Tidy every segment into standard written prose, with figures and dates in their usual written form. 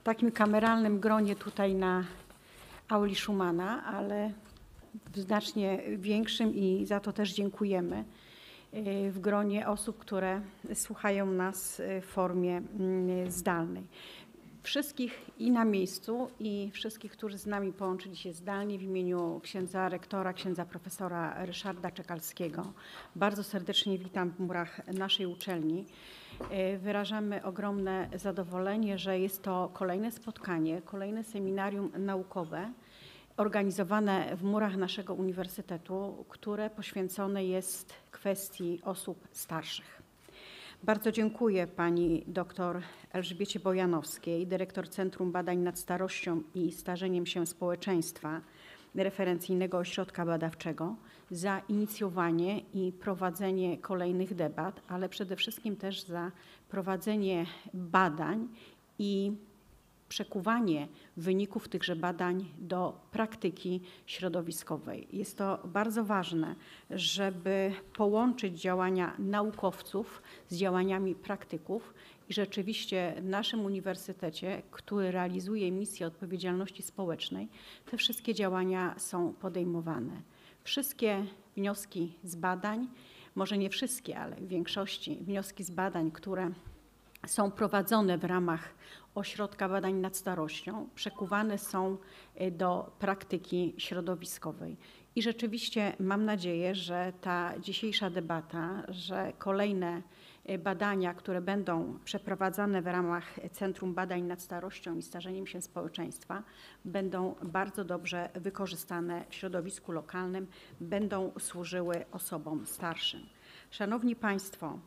takim kameralnym gronie tutaj na auli Schumana, ale w znacznie większym i za to też dziękujemy, w gronie osób, które słuchają nas w formie zdalnej. Wszystkich i na miejscu, i wszystkich, którzy z nami połączyli się zdalnie, w imieniu księdza rektora, księdza profesora Ryszarda Czekalskiego bardzo serdecznie witam w murach naszej uczelni. Wyrażamy ogromne zadowolenie, że jest to kolejne spotkanie, kolejne seminarium naukowe organizowane w murach naszego uniwersytetu, które poświęcone jest kwestii osób starszych. Bardzo dziękuję pani dr Elżbiecie Bojanowskiej, dyrektor Centrum Badań nad Starością i Starzeniem się Społeczeństwa, referencyjnego ośrodka badawczego, za inicjowanie i prowadzenie kolejnych debat, ale przede wszystkim też za prowadzenie badań i przekuwanie wyników tychże badań do praktyki środowiskowej. Jest to bardzo ważne, żeby połączyć działania naukowców z działaniami praktyków i rzeczywiście w naszym uniwersytecie, który realizuje misję odpowiedzialności społecznej, te wszystkie działania są podejmowane. Wszystkie wnioski z badań, może nie wszystkie, ale w większości wnioski z badań, które są prowadzone w ramach Ośrodka Badań nad Starością, przekuwane są do praktyki środowiskowej. I rzeczywiście mam nadzieję, że ta dzisiejsza debata, że kolejne badania, które będą przeprowadzane w ramach Centrum Badań nad Starością i Starzeniem się Społeczeństwa, będą bardzo dobrze wykorzystane w środowisku lokalnym, będą służyły osobom starszym. Szanowni Państwo,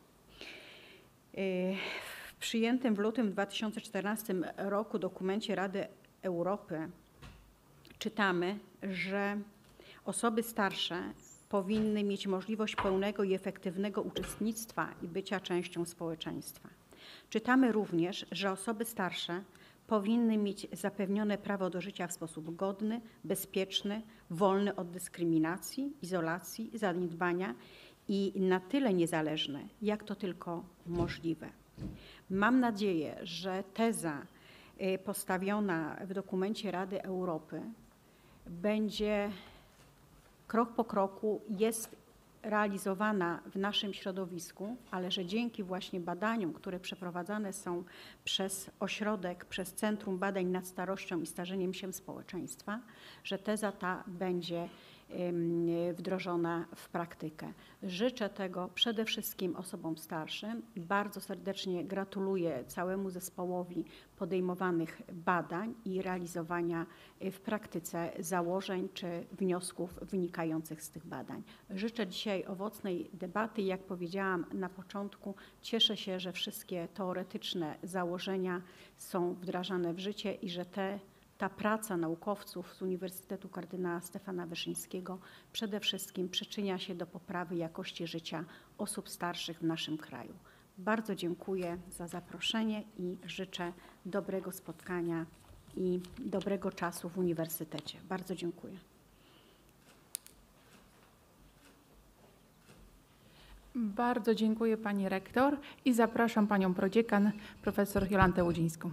w przyjętym w lutym 2014 roku dokumencie Rady Europy czytamy, że osoby starsze powinny mieć możliwość pełnego i efektywnego uczestnictwa i bycia częścią społeczeństwa. Czytamy również, że osoby starsze powinny mieć zapewnione prawo do życia w sposób godny, bezpieczny, wolny od dyskryminacji, izolacji, zaniedbania i na tyle niezależne, jak to tylko możliwe. Mam nadzieję, że teza postawiona w dokumencie Rady Europy będzie krok po kroku, jest realizowana w naszym środowisku, ale że dzięki właśnie badaniom, które przeprowadzane są przez ośrodek, przez Centrum Badań nad Starością i Starzeniem się Społeczeństwa, że teza ta będzie wdrożona w praktykę. Życzę tego przede wszystkim osobom starszym i bardzo serdecznie gratuluję całemu zespołowi podejmowanych badań i realizowania w praktyce założeń czy wniosków wynikających z tych badań. Życzę dzisiaj owocnej debaty. Jak powiedziałam na początku, cieszę się, że wszystkie teoretyczne założenia są wdrażane w życie i że ta praca naukowców z Uniwersytetu Kardynała Stefana Wyszyńskiego przede wszystkim przyczynia się do poprawy jakości życia osób starszych w naszym kraju. Bardzo dziękuję za zaproszenie i życzę dobrego spotkania i dobrego czasu w uniwersytecie. Bardzo dziękuję. Bardzo dziękuję pani rektor i zapraszam panią prodziekan, profesor Jolantę Łudzińską.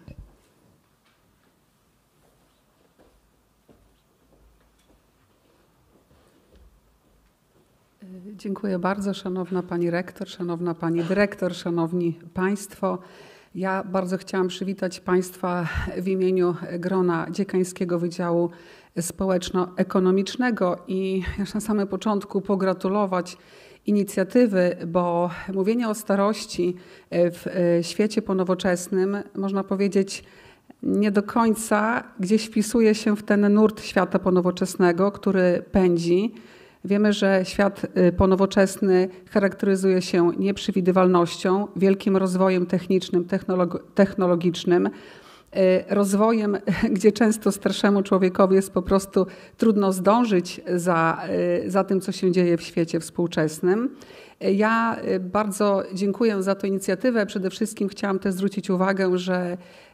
Dziękuję bardzo, szanowna pani rektor, szanowna pani dyrektor, szanowni państwo. Ja bardzo chciałam przywitać państwa w imieniu grona Dziekańskiego Wydziału Społeczno-Ekonomicznego i już na samym początku pogratulować inicjatywy, bo mówienie o starości w świecie ponowoczesnym, można powiedzieć, nie do końca gdzieś wpisuje się w ten nurt świata ponowoczesnego, który pędzi. Wiemy, że świat ponowoczesny charakteryzuje się nieprzewidywalnością, wielkim rozwojem technicznym, technologicznym, rozwojem, gdzie często starszemu człowiekowi jest po prostu trudno zdążyć za tym, co się dzieje w świecie współczesnym. Ja bardzo dziękuję za tę inicjatywę. Przede wszystkim chciałam też zwrócić uwagę, że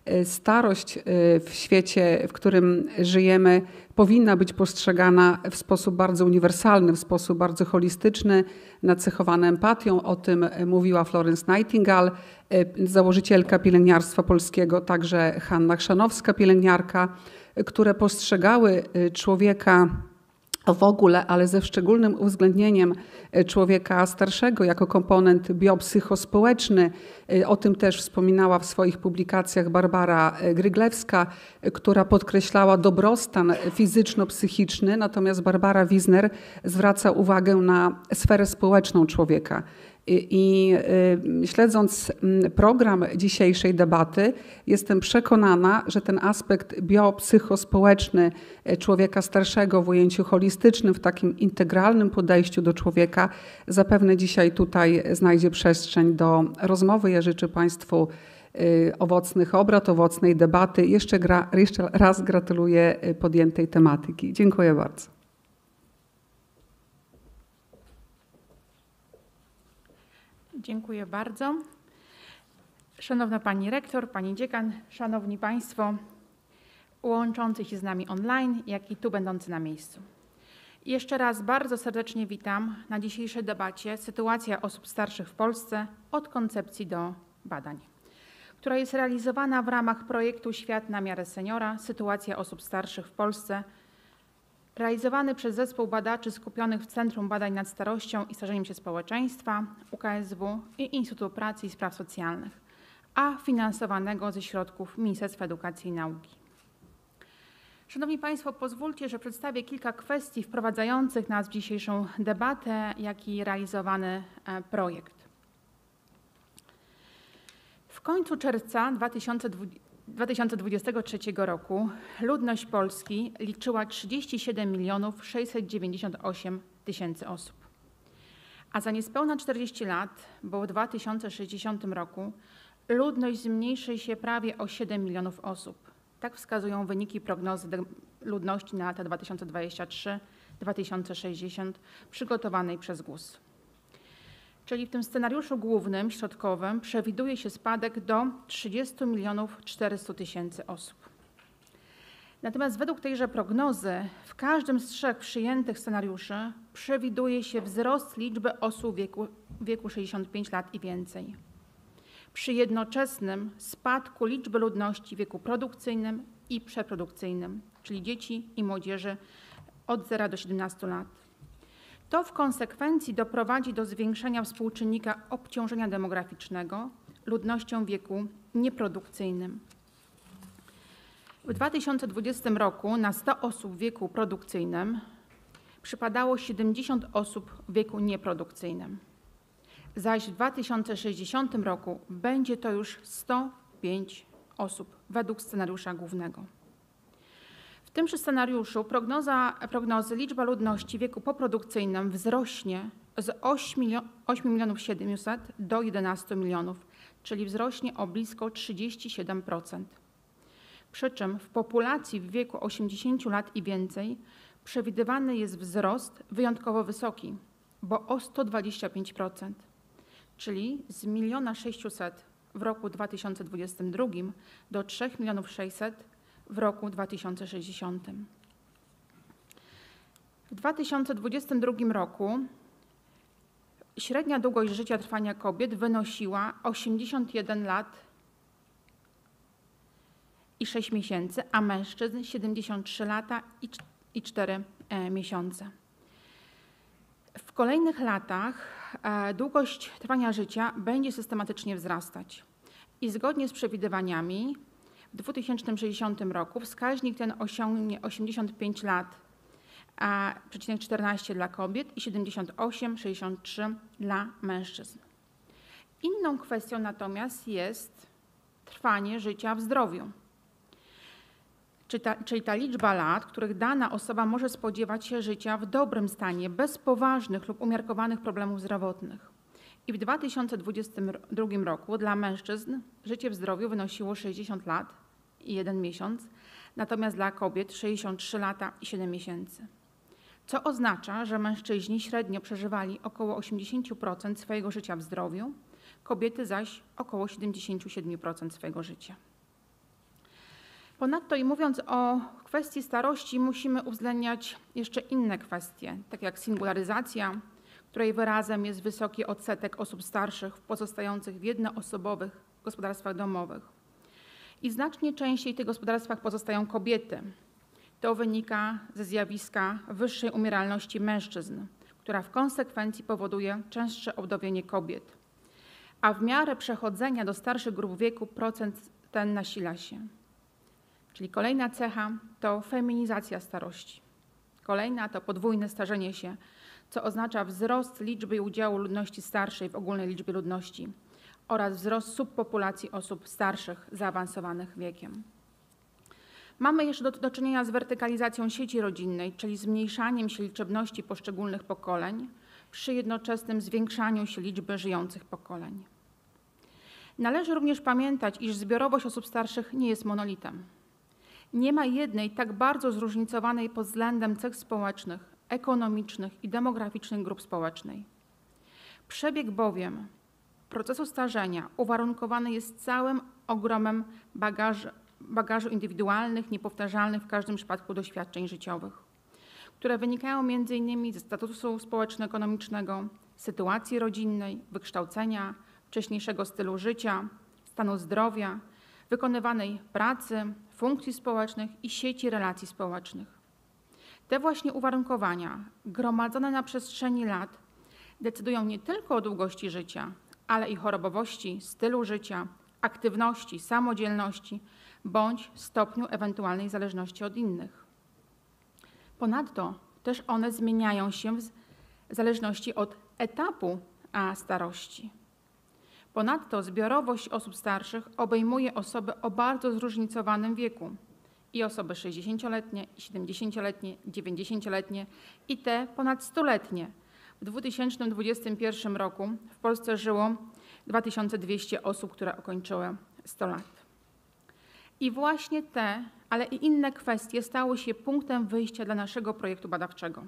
Starość w świecie, w którym żyjemy, powinna być postrzegana w sposób bardzo uniwersalny, w sposób bardzo holistyczny, nacechowany empatią. O tym mówiła Florence Nightingale, założycielka pielęgniarstwa polskiego, także Hanna Chrzanowska, pielęgniarka, które postrzegały człowieka w ogóle, ale ze szczególnym uwzględnieniem człowieka starszego jako komponent biopsychospołeczny. O tym też wspominała w swoich publikacjach Barbara Gryglewska, która podkreślała dobrostan fizyczno-psychiczny, natomiast Barbara Wisner zwraca uwagę na sferę społeczną człowieka. I śledząc program dzisiejszej debaty, jestem przekonana, że ten aspekt biopsychospołeczny człowieka starszego w ujęciu holistycznym, w takim integralnym podejściu do człowieka, zapewne dzisiaj tutaj znajdzie przestrzeń do rozmowy. Ja życzę Państwu owocnych obrad, owocnej debaty. Jeszcze raz gratuluję podjętej tematyki. Dziękuję bardzo. Dziękuję bardzo. Szanowna Pani Rektor, Pani Dziekan, Szanowni Państwo łączący się z nami online, jak i tu będący na miejscu. Jeszcze raz bardzo serdecznie witam na dzisiejszej debacie Sytuacja osób starszych w Polsce od koncepcji do badań, która jest realizowana w ramach projektu Świat na miarę seniora – Sytuacja osób starszych w Polsce, realizowany przez zespół badaczy skupionych w Centrum Badań nad Starością i Starzeniem się Społeczeństwa, UKSW i Instytutu Pracy i Spraw Socjalnych, a finansowanego ze środków Ministerstwa Edukacji i Nauki. Szanowni Państwo, pozwólcie, że przedstawię kilka kwestii wprowadzających nas w dzisiejszą debatę, jak i realizowany projekt. W końcu czerwca 2023 roku ludność Polski liczyła 37 698 000 osób. A za niespełna 40 lat, bo w 2060 roku, ludność zmniejszy się prawie o 7 milionów osób. Tak wskazują wyniki prognozy ludności na lata 2023-2060 przygotowanej przez GUS. Czyli w tym scenariuszu głównym, środkowym przewiduje się spadek do 30 400 000 osób. Natomiast według tejże prognozy w każdym z trzech przyjętych scenariuszy przewiduje się wzrost liczby osób w wieku 65 lat i więcej, przy jednoczesnym spadku liczby ludności w wieku produkcyjnym i przeprodukcyjnym, czyli dzieci i młodzieży od 0 do 17 lat. To w konsekwencji doprowadzi do zwiększenia współczynnika obciążenia demograficznego ludnością w wieku nieprodukcyjnym. W 2020 roku na 100 osób w wieku produkcyjnym przypadało 70 osób w wieku nieprodukcyjnym, zaś w 2060 roku będzie to już 105 osób według scenariusza głównego. W tymże scenariuszu prognozy liczba ludności w wieku poprodukcyjnym wzrośnie z 8 700 do 11 milionów, czyli wzrośnie o blisko 37%. Przy czym w populacji w wieku 80 lat i więcej przewidywany jest wzrost wyjątkowo wysoki, bo o 125%, czyli z 1 600 000 w roku 2022 do 3 600 000 w roku 2060. W 2022 roku średnia długość życia trwania kobiet wynosiła 81 lat i 6 miesięcy, a mężczyzn 73 lata i 4 miesiące. W kolejnych latach długość trwania życia będzie systematycznie wzrastać i zgodnie z przewidywaniami w 2060 roku wskaźnik ten osiągnie 85 lat, 14 dla kobiet i 78,63 dla mężczyzn. Inną kwestią natomiast jest trwanie życia w zdrowiu, czyli ta liczba lat, których dana osoba może spodziewać się życia w dobrym stanie, bez poważnych lub umiarkowanych problemów zdrowotnych. I w 2022 roku dla mężczyzn życie w zdrowiu wynosiło 60 lat i 1 miesiąc, natomiast dla kobiet 63 lata i 7 miesięcy. Co oznacza, że mężczyźni średnio przeżywali około 80% swojego życia w zdrowiu, kobiety zaś około 77% swojego życia. Ponadto i mówiąc o kwestii starości, musimy uwzględniać jeszcze inne kwestie, tak jak singularyzacja, której wyrazem jest wysoki odsetek osób starszych pozostających w jednoosobowych gospodarstwach domowych. I znacznie częściej w tych gospodarstwach pozostają kobiety. To wynika ze zjawiska wyższej umieralności mężczyzn, która w konsekwencji powoduje częstsze ovdowienie kobiet. A w miarę przechodzenia do starszych grup wieku procent ten nasila się. Czyli kolejna cecha to feminizacja starości. Kolejna to podwójne starzenie się, co oznacza wzrost liczby i udziału ludności starszej w ogólnej liczbie ludności oraz wzrost subpopulacji osób starszych, zaawansowanych wiekiem. Mamy jeszcze do czynienia z wertykalizacją sieci rodzinnej, czyli zmniejszaniem się liczebności poszczególnych pokoleń przy jednoczesnym zwiększaniu się liczby żyjących pokoleń. Należy również pamiętać, iż zbiorowość osób starszych nie jest monolitem. Nie ma jednej tak bardzo zróżnicowanej pod względem cech społecznych, ekonomicznych i demograficznych grup społecznej. Przebieg bowiem procesu starzenia uwarunkowany jest całym ogromem bagażu indywidualnych, niepowtarzalnych w każdym przypadku doświadczeń życiowych, które wynikają m.in. ze statusu społeczno-ekonomicznego, sytuacji rodzinnej, wykształcenia, wcześniejszego stylu życia, stanu zdrowia, wykonywanej pracy, funkcji społecznych i sieci relacji społecznych. Te właśnie uwarunkowania, gromadzone na przestrzeni lat, decydują nie tylko o długości życia, ale i chorobowości, stylu życia, aktywności, samodzielności bądź stopniu ewentualnej zależności od innych. Ponadto też one zmieniają się w zależności od etapu starości. Ponadto zbiorowość osób starszych obejmuje osoby o bardzo zróżnicowanym wieku i osoby 60-letnie, 70-letnie, 90-letnie i te ponad 100-letnie. W 2021 roku w Polsce żyło 2200 osób, które ukończyły 100 lat. I właśnie te, ale i inne kwestie stały się punktem wyjścia dla naszego projektu badawczego.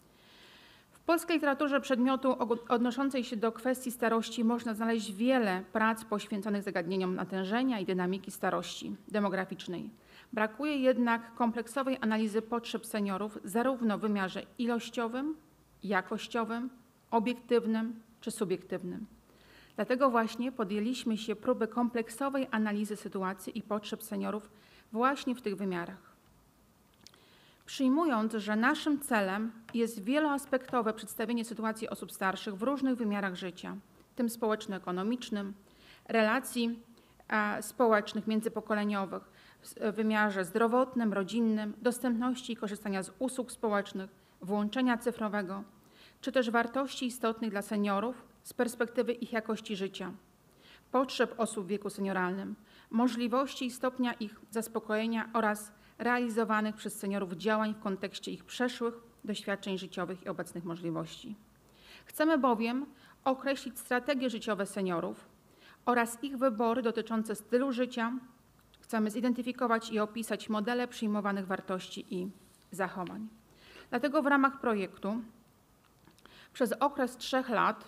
W polskiej literaturze przedmiotu odnoszącej się do kwestii starości można znaleźć wiele prac poświęconych zagadnieniom natężenia i dynamiki starości demograficznej. Brakuje jednak kompleksowej analizy potrzeb seniorów zarówno w wymiarze ilościowym, jakościowym, obiektywnym czy subiektywnym. Dlatego właśnie podjęliśmy się próby kompleksowej analizy sytuacji i potrzeb seniorów właśnie w tych wymiarach. Przyjmując, że naszym celem jest wieloaspektowe przedstawienie sytuacji osób starszych w różnych wymiarach życia, tym społeczno-ekonomicznym, relacji społecznych, międzypokoleniowych, w wymiarze zdrowotnym, rodzinnym, dostępności i korzystania z usług społecznych, włączenia cyfrowego, czy też wartości istotnych dla seniorów z perspektywy ich jakości życia, potrzeb osób w wieku senioralnym, możliwości i stopnia ich zaspokojenia oraz realizowanych przez seniorów działań w kontekście ich przeszłych doświadczeń życiowych i obecnych możliwości. Chcemy bowiem określić strategie życiowe seniorów oraz ich wybory dotyczące stylu życia. Chcemy zidentyfikować i opisać modele przyjmowanych wartości i zachowań. Dlatego w ramach projektu przez okres 3 lat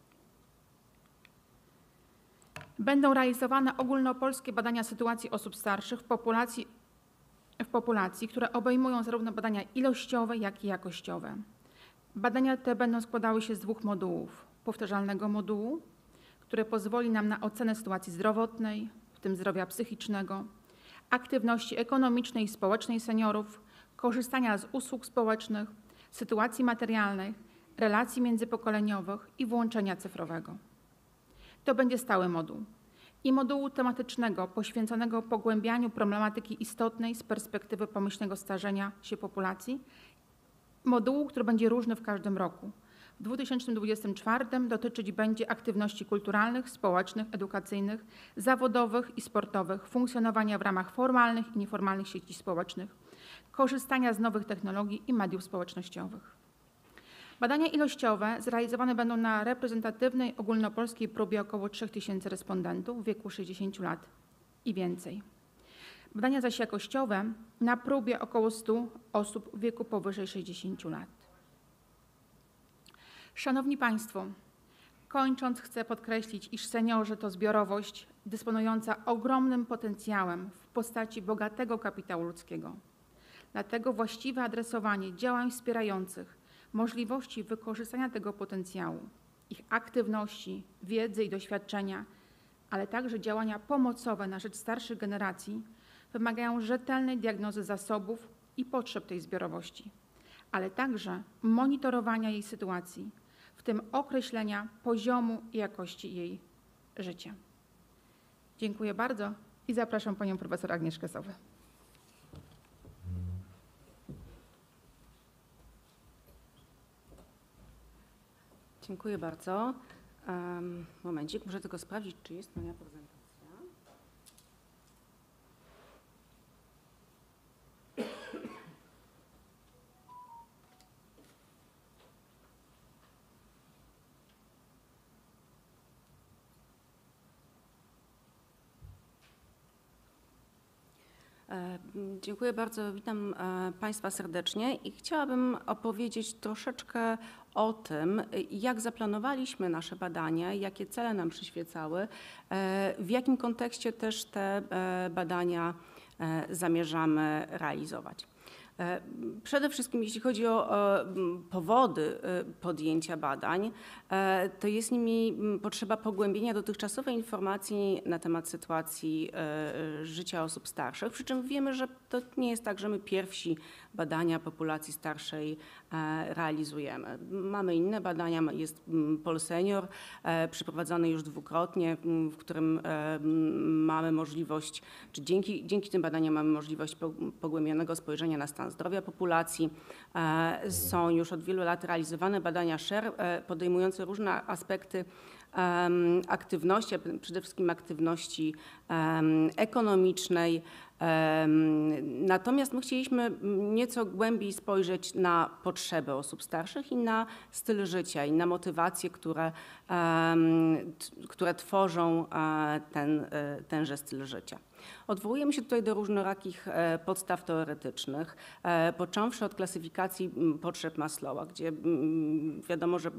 będą realizowane ogólnopolskie badania sytuacji osób starszych w populacji, które obejmują zarówno badania ilościowe, jak i jakościowe. Badania te będą składały się z 2 modułów. Powtarzalnego modułu, który pozwoli nam na ocenę sytuacji zdrowotnej, w tym zdrowia psychicznego, aktywności ekonomicznej i społecznej seniorów, korzystania z usług społecznych, sytuacji materialnej, relacji międzypokoleniowych i włączenia cyfrowego. To będzie stały moduł. I modułu tematycznego poświęconego pogłębianiu problematyki istotnej z perspektywy pomyślnego starzenia się populacji, modułu, który będzie różny w każdym roku. W 2024 dotyczyć będzie aktywności kulturalnych, społecznych, edukacyjnych, zawodowych i sportowych, funkcjonowania w ramach formalnych i nieformalnych sieci społecznych, korzystania z nowych technologii i mediów społecznościowych. Badania ilościowe zrealizowane będą na reprezentatywnej ogólnopolskiej próbie około 3000 respondentów w wieku 60 lat i więcej. Badania zaś jakościowe na próbie około 100 osób w wieku powyżej 60 lat. Szanowni Państwo, kończąc chcę podkreślić, iż seniorzy to zbiorowość dysponująca ogromnym potencjałem w postaci bogatego kapitału ludzkiego. Dlatego właściwe adresowanie działań wspierających możliwości wykorzystania tego potencjału, ich aktywności, wiedzy i doświadczenia, ale także działania pomocowe na rzecz starszych generacji wymagają rzetelnej diagnozy zasobów i potrzeb tej zbiorowości, ale także monitorowania jej sytuacji, w tym określenia poziomu i jakości jej życia. Dziękuję bardzo i zapraszam panią profesor Agnieszkę Sowę. Dziękuję bardzo. Momencik, muszę tylko sprawdzić, czy jest moja prezentacja. Dziękuję bardzo, witam Państwa serdecznie i chciałabym opowiedzieć troszeczkę o tym, jak zaplanowaliśmy nasze badania, jakie cele nam przyświecały, w jakim kontekście też te badania zamierzamy realizować. Przede wszystkim jeśli chodzi o powody podjęcia badań, to jest nimi potrzeba pogłębienia dotychczasowej informacji na temat sytuacji życia osób starszych, przy czym wiemy, że to nie jest tak, że my pierwsi badania populacji starszej realizujemy. Mamy inne badania, jest PolSenior przeprowadzony już dwukrotnie, w którym mamy możliwość, czy dzięki tym badaniom mamy możliwość pogłębionego spojrzenia na stan zdrowia populacji. Są już od wielu lat realizowane badania SHARE podejmujące różne aspekty aktywności, przede wszystkim aktywności ekonomicznej. Natomiast my chcieliśmy nieco głębiej spojrzeć na potrzeby osób starszych i na styl życia i na motywacje, które tworzą tenże styl życia. Odwołujemy się tutaj do różnorakich podstaw teoretycznych, począwszy od klasyfikacji potrzeb Maslowa, gdzie wiadomo, że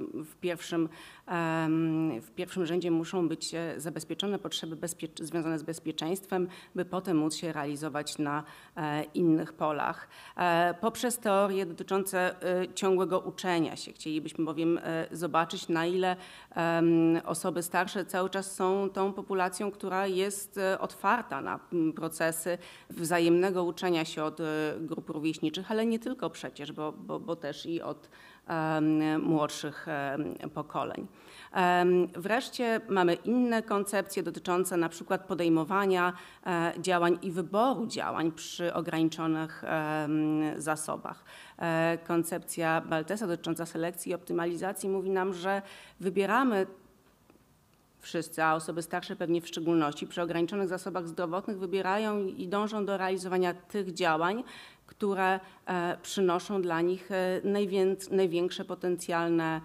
w pierwszym rzędzie muszą być zabezpieczone potrzeby związane z bezpieczeństwem, by potem móc się realizować na innych polach. Poprzez teorie dotyczące ciągłego uczenia się. Chcielibyśmy bowiem zobaczyć, na ile osoby starsze cały czas są tą populacją, która jest otwarta na procesy wzajemnego uczenia się od grup rówieśniczych, ale nie tylko przecież, bo też i od młodszych pokoleń. Wreszcie mamy inne koncepcje dotyczące na przykład podejmowania działań i wyboru działań przy ograniczonych zasobach. Koncepcja Baltesa dotycząca selekcji i optymalizacji mówi nam, że wybieramy wszyscy, a osoby starsze pewnie w szczególności, przy ograniczonych zasobach zdrowotnych wybierają i dążą do realizowania tych działań, które przynoszą dla nich największe potencjalne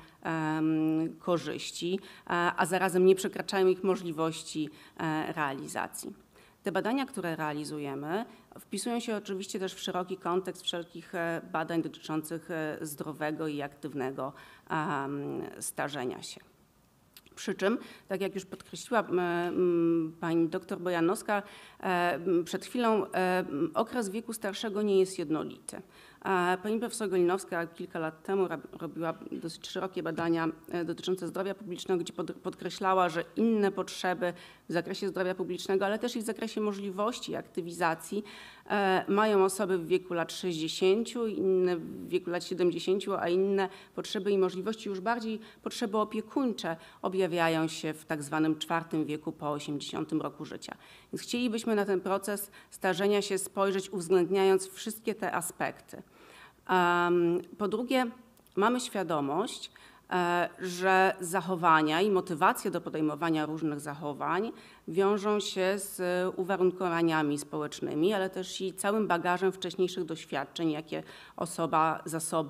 korzyści, a zarazem nie przekraczają ich możliwości realizacji. Te badania, które realizujemy, wpisują się oczywiście też w szeroki kontekst wszelkich badań dotyczących zdrowego i aktywnego starzenia się. Przy czym, tak jak już podkreśliła pani doktor Bojanowska przed chwilą, okres wieku starszego nie jest jednolity. Pani profesor Golinowska kilka lat temu robiła dosyć szerokie badania dotyczące zdrowia publicznego, gdzie podkreślała, że inne potrzeby w zakresie zdrowia publicznego, ale też i w zakresie możliwości aktywizacji mają osoby w wieku lat 60, inne w wieku lat 70, a inne potrzeby i możliwości już bardziej potrzeby opiekuńcze objawiają się w tak zwanym czwartym wieku po 80 roku życia. Więc chcielibyśmy na ten proces starzenia się spojrzeć, uwzględniając wszystkie te aspekty. Po drugie, mamy świadomość, że zachowania i motywacje do podejmowania różnych zachowań wiążą się z uwarunkowaniami społecznymi, ale też i całym bagażem wcześniejszych doświadczeń, jakie osoba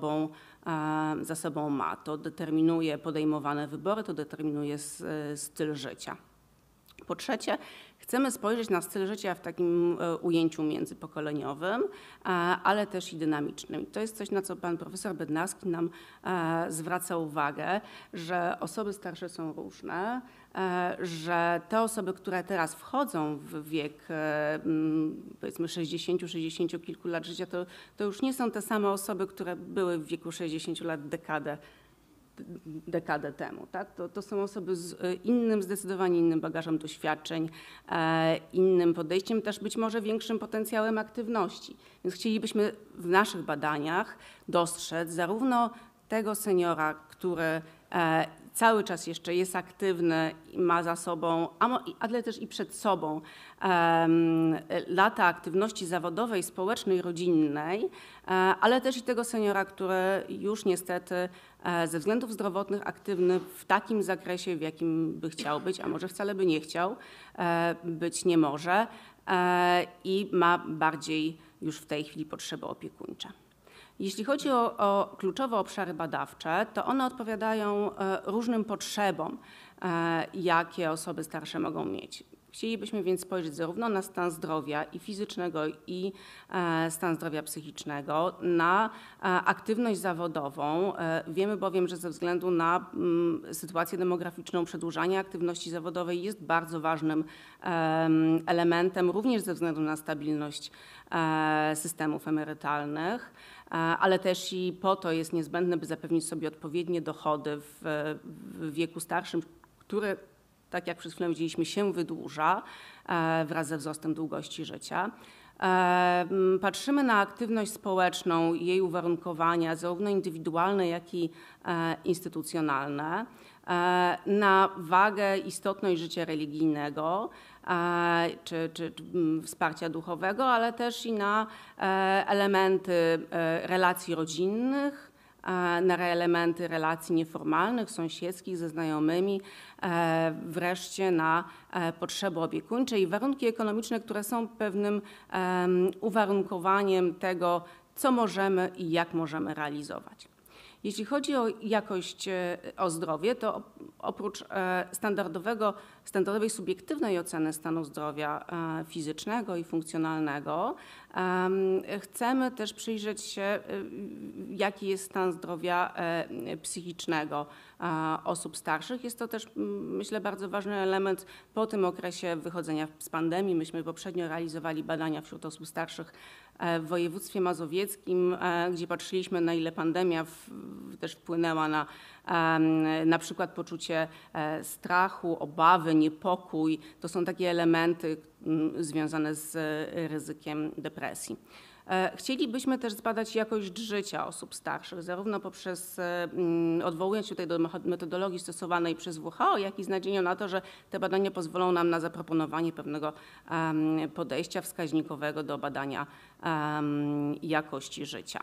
za sobą ma. To determinuje podejmowane wybory, to determinuje styl życia. Po trzecie, chcemy spojrzeć na styl życia w takim ujęciu międzypokoleniowym, ale też i dynamicznym. I to jest coś, na co pan profesor Bednarski nam zwraca uwagę, że osoby starsze są różne, że te osoby, które teraz wchodzą w wiek powiedzmy 60 kilku lat życia, to już nie są te same osoby, które były w wieku 60 lat dekadę temu. Tak? To są osoby z zdecydowanie innym bagażem doświadczeń, innym podejściem, też być może większym potencjałem aktywności. Więc chcielibyśmy w naszych badaniach dostrzec zarówno tego seniora, który cały czas jeszcze jest aktywny i ma za sobą, ale też i przed sobą lata aktywności zawodowej, społecznej, rodzinnej, ale też i tego seniora, który już niestety ze względów zdrowotnych aktywny w takim zakresie, w jakim by chciał być, a może wcale by nie chciał, być nie może i ma bardziej już w tej chwili potrzeby opiekuńcze. Jeśli chodzi o kluczowe obszary badawcze, to one odpowiadają różnym potrzebom, jakie osoby starsze mogą mieć. Chcielibyśmy więc spojrzeć zarówno na stan zdrowia i fizycznego, i stan zdrowia psychicznego, na aktywność zawodową. Wiemy bowiem, że ze względu na sytuację demograficzną przedłużanie aktywności zawodowej jest bardzo ważnym elementem, również ze względu na stabilność systemów emerytalnych, ale też i po to jest niezbędne, by zapewnić sobie odpowiednie dochody w wieku starszym, które, tak jak przed chwilą widzieliśmy, się wydłuża wraz ze wzrostem długości życia. Patrzymy na aktywność społeczną i jej uwarunkowania, zarówno indywidualne, jak i instytucjonalne, na wagę, istotność życia religijnego czy wsparcia duchowego, ale też i na elementy relacji rodzinnych, na elementy relacji nieformalnych, sąsiedzkich, ze znajomymi, wreszcie na potrzeby opiekuńcze i warunki ekonomiczne, które są pewnym uwarunkowaniem tego, co możemy i jak możemy realizować. Jeśli chodzi o jakość, o zdrowie, to oprócz standardowej subiektywnej oceny stanu zdrowia fizycznego i funkcjonalnego, chcemy też przyjrzeć się, jaki jest stan zdrowia psychicznego osób starszych. Jest to też, myślę, bardzo ważny element po tym okresie wychodzenia z pandemii. Myśmy poprzednio realizowali badania wśród osób starszych w województwie mazowieckim, gdzie patrzyliśmy, na ile pandemia też wpłynęła na przykład poczucie strachu, obawy, niepokój. To są takie elementy związane z ryzykiem depresji. Chcielibyśmy też zbadać jakość życia osób starszych, zarówno poprzez, odwołując się tutaj do metodologii stosowanej przez WHO, jak i z nadzieją na to, że te badania pozwolą nam na zaproponowanie pewnego podejścia wskaźnikowego do badania jakości życia.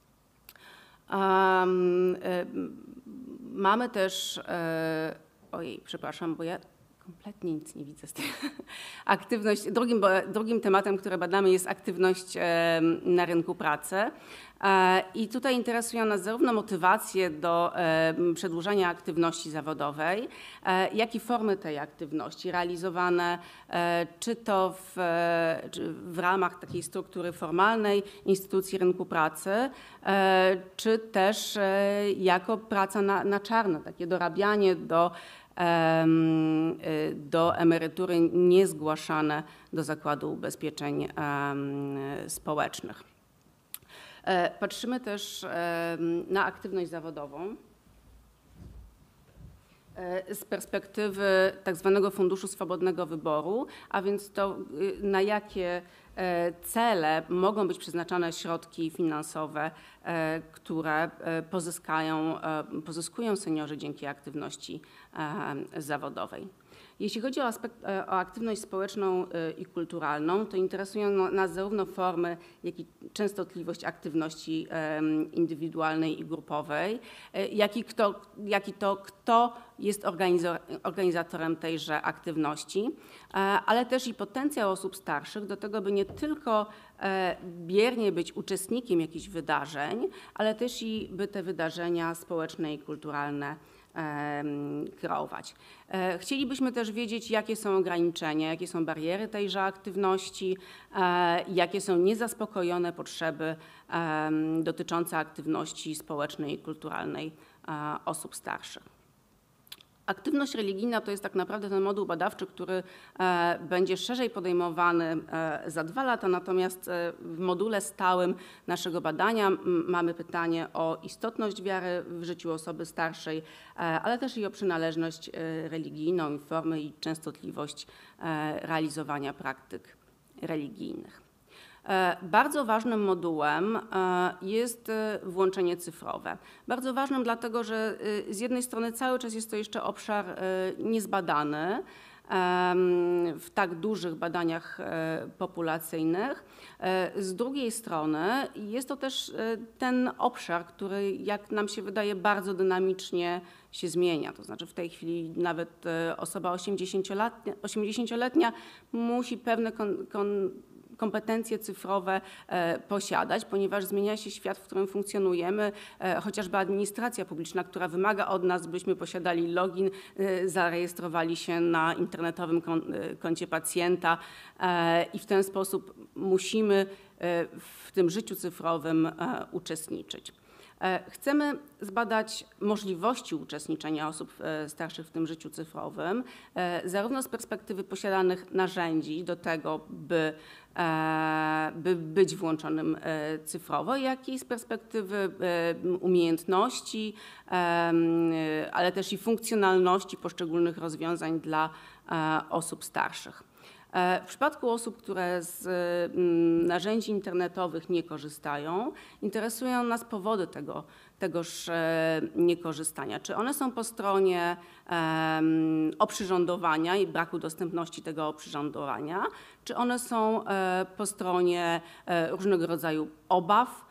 Mamy też, ojej, przepraszam, bo ja kompletnie nic nie widzę z tej aktywność. Drugim tematem, który badamy, jest aktywność na rynku pracy. I tutaj interesują nas zarówno motywacje do przedłużania aktywności zawodowej, jak i formy tej aktywności realizowane czy to w ramach takiej struktury formalnej instytucji rynku pracy, czy też jako praca na czarno, takie dorabianie do emerytury niezgłaszane do Zakładu Ubezpieczeń Społecznych. Patrzymy też na aktywność zawodową z perspektywy tak zwanego Funduszu Swobodnego Wyboru, a więc to, na jakie cele mogą być przeznaczane środki finansowe, które pozyskują seniorzy dzięki aktywności zawodowej. Jeśli chodzi o aktywność społeczną i kulturalną, to interesują nas zarówno formy, jak i częstotliwość aktywności indywidualnej i grupowej, jak i to, kto jest organizatorem tejże aktywności, ale też i potencjał osób starszych do tego, by nie tylko biernie być uczestnikiem jakichś wydarzeń, ale też i by te wydarzenia społeczne i kulturalne kreować. Chcielibyśmy też wiedzieć, jakie są ograniczenia, jakie są bariery tejże aktywności, jakie są niezaspokojone potrzeby dotyczące aktywności społecznej i kulturalnej osób starszych. Aktywność religijna to jest tak naprawdę ten moduł badawczy, który będzie szerzej podejmowany za 2 lata, natomiast w module stałym naszego badania mamy pytanie o istotność wiary w życiu osoby starszej, ale też i o przynależność religijną i formę i częstotliwość realizowania praktyk religijnych. Bardzo ważnym modułem jest włączenie cyfrowe. Bardzo ważnym dlatego, że z jednej strony cały czas jest to jeszcze obszar niezbadany w tak dużych badaniach populacyjnych. Z drugiej strony jest to też ten obszar, który, jak nam się wydaje, bardzo dynamicznie się zmienia. To znaczy w tej chwili nawet osoba 80-letnia musi pewne kompetencje cyfrowe posiadać, ponieważ zmienia się świat, w którym funkcjonujemy, chociażby administracja publiczna, która wymaga od nas, byśmy posiadali login, zarejestrowali się na internetowym koncie pacjenta i w ten sposób musimy w tym życiu cyfrowym uczestniczyć. Chcemy zbadać możliwości uczestniczenia osób starszych w tym życiu cyfrowym, zarówno z perspektywy posiadanych narzędzi do tego, by być włączonym cyfrowo, jak i z perspektywy umiejętności, ale też i funkcjonalności poszczególnych rozwiązań dla osób starszych. W przypadku osób, które z narzędzi internetowych nie korzystają, interesują nas powody tegoż niekorzystania. Czy one są po stronie oprzyrządowania i braku dostępności tego oprzyrządowania, czy one są po stronie różnego rodzaju obaw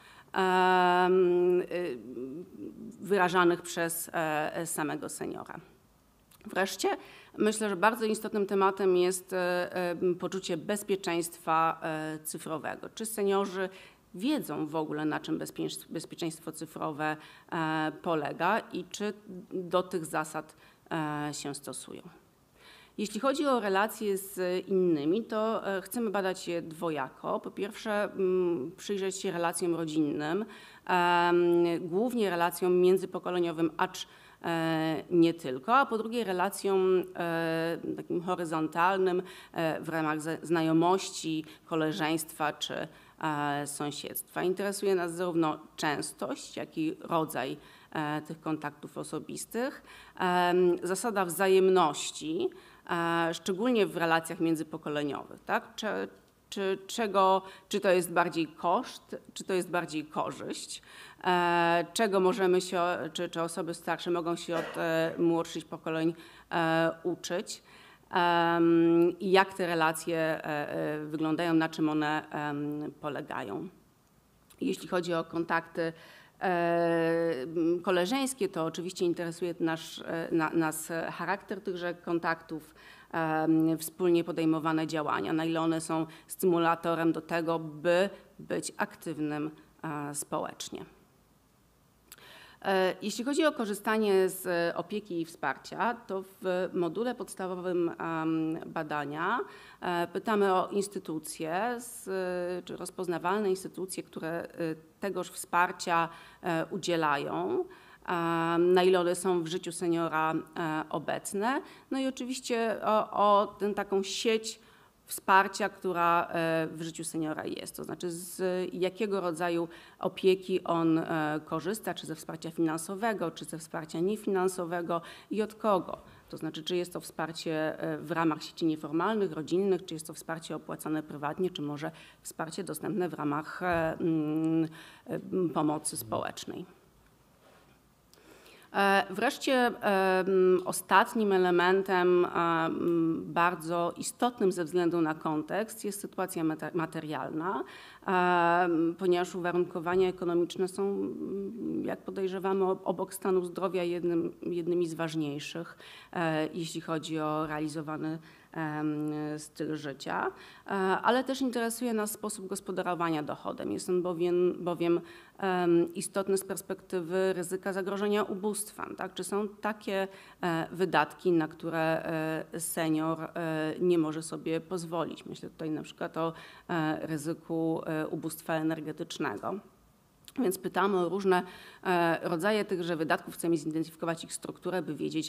wyrażanych przez samego seniora. Wreszcie myślę, że bardzo istotnym tematem jest poczucie bezpieczeństwa cyfrowego. Czy seniorzy wiedzą w ogóle, na czym bezpieczeństwo cyfrowe polega i czy do tych zasad się stosują? Jeśli chodzi o relacje z innymi, to chcemy badać je dwojako. Po pierwsze, przyjrzeć się relacjom rodzinnym, głównie relacjom międzypokoleniowym, acz nie tylko, a po drugie relacjom takim horyzontalnym w ramach znajomości, koleżeństwa czy sąsiedztwa. Interesuje nas zarówno częstość, jak i rodzaj tych kontaktów osobistych, zasada wzajemności, szczególnie w relacjach międzypokoleniowych, tak? Czy to jest bardziej koszt, czy to jest bardziej korzyść, czego możemy się, czy osoby starsze mogą się od młodszych pokoleń uczyć i jak te relacje wyglądają, na czym one polegają. Jeśli chodzi o kontakty koleżeńskie, to oczywiście interesuje nas charakter tychże kontaktów, wspólnie podejmowane działania, na ile one są stymulatorem do tego, by być aktywnym społecznie. Jeśli chodzi o korzystanie z opieki i wsparcia, to w module podstawowym badania pytamy o instytucje, czy rozpoznawalne instytucje, które tegoż wsparcia udzielają, na ile one są w życiu seniora obecne. No i oczywiście o taką sieć wsparcia, która w życiu seniora jest, to znaczy z jakiego rodzaju opieki on korzysta, czy ze wsparcia finansowego, czy ze wsparcia niefinansowego i od kogo. To znaczy, czy jest to wsparcie w ramach sieci nieformalnych, rodzinnych, czy jest to wsparcie opłacane prywatnie, czy może wsparcie dostępne w ramach pomocy społecznej. Wreszcie ostatnim elementem bardzo istotnym ze względu na kontekst jest sytuacja materialna. ponieważ uwarunkowania ekonomiczne są, jak podejrzewamy, obok stanu zdrowia jednymi z ważniejszych, jeśli chodzi o realizowany styl życia, ale też interesuje nas sposób gospodarowania dochodem. Jest on bowiem istotny z perspektywy ryzyka zagrożenia ubóstwem. Tak? Czy są takie wydatki, na które senior nie może sobie pozwolić? Myślę tutaj na przykład o ryzyku ubóstwa energetycznego. Więc pytamy o różne rodzaje tychże wydatków, chcemy zidentyfikować ich strukturę, by wiedzieć,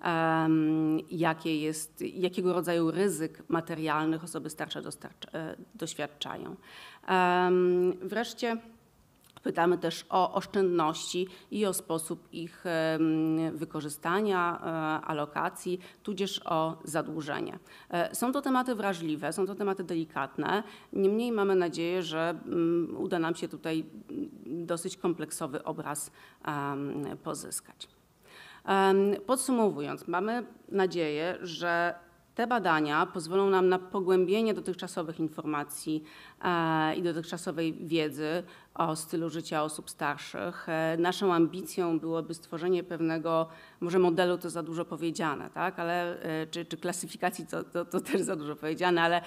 jakiego rodzaju ryzyk materialnych osoby starsze doświadczają. Wreszcie pytamy też o oszczędności i o sposób ich wykorzystania, alokacji, tudzież o zadłużenie. Są to tematy wrażliwe, są to tematy delikatne, niemniej mamy nadzieję, że uda nam się tutaj dosyć kompleksowy obraz pozyskać. Podsumowując, mamy nadzieję, że te badania pozwolą nam na pogłębienie dotychczasowych informacji i dotychczasowej wiedzy o stylu życia osób starszych. Naszą ambicją byłoby stworzenie pewnego, może modelu to za dużo powiedziane, tak? Ale, czy klasyfikacji to też za dużo powiedziane, ale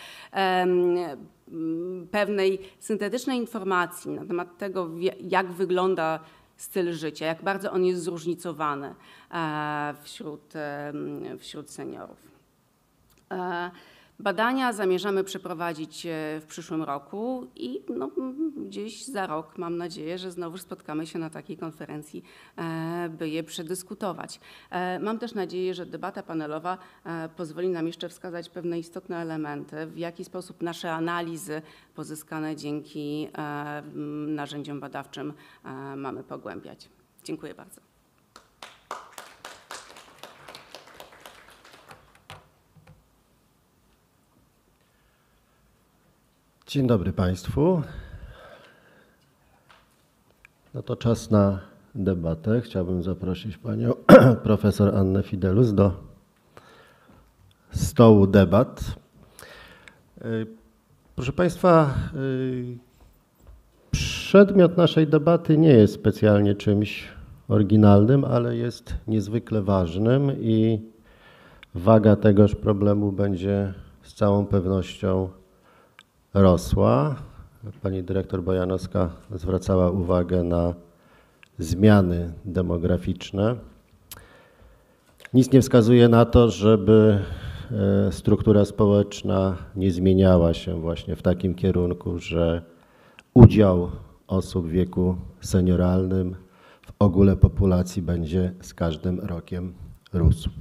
pewnej syntetycznej informacji na temat tego, jak wygląda styl życia, jak bardzo on jest zróżnicowany wśród seniorów. Badania zamierzamy przeprowadzić w przyszłym roku i gdzieś za rok mam nadzieję, że znowu spotkamy się na takiej konferencji, by je przedyskutować. Mam też nadzieję, że debata panelowa pozwoli nam jeszcze wskazać pewne istotne elementy, w jaki sposób nasze analizy pozyskane dzięki narzędziom badawczym mamy pogłębiać. Dziękuję bardzo. Dzień dobry Państwu. No to czas na debatę. Chciałbym zaprosić Panią profesor Annę Fidelus do stołu debat. Proszę Państwa, przedmiot naszej debaty nie jest specjalnie czymś oryginalnym, ale jest niezwykle ważnym i waga tegoż problemu będzie z całą pewnością rosła. Pani dyrektor Bojanowska zwracała uwagę na zmiany demograficzne. Nic nie wskazuje na to, żeby struktura społeczna nie zmieniała się właśnie w takim kierunku, że udział osób w wieku senioralnym w ogóle populacji będzie z każdym rokiem rósł.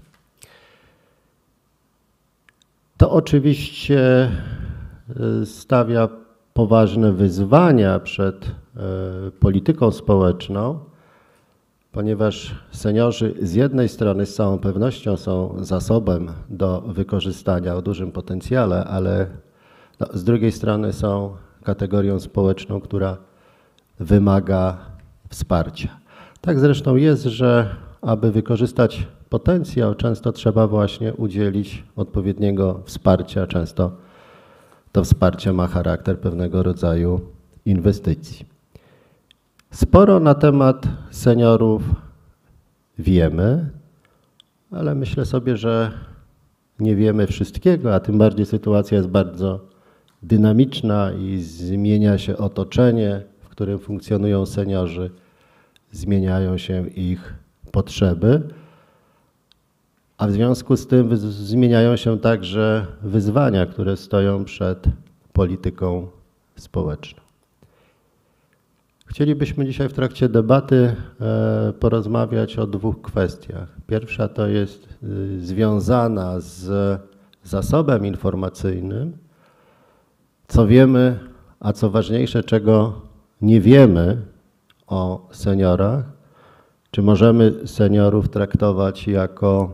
To oczywiście stawia poważne wyzwania przed polityką społeczną, ponieważ seniorzy z jednej strony z całą pewnością są zasobem do wykorzystania o dużym potencjale, ale z drugiej strony są kategorią społeczną, która wymaga wsparcia. Tak zresztą jest, że aby wykorzystać potencjał, często trzeba właśnie udzielić odpowiedniego wsparcia, często to wsparcie ma charakter pewnego rodzaju inwestycji. Sporo na temat seniorów wiemy, ale myślę sobie, że nie wiemy wszystkiego, a tym bardziej sytuacja jest bardzo dynamiczna i zmienia się otoczenie, w którym funkcjonują seniorzy, zmieniają się ich potrzeby, a w związku z tym zmieniają się także wyzwania, które stoją przed polityką społeczną. Chcielibyśmy dzisiaj w trakcie debaty porozmawiać o dwóch kwestiach. Pierwsza to jest związana z zasobem informacyjnym, co wiemy, a co ważniejsze, czego nie wiemy o seniorach. Czy możemy seniorów traktować jako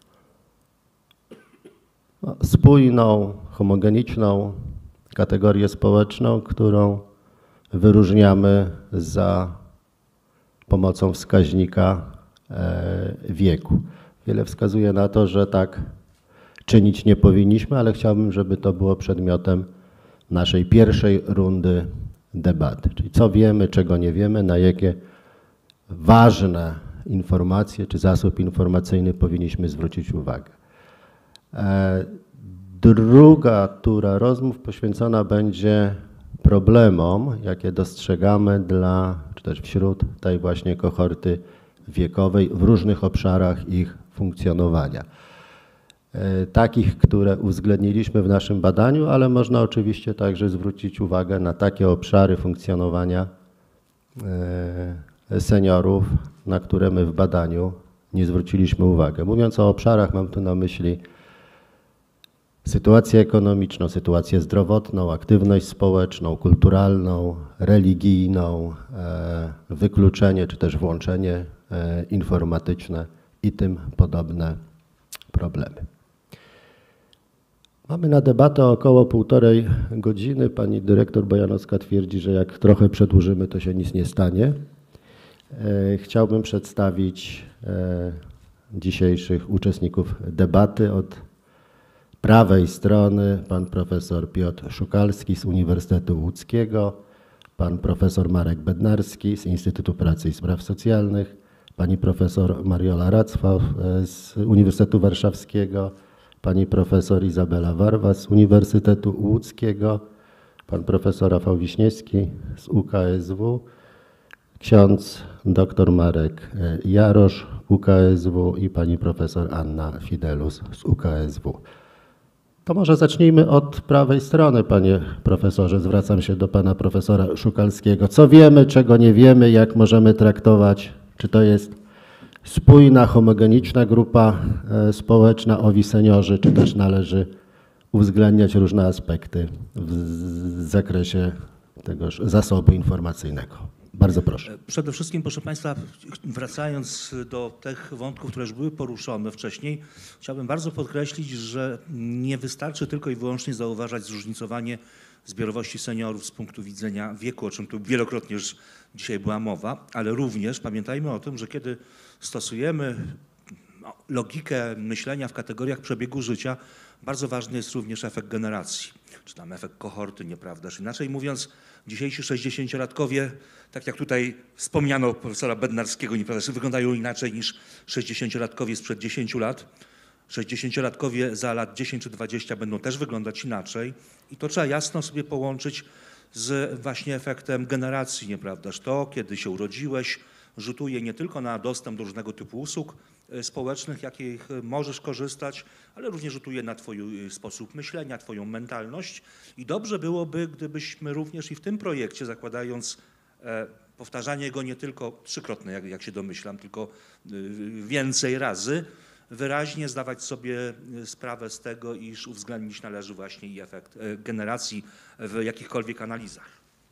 spójną, homogeniczną kategorię społeczną, którą wyróżniamy za pomocą wskaźnika wieku. Wiele wskazuje na to, że tak czynić nie powinniśmy, ale chciałbym, żeby to było przedmiotem naszej pierwszej rundy debaty, czyli co wiemy, czego nie wiemy, na jakie ważne informacje czy zasób informacyjny powinniśmy zwrócić uwagę. Druga tura rozmów poświęcona będzie problemom, jakie dostrzegamy czy też wśród tej właśnie kohorty wiekowej w różnych obszarach ich funkcjonowania. Takich, które uwzględniliśmy w naszym badaniu, ale można oczywiście także zwrócić uwagę na takie obszary funkcjonowania seniorów, na które my w badaniu nie zwróciliśmy uwagi. Mówiąc o obszarach, mam tu na myśli sytuację ekonomiczną, sytuację zdrowotną, aktywność społeczną, kulturalną, religijną, wykluczenie czy też włączenie informatyczne i tym podobne problemy. Mamy na debatę około 1,5 godziny. Pani dyrektor Bojanowska twierdzi, że jak trochę przedłużymy, to się nic nie stanie. Chciałbym przedstawić dzisiejszych uczestników debaty. Od prawej strony pan profesor Piotr Szukalski z Uniwersytetu Łódzkiego, pan profesor Marek Bednarski z Instytutu Pracy i Spraw Socjalnych, pani profesor Mariola Racław z Uniwersytetu Warszawskiego, pani profesor Izabela Warwa z Uniwersytetu Łódzkiego, pan profesor Rafał Wiśniewski z UKSW, ksiądz dr Marek Jarosz, UKSW i pani profesor Anna Fidelus z UKSW. To może zacznijmy od prawej strony, panie profesorze. Zwracam się do pana profesora Szukalskiego. Co wiemy, czego nie wiemy, jak możemy traktować, czy to jest spójna, homogeniczna grupa społeczna, owi seniorzy, czy też należy uwzględniać różne aspekty w zakresie tegoż zasobu informacyjnego. Bardzo proszę. Przede wszystkim, proszę państwa, wracając do tych wątków, które już były poruszone wcześniej, chciałbym bardzo podkreślić, że nie wystarczy tylko i wyłącznie zauważać zróżnicowanie zbiorowości seniorów z punktu widzenia wieku, o czym tu wielokrotnie już dzisiaj była mowa, ale również pamiętajmy o tym, że kiedy stosujemy logikę myślenia w kategoriach przebiegu życia, bardzo ważny jest również efekt generacji, czy tam efekt kohorty, nieprawdaż? Inaczej mówiąc, dzisiejsi 60-latkowie, tak jak tutaj wspomniano profesora Bednarskiego, nieprawdaż, wyglądają inaczej niż 60-latkowie sprzed 10 lat. 60-latkowie za lat 10 czy 20 będą też wyglądać inaczej i to trzeba jasno sobie połączyć z właśnie efektem generacji, nieprawdaż? To, kiedy się urodziłeś, rzutuje nie tylko na dostęp do różnego typu usług społecznych, jakich możesz korzystać, ale również rzutuje na twój sposób myślenia, twoją mentalność i dobrze byłoby, gdybyśmy również i w tym projekcie, zakładając powtarzanie go nie tylko trzykrotne, jak się domyślam, tylko więcej razy, wyraźnie zdawać sobie sprawę z tego, iż uwzględnić należy właśnie i efekt generacji w jakichkolwiek analizach.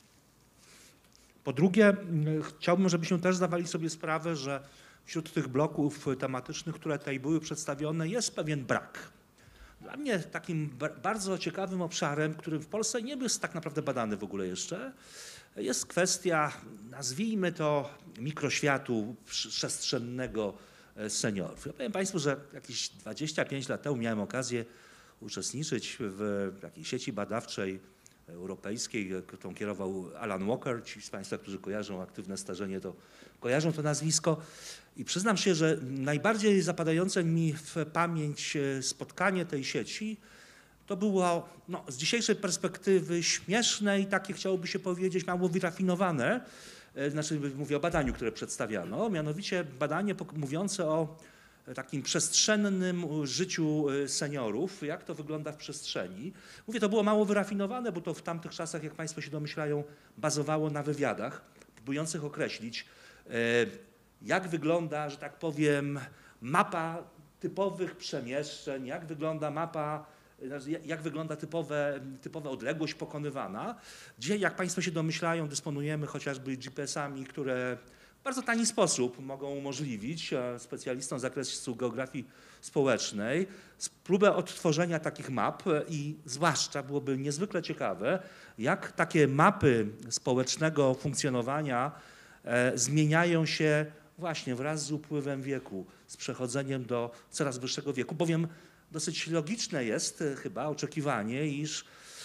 Po drugie, chciałbym, żebyśmy też zdawali sobie sprawę, że wśród tych bloków tematycznych, które tutaj były przedstawione, jest pewien brak. Dla mnie takim bardzo ciekawym obszarem, który w Polsce nie jest tak naprawdę badany w ogóle jeszcze, jest kwestia, nazwijmy to, mikroświatu przestrzennego seniorów. Ja powiem państwu, że jakieś 25 lat temu miałem okazję uczestniczyć w takiej sieci badawczej europejskiej, którą kierował Alan Walker. Ci z państwa, którzy kojarzą aktywne starzenie, to kojarzą to nazwisko. I przyznam się, że najbardziej zapadające mi w pamięć spotkanie tej sieci to było z dzisiejszej perspektywy śmieszne i takie, chciałoby się powiedzieć, mało wyrafinowane. Znaczy mówię o badaniu, które przedstawiano, mianowicie badanie mówiące o takim przestrzennym życiu seniorów, jak to wygląda w przestrzeni. Mówię, to było mało wyrafinowane, bo to w tamtych czasach, jak państwo się domyślają, bazowało na wywiadach, próbujących określić, jak wygląda, że tak powiem, mapa typowych przemieszczeń, jak wygląda typowa odległość pokonywana. Dzisiaj, jak państwo się domyślają, dysponujemy chociażby GPS-ami, które w bardzo tani sposób mogą umożliwić specjalistom z zakresu geografii społecznej próbę odtworzenia takich map i zwłaszcza byłoby niezwykle ciekawe, jak takie mapy społecznego funkcjonowania zmieniają się właśnie wraz z upływem wieku, z przechodzeniem do coraz wyższego wieku, bowiem dosyć logiczne jest chyba oczekiwanie, iż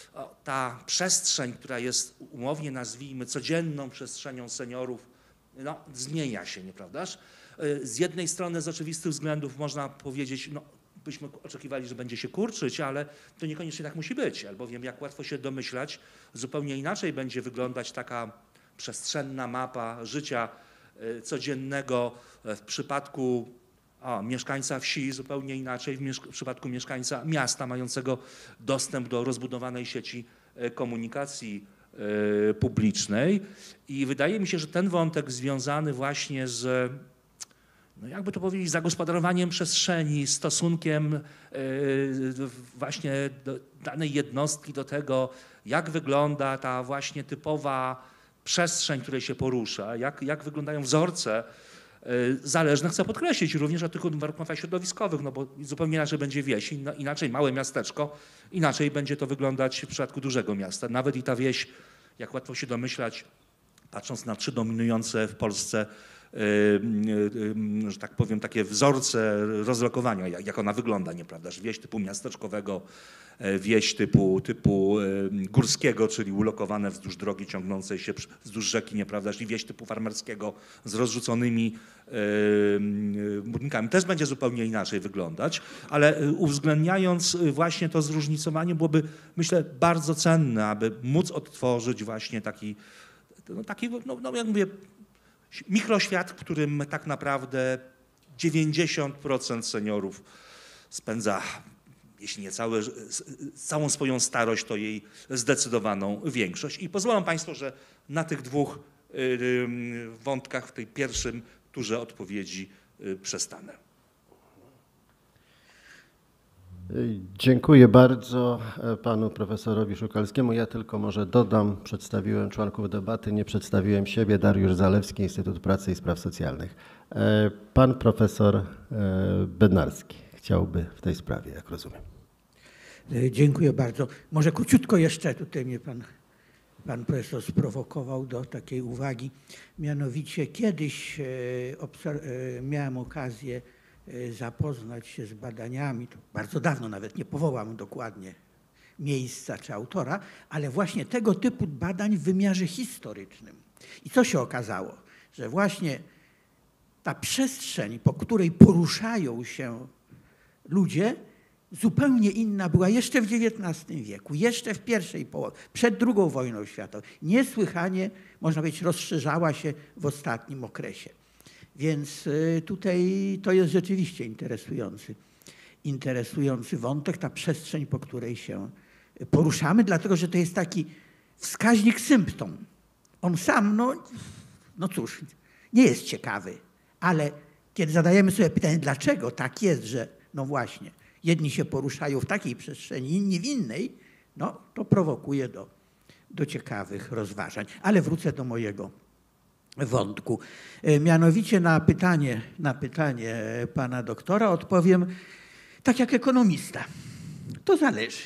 ta przestrzeń, która jest, umownie nazwijmy, codzienną przestrzenią seniorów, no, zmienia się, nieprawdaż? Z jednej strony z oczywistych względów można powiedzieć, no, byśmy oczekiwali, że będzie się kurczyć, ale to niekoniecznie tak musi być, albowiem jak łatwo się domyślać, zupełnie inaczej będzie wyglądać taka przestrzenna mapa życia codziennego w przypadku mieszkańca wsi, zupełnie inaczej w przypadku mieszkańca miasta mającego dostęp do rozbudowanej sieci komunikacji publicznej. I wydaje mi się, że ten wątek związany właśnie z, no jakby to powiedzieć, zagospodarowaniem przestrzeni, stosunkiem właśnie do danej jednostki, do tego, jak wygląda ta właśnie typowa przestrzeń, w której się porusza, jak wyglądają wzorce zależne, chcę podkreślić, również od tych uwarunkowań środowiskowych, no bo zupełnie inaczej będzie wieś, inaczej małe miasteczko, inaczej będzie to wyglądać w przypadku dużego miasta. Nawet i ta wieś, jak łatwo się domyślać, patrząc na 3 dominujące w Polsce, że tak powiem, takie wzorce rozlokowania, jak ona wygląda, nieprawdaż? Wieś typu miasteczkowego, wieś typu górskiego, czyli ulokowane wzdłuż drogi ciągnącej się wzdłuż rzeki, nieprawdaż? I wieś typu farmerskiego z rozrzuconymi budynkami też będzie zupełnie inaczej wyglądać, ale uwzględniając właśnie to zróżnicowanie, byłoby, myślę, bardzo cenne, aby móc odtworzyć właśnie taki jak mówię, mikroświat, w którym tak naprawdę 90% seniorów spędza, jeśli nie całą swoją starość, to jej zdecydowaną większość. I pozwolą Państwo, że na tych 2 wątkach, w tej pierwszym turze odpowiedzi przestanę. Dziękuję bardzo panu profesorowi Szukalskiemu. Ja tylko może dodam, przedstawiłem członków debaty, nie przedstawiłem siebie. Dariusz Zalewski, Instytut Pracy i Spraw Socjalnych. Pan profesor Bednarski chciałby w tej sprawie, jak rozumiem. Dziękuję bardzo. Może króciutko jeszcze, tutaj mnie pan profesor sprowokował do takiej uwagi. Mianowicie kiedyś miałem okazję zapoznać się z badaniami, to bardzo dawno, nawet nie powołam dokładnie miejsca czy autora, ale właśnie tego typu badań w wymiarze historycznym. I co się okazało? Że właśnie ta przestrzeń, po której poruszają się ludzie, zupełnie inna była jeszcze w XIX wieku, jeszcze w pierwszej połowie, przed II wojną światową. Niesłychanie, można powiedzieć, rozszerzała się w ostatnim okresie. Więc tutaj to jest rzeczywiście interesujący wątek, ta przestrzeń, po której się poruszamy, dlatego że to jest taki wskaźnik symptom. On sam, no cóż, nie jest ciekawy, ale kiedy zadajemy sobie pytanie, dlaczego tak jest, że no właśnie, jedni się poruszają w takiej przestrzeni, inni w innej, no to prowokuje do ciekawych rozważań. Ale wrócę do mojego wątku. Mianowicie na pytanie pana doktora odpowiem tak jak ekonomista. To zależy.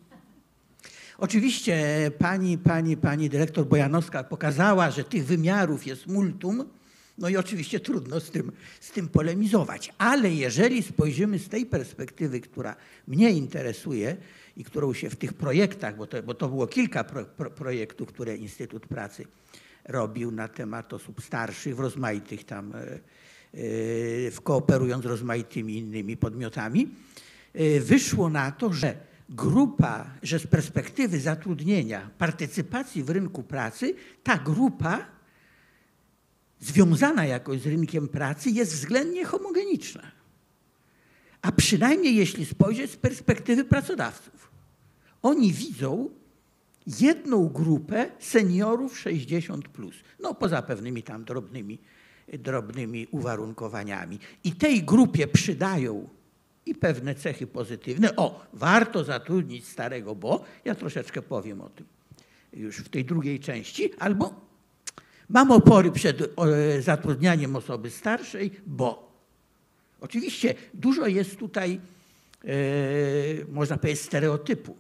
Oczywiście pani dyrektor Bojanowska pokazała, że tych wymiarów jest multum, no i oczywiście trudno z tym polemizować. Ale jeżeli spojrzymy z tej perspektywy, która mnie interesuje i którą się w tych projektach, bo to było kilka projektów, które Instytut Pracy robił na temat osób starszych w rozmaitych tam, kooperując z rozmaitymi innymi podmiotami, wyszło na to, że z perspektywy zatrudnienia, partycypacji w rynku pracy, ta grupa związana jakoś z rynkiem pracy jest względnie homogeniczna. A przynajmniej jeśli spojrzeć z perspektywy pracodawców. Oni widzą jedną grupę seniorów 60+, no poza pewnymi tam drobnymi uwarunkowaniami. I tej grupie przydają i pewne cechy pozytywne. Warto zatrudnić starego, bo ja troszeczkę powiem o tym już w tej drugiej części, albo mam opory przed zatrudnianiem osoby starszej, bo oczywiście dużo jest tutaj, można powiedzieć, stereotypu.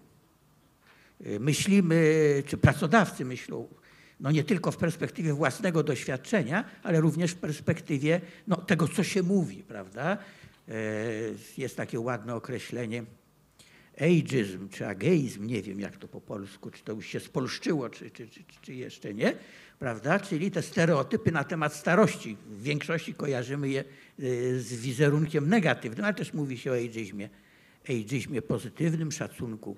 Myślimy, czy pracodawcy myślą, no nie tylko w perspektywie własnego doświadczenia, ale również w perspektywie tego, co się mówi, prawda? Jest takie ładne określenie ageizm czy ageizm, nie wiem jak to po polsku, czy to już się spolszczyło, czy jeszcze nie, prawda? Czyli te stereotypy na temat starości. W większości kojarzymy je z wizerunkiem negatywnym, ale też mówi się o ageizmie pozytywnym, szacunku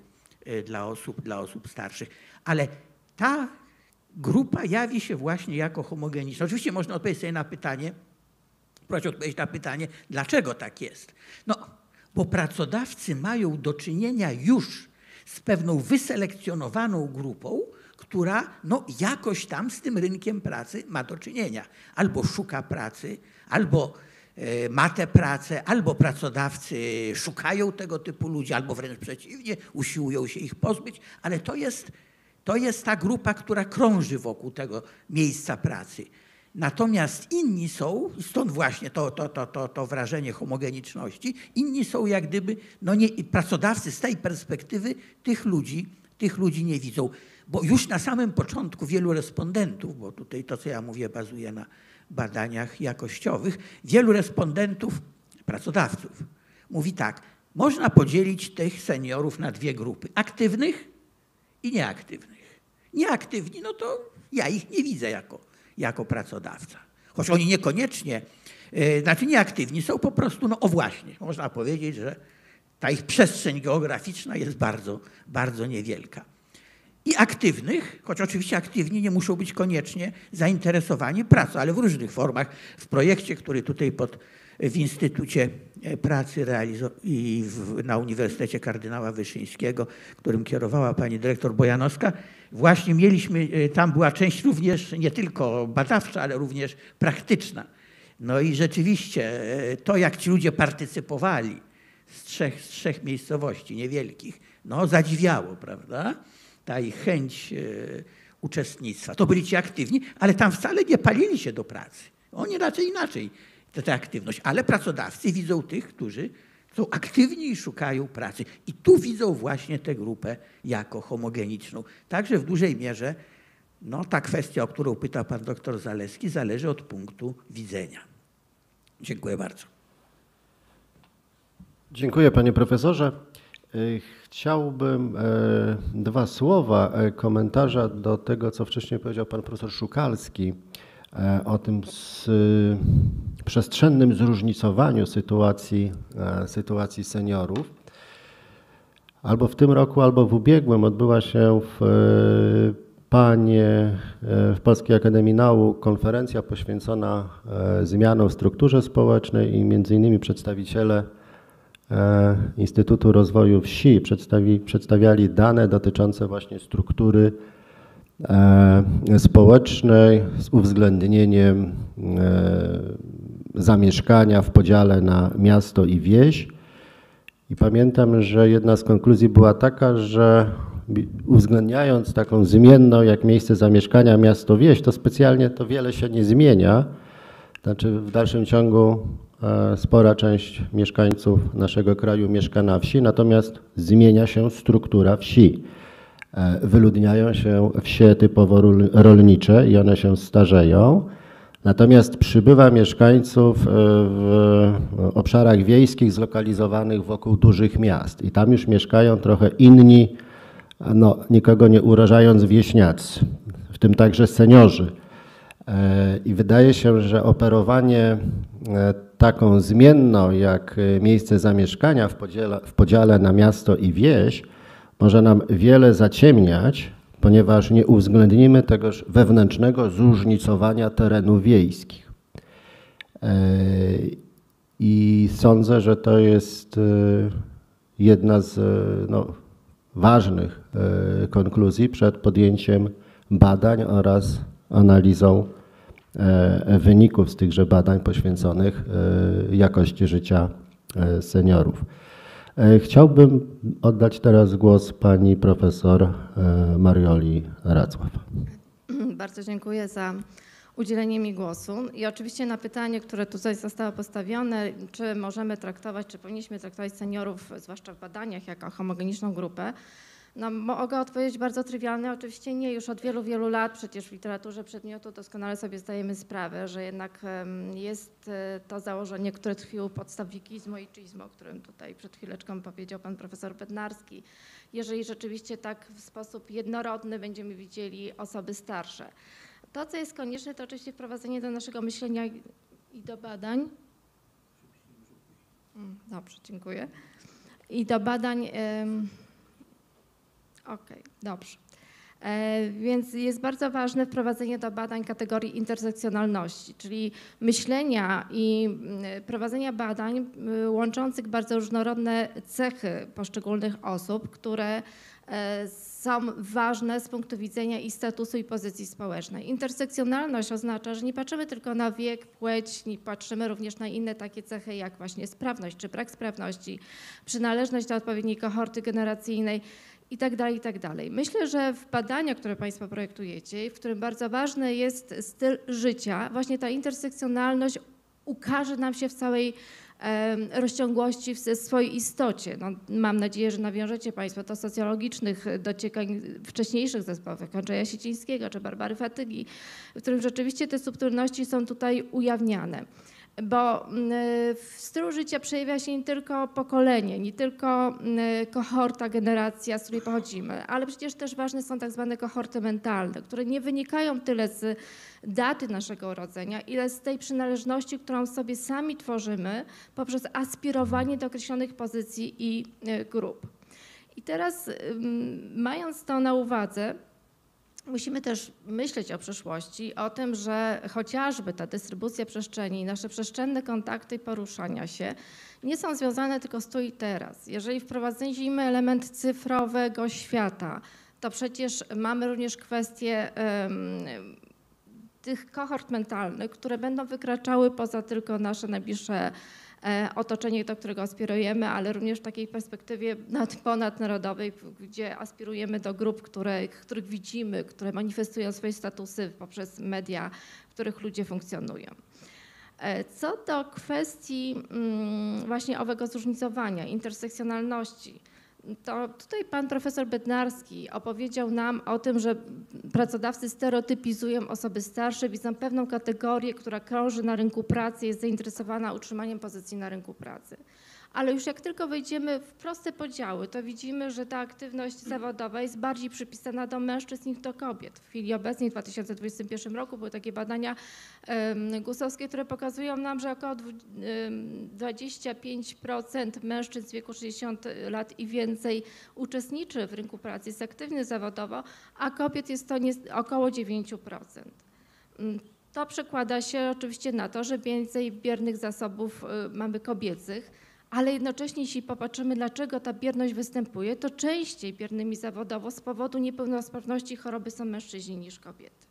dla osób starszych. Ale ta grupa jawi się właśnie jako homogeniczna. Oczywiście można odpowiedzieć sobie na pytanie, prosić odpowiedzieć na pytanie, dlaczego tak jest. No, bo pracodawcy mają do czynienia już z pewną wyselekcjonowaną grupą, która no, jakoś tam z tym rynkiem pracy ma do czynienia. Albo szuka pracy, albo ma tę pracę, albo pracodawcy szukają tego typu ludzi, albo wręcz przeciwnie, usiłują się ich pozbyć, ale to jest ta grupa, która krąży wokół tego miejsca pracy. Natomiast inni są, i stąd właśnie to wrażenie homogeniczności, inni są jak gdyby, no nie, pracodawcy z tej perspektywy tych ludzi nie widzą. Bo już na samym początku wielu respondentów, bo tutaj to, co ja mówię, bazuje na badaniach jakościowych, wielu respondentów, pracodawców, mówi tak, można podzielić tych seniorów na dwie grupy, aktywnych i nieaktywnych. Nieaktywni, no to ja ich nie widzę jako pracodawca. Choć oni niekoniecznie, znaczy nieaktywni są po prostu, no o właśnie, można powiedzieć, że ta ich przestrzeń geograficzna jest bardzo, bardzo niewielka. I aktywnych, choć oczywiście aktywni nie muszą być koniecznie zainteresowani pracą, ale w różnych formach. W projekcie, który tutaj w Instytucie Pracy i na Uniwersytecie Kardynała Wyszyńskiego, którym kierowała pani dyrektor Bojanowska, właśnie mieliśmy, tam była część również nie tylko badawcza, ale również praktyczna. No i rzeczywiście to, jak ci ludzie partycypowali z trzech miejscowości niewielkich, no zadziwiało, prawda? Ta ich chęć uczestnictwa. To byli ci aktywni, ale tam wcale nie palili się do pracy. Oni raczej inaczej tę aktywność. Ale pracodawcy widzą tych, którzy są aktywni i szukają pracy. I tu widzą właśnie tę grupę jako homogeniczną. Także w dużej mierze no, ta kwestia, o którą pyta pan doktor Zaleski, zależy od punktu widzenia. Dziękuję bardzo. Dziękuję panie profesorze. Chciałbym dwa słowa komentarza do tego, co wcześniej powiedział pan profesor Szukalski o tym przestrzennym zróżnicowaniu sytuacji seniorów. Albo w tym roku, albo w ubiegłym odbyła się w Polskiej Akademii Nauk konferencja poświęcona zmianom w strukturze społecznej i między innymi przedstawiciele Instytutu Rozwoju Wsi przedstawiali dane dotyczące właśnie struktury społecznej z uwzględnieniem zamieszkania w podziale na miasto i wieś. I pamiętam, że jedna z konkluzji była taka, że uwzględniając taką zmienną jak miejsce zamieszkania miasto-wieś, to specjalnie to wiele się nie zmienia. Znaczy w dalszym ciągu spora część mieszkańców naszego kraju mieszka na wsi, natomiast zmienia się struktura wsi. Wyludniają się wsie typowo rolnicze i one się starzeją. Natomiast przybywa mieszkańców w obszarach wiejskich zlokalizowanych wokół dużych miast i tam już mieszkają trochę inni, no, nikogo nie urażając, wieśniacy, w tym także seniorzy. I wydaje się, że operowanie taką zmienną jak miejsce zamieszkania w podziale na miasto i wieś może nam wiele zaciemniać, ponieważ nie uwzględnimy tegoż wewnętrznego zróżnicowania terenów wiejskich. I sądzę, że to jest jedna z ważnych konkluzji przed podjęciem badań oraz analizą wyników z tychże badań poświęconych jakości życia seniorów. Chciałbym oddać teraz głos pani profesor Marioli Racław. Bardzo dziękuję za udzielenie mi głosu. I oczywiście na pytanie, które tutaj zostało postawione, czy możemy traktować, czy powinniśmy traktować seniorów, zwłaszcza w badaniach, jako homogeniczną grupę, No, mogę odpowiedzieć bardzo trywialnie, oczywiście nie, już od wielu, wielu lat przecież w literaturze przedmiotu doskonale sobie zdajemy sprawę, że jednak jest to założenie, które tkwi u podstaw wikizmu i czyizmu, o którym tutaj przed chwileczką powiedział pan profesor Bednarski. Jeżeli rzeczywiście tak w sposób jednorodny będziemy widzieli osoby starsze. To, co jest konieczne, to oczywiście wprowadzenie do naszego myślenia i do badań. Dobrze, dziękuję. I do badań. Okej, dobrze. Więc jest bardzo ważne wprowadzenie do badań kategorii intersekcjonalności, czyli myślenia i prowadzenia badań łączących bardzo różnorodne cechy poszczególnych osób, które są ważne z punktu widzenia ich statusu i pozycji społecznej. Intersekcjonalność oznacza, że nie patrzymy tylko na wiek, płeć, nie patrzymy również na inne takie cechy jak właśnie sprawność czy brak sprawności, przynależność do odpowiedniej kohorty generacyjnej i tak dalej, i tak dalej. Myślę, że w badaniach, które Państwo projektujecie, w którym bardzo ważny jest styl życia, właśnie ta intersekcjonalność ukaże nam się w całej rozciągłości, w swojej istocie. No, mam nadzieję, że nawiążecie Państwo do socjologicznych dociekań wcześniejszych zespołów, Andrzeja Sicińskiego czy Barbary Fatygi, w którym rzeczywiście te subtelności są tutaj ujawniane. Bo w stylu życia przejawia się nie tylko pokolenie, nie tylko kohorta, generacja, z której pochodzimy, ale przecież też ważne są tak zwane kohorty mentalne, które nie wynikają tyle z daty naszego urodzenia, ile z tej przynależności, którą sobie sami tworzymy poprzez aspirowanie do określonych pozycji i grup. I teraz mając to na uwadze, musimy też myśleć o przyszłości, o tym, że chociażby ta dystrybucja przestrzeni, nasze przestrzenne kontakty i poruszania się nie są związane tylko z tu i teraz. Jeżeli wprowadzimy element cyfrowego świata, to przecież mamy również kwestie tych kohort mentalnych, które będą wykraczały poza tylko nasze najbliższe otoczenie, do którego aspirujemy, ale również w takiej perspektywie ponadnarodowej, gdzie aspirujemy do grup, których widzimy, które manifestują swoje statusy poprzez media, w których ludzie funkcjonują. Co do kwestii właśnie owego zróżnicowania, intersekcjonalności, to tutaj pan profesor Bednarski opowiedział nam o tym, że pracodawcy stereotypizują osoby starsze, widzą pewną kategorię, która krąży na rynku pracy, jest zainteresowana utrzymaniem pozycji na rynku pracy. Ale już jak tylko wejdziemy w proste podziały, to widzimy, że ta aktywność zawodowa jest bardziej przypisana do mężczyzn niż do kobiet. W chwili obecnej, w 2021 roku były takie badania GUS-owskie, które pokazują nam, że około 25% mężczyzn w wieku 60 lat i więcej uczestniczy w rynku pracy, jest aktywny zawodowo, a kobiet jest to około 9%. To przekłada się oczywiście na to, że więcej biernych zasobów mamy kobiecych, ale jednocześnie jeśli popatrzymy, dlaczego ta bierność występuje, to częściej biernymi zawodowo z powodu niepełnosprawności i choroby są mężczyźni niż kobiety.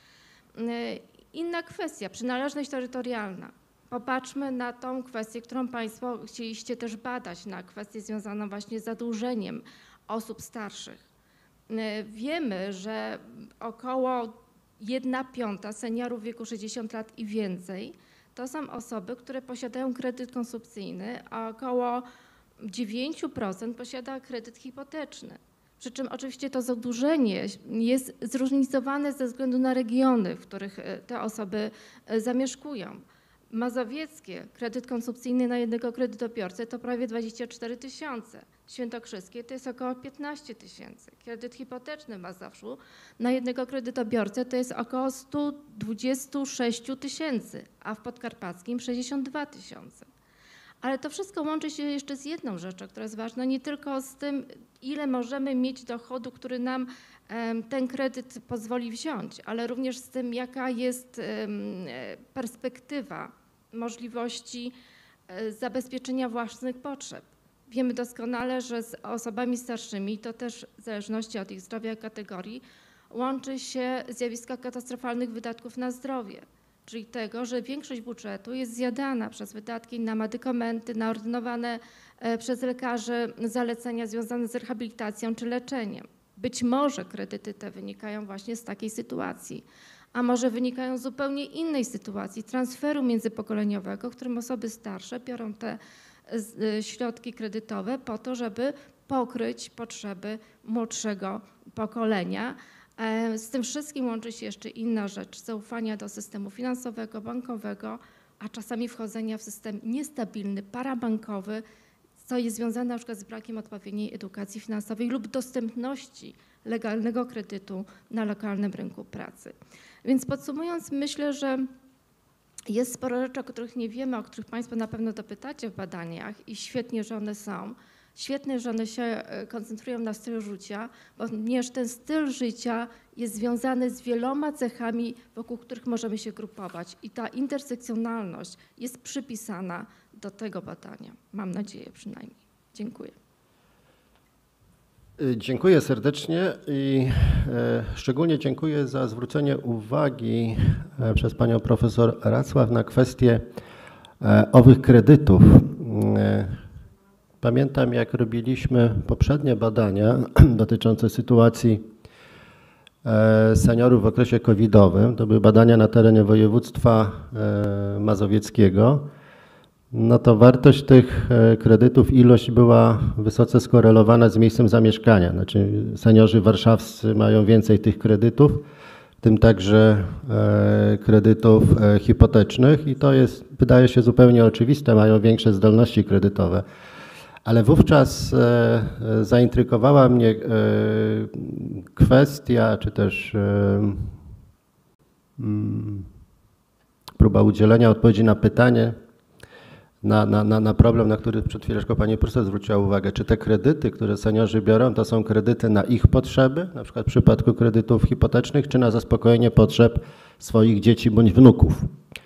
Inna kwestia, przynależność terytorialna. Popatrzmy na tą kwestię, którą Państwo chcieliście też badać, na kwestię związaną właśnie z zadłużeniem osób starszych. Wiemy, że około 1/5 seniorów w wieku 60 lat i więcej to są osoby, które posiadają kredyt konsumpcyjny, a około 9% posiada kredyt hipoteczny. Przy czym oczywiście to zadłużenie jest zróżnicowane ze względu na regiony, w których te osoby zamieszkują. Mazowieckie, kredyt konsumpcyjny na jednego kredytobiorcę to prawie 24 000. Świętokrzyskie to jest około 15 000. Kredyt hipoteczny w Mazowszu na jednego kredytobiorcę to jest około 126 000, a w Podkarpackim 62 000. Ale to wszystko łączy się jeszcze z jedną rzeczą, która jest ważna, nie tylko z tym, ile możemy mieć dochodu, który nam ten kredyt pozwoli wziąć, ale również z tym, jaka jest perspektywa możliwości zabezpieczenia własnych potrzeb. Wiemy doskonale, że z osobami starszymi, to też w zależności od ich zdrowia i kategorii, łączy się zjawisko katastrofalnych wydatków na zdrowie, czyli tego, że większość budżetu jest zjadana przez wydatki na medykamenty, na ordynowane przez lekarzy zalecenia związane z rehabilitacją czy leczeniem. Być może kredyty te wynikają właśnie z takiej sytuacji, a może wynikają z zupełnie innej sytuacji, transferu międzypokoleniowego, w którym osoby starsze biorą te środki kredytowe po to, żeby pokryć potrzeby młodszego pokolenia. Z tym wszystkim łączy się jeszcze inna rzecz, zaufania do systemu finansowego, bankowego, a czasami wchodzenia w system niestabilny, parabankowy, co jest związane na przykład z brakiem odpowiedniej edukacji finansowej lub dostępności legalnego kredytu na lokalnym rynku pracy. Więc podsumując, myślę, że jest sporo rzeczy, o których nie wiemy, o których Państwo na pewno dopytacie w badaniach i świetnie, że one są. Świetnie, że one się koncentrują na stylu życia, ponieważ ten styl życia jest związany z wieloma cechami, wokół których możemy się grupować i ta intersekcjonalność jest przypisana do tego badania. Mam nadzieję przynajmniej. Dziękuję. Dziękuję serdecznie i szczególnie dziękuję za zwrócenie uwagi przez panią profesor Racław na kwestię owych kredytów. Pamiętam, jak robiliśmy poprzednie badania dotyczące sytuacji seniorów w okresie covidowym. To były badania na terenie województwa mazowieckiego. No to wartość tych kredytów, ilość była wysoce skorelowana z miejscem zamieszkania. Znaczy seniorzy warszawscy mają więcej tych kredytów, w tym także kredytów hipotecznych i to jest, wydaje się zupełnie oczywiste, mają większe zdolności kredytowe. Ale wówczas zaintrygowała mnie kwestia, czy też próba udzielenia odpowiedzi na pytanie, na problem, na który przed chwileczką pani profesor zwróciła uwagę. Czy te kredyty, które seniorzy biorą, to są kredyty na ich potrzeby, na przykład w przypadku kredytów hipotecznych, czy na zaspokojenie potrzeb swoich dzieci bądź wnuków?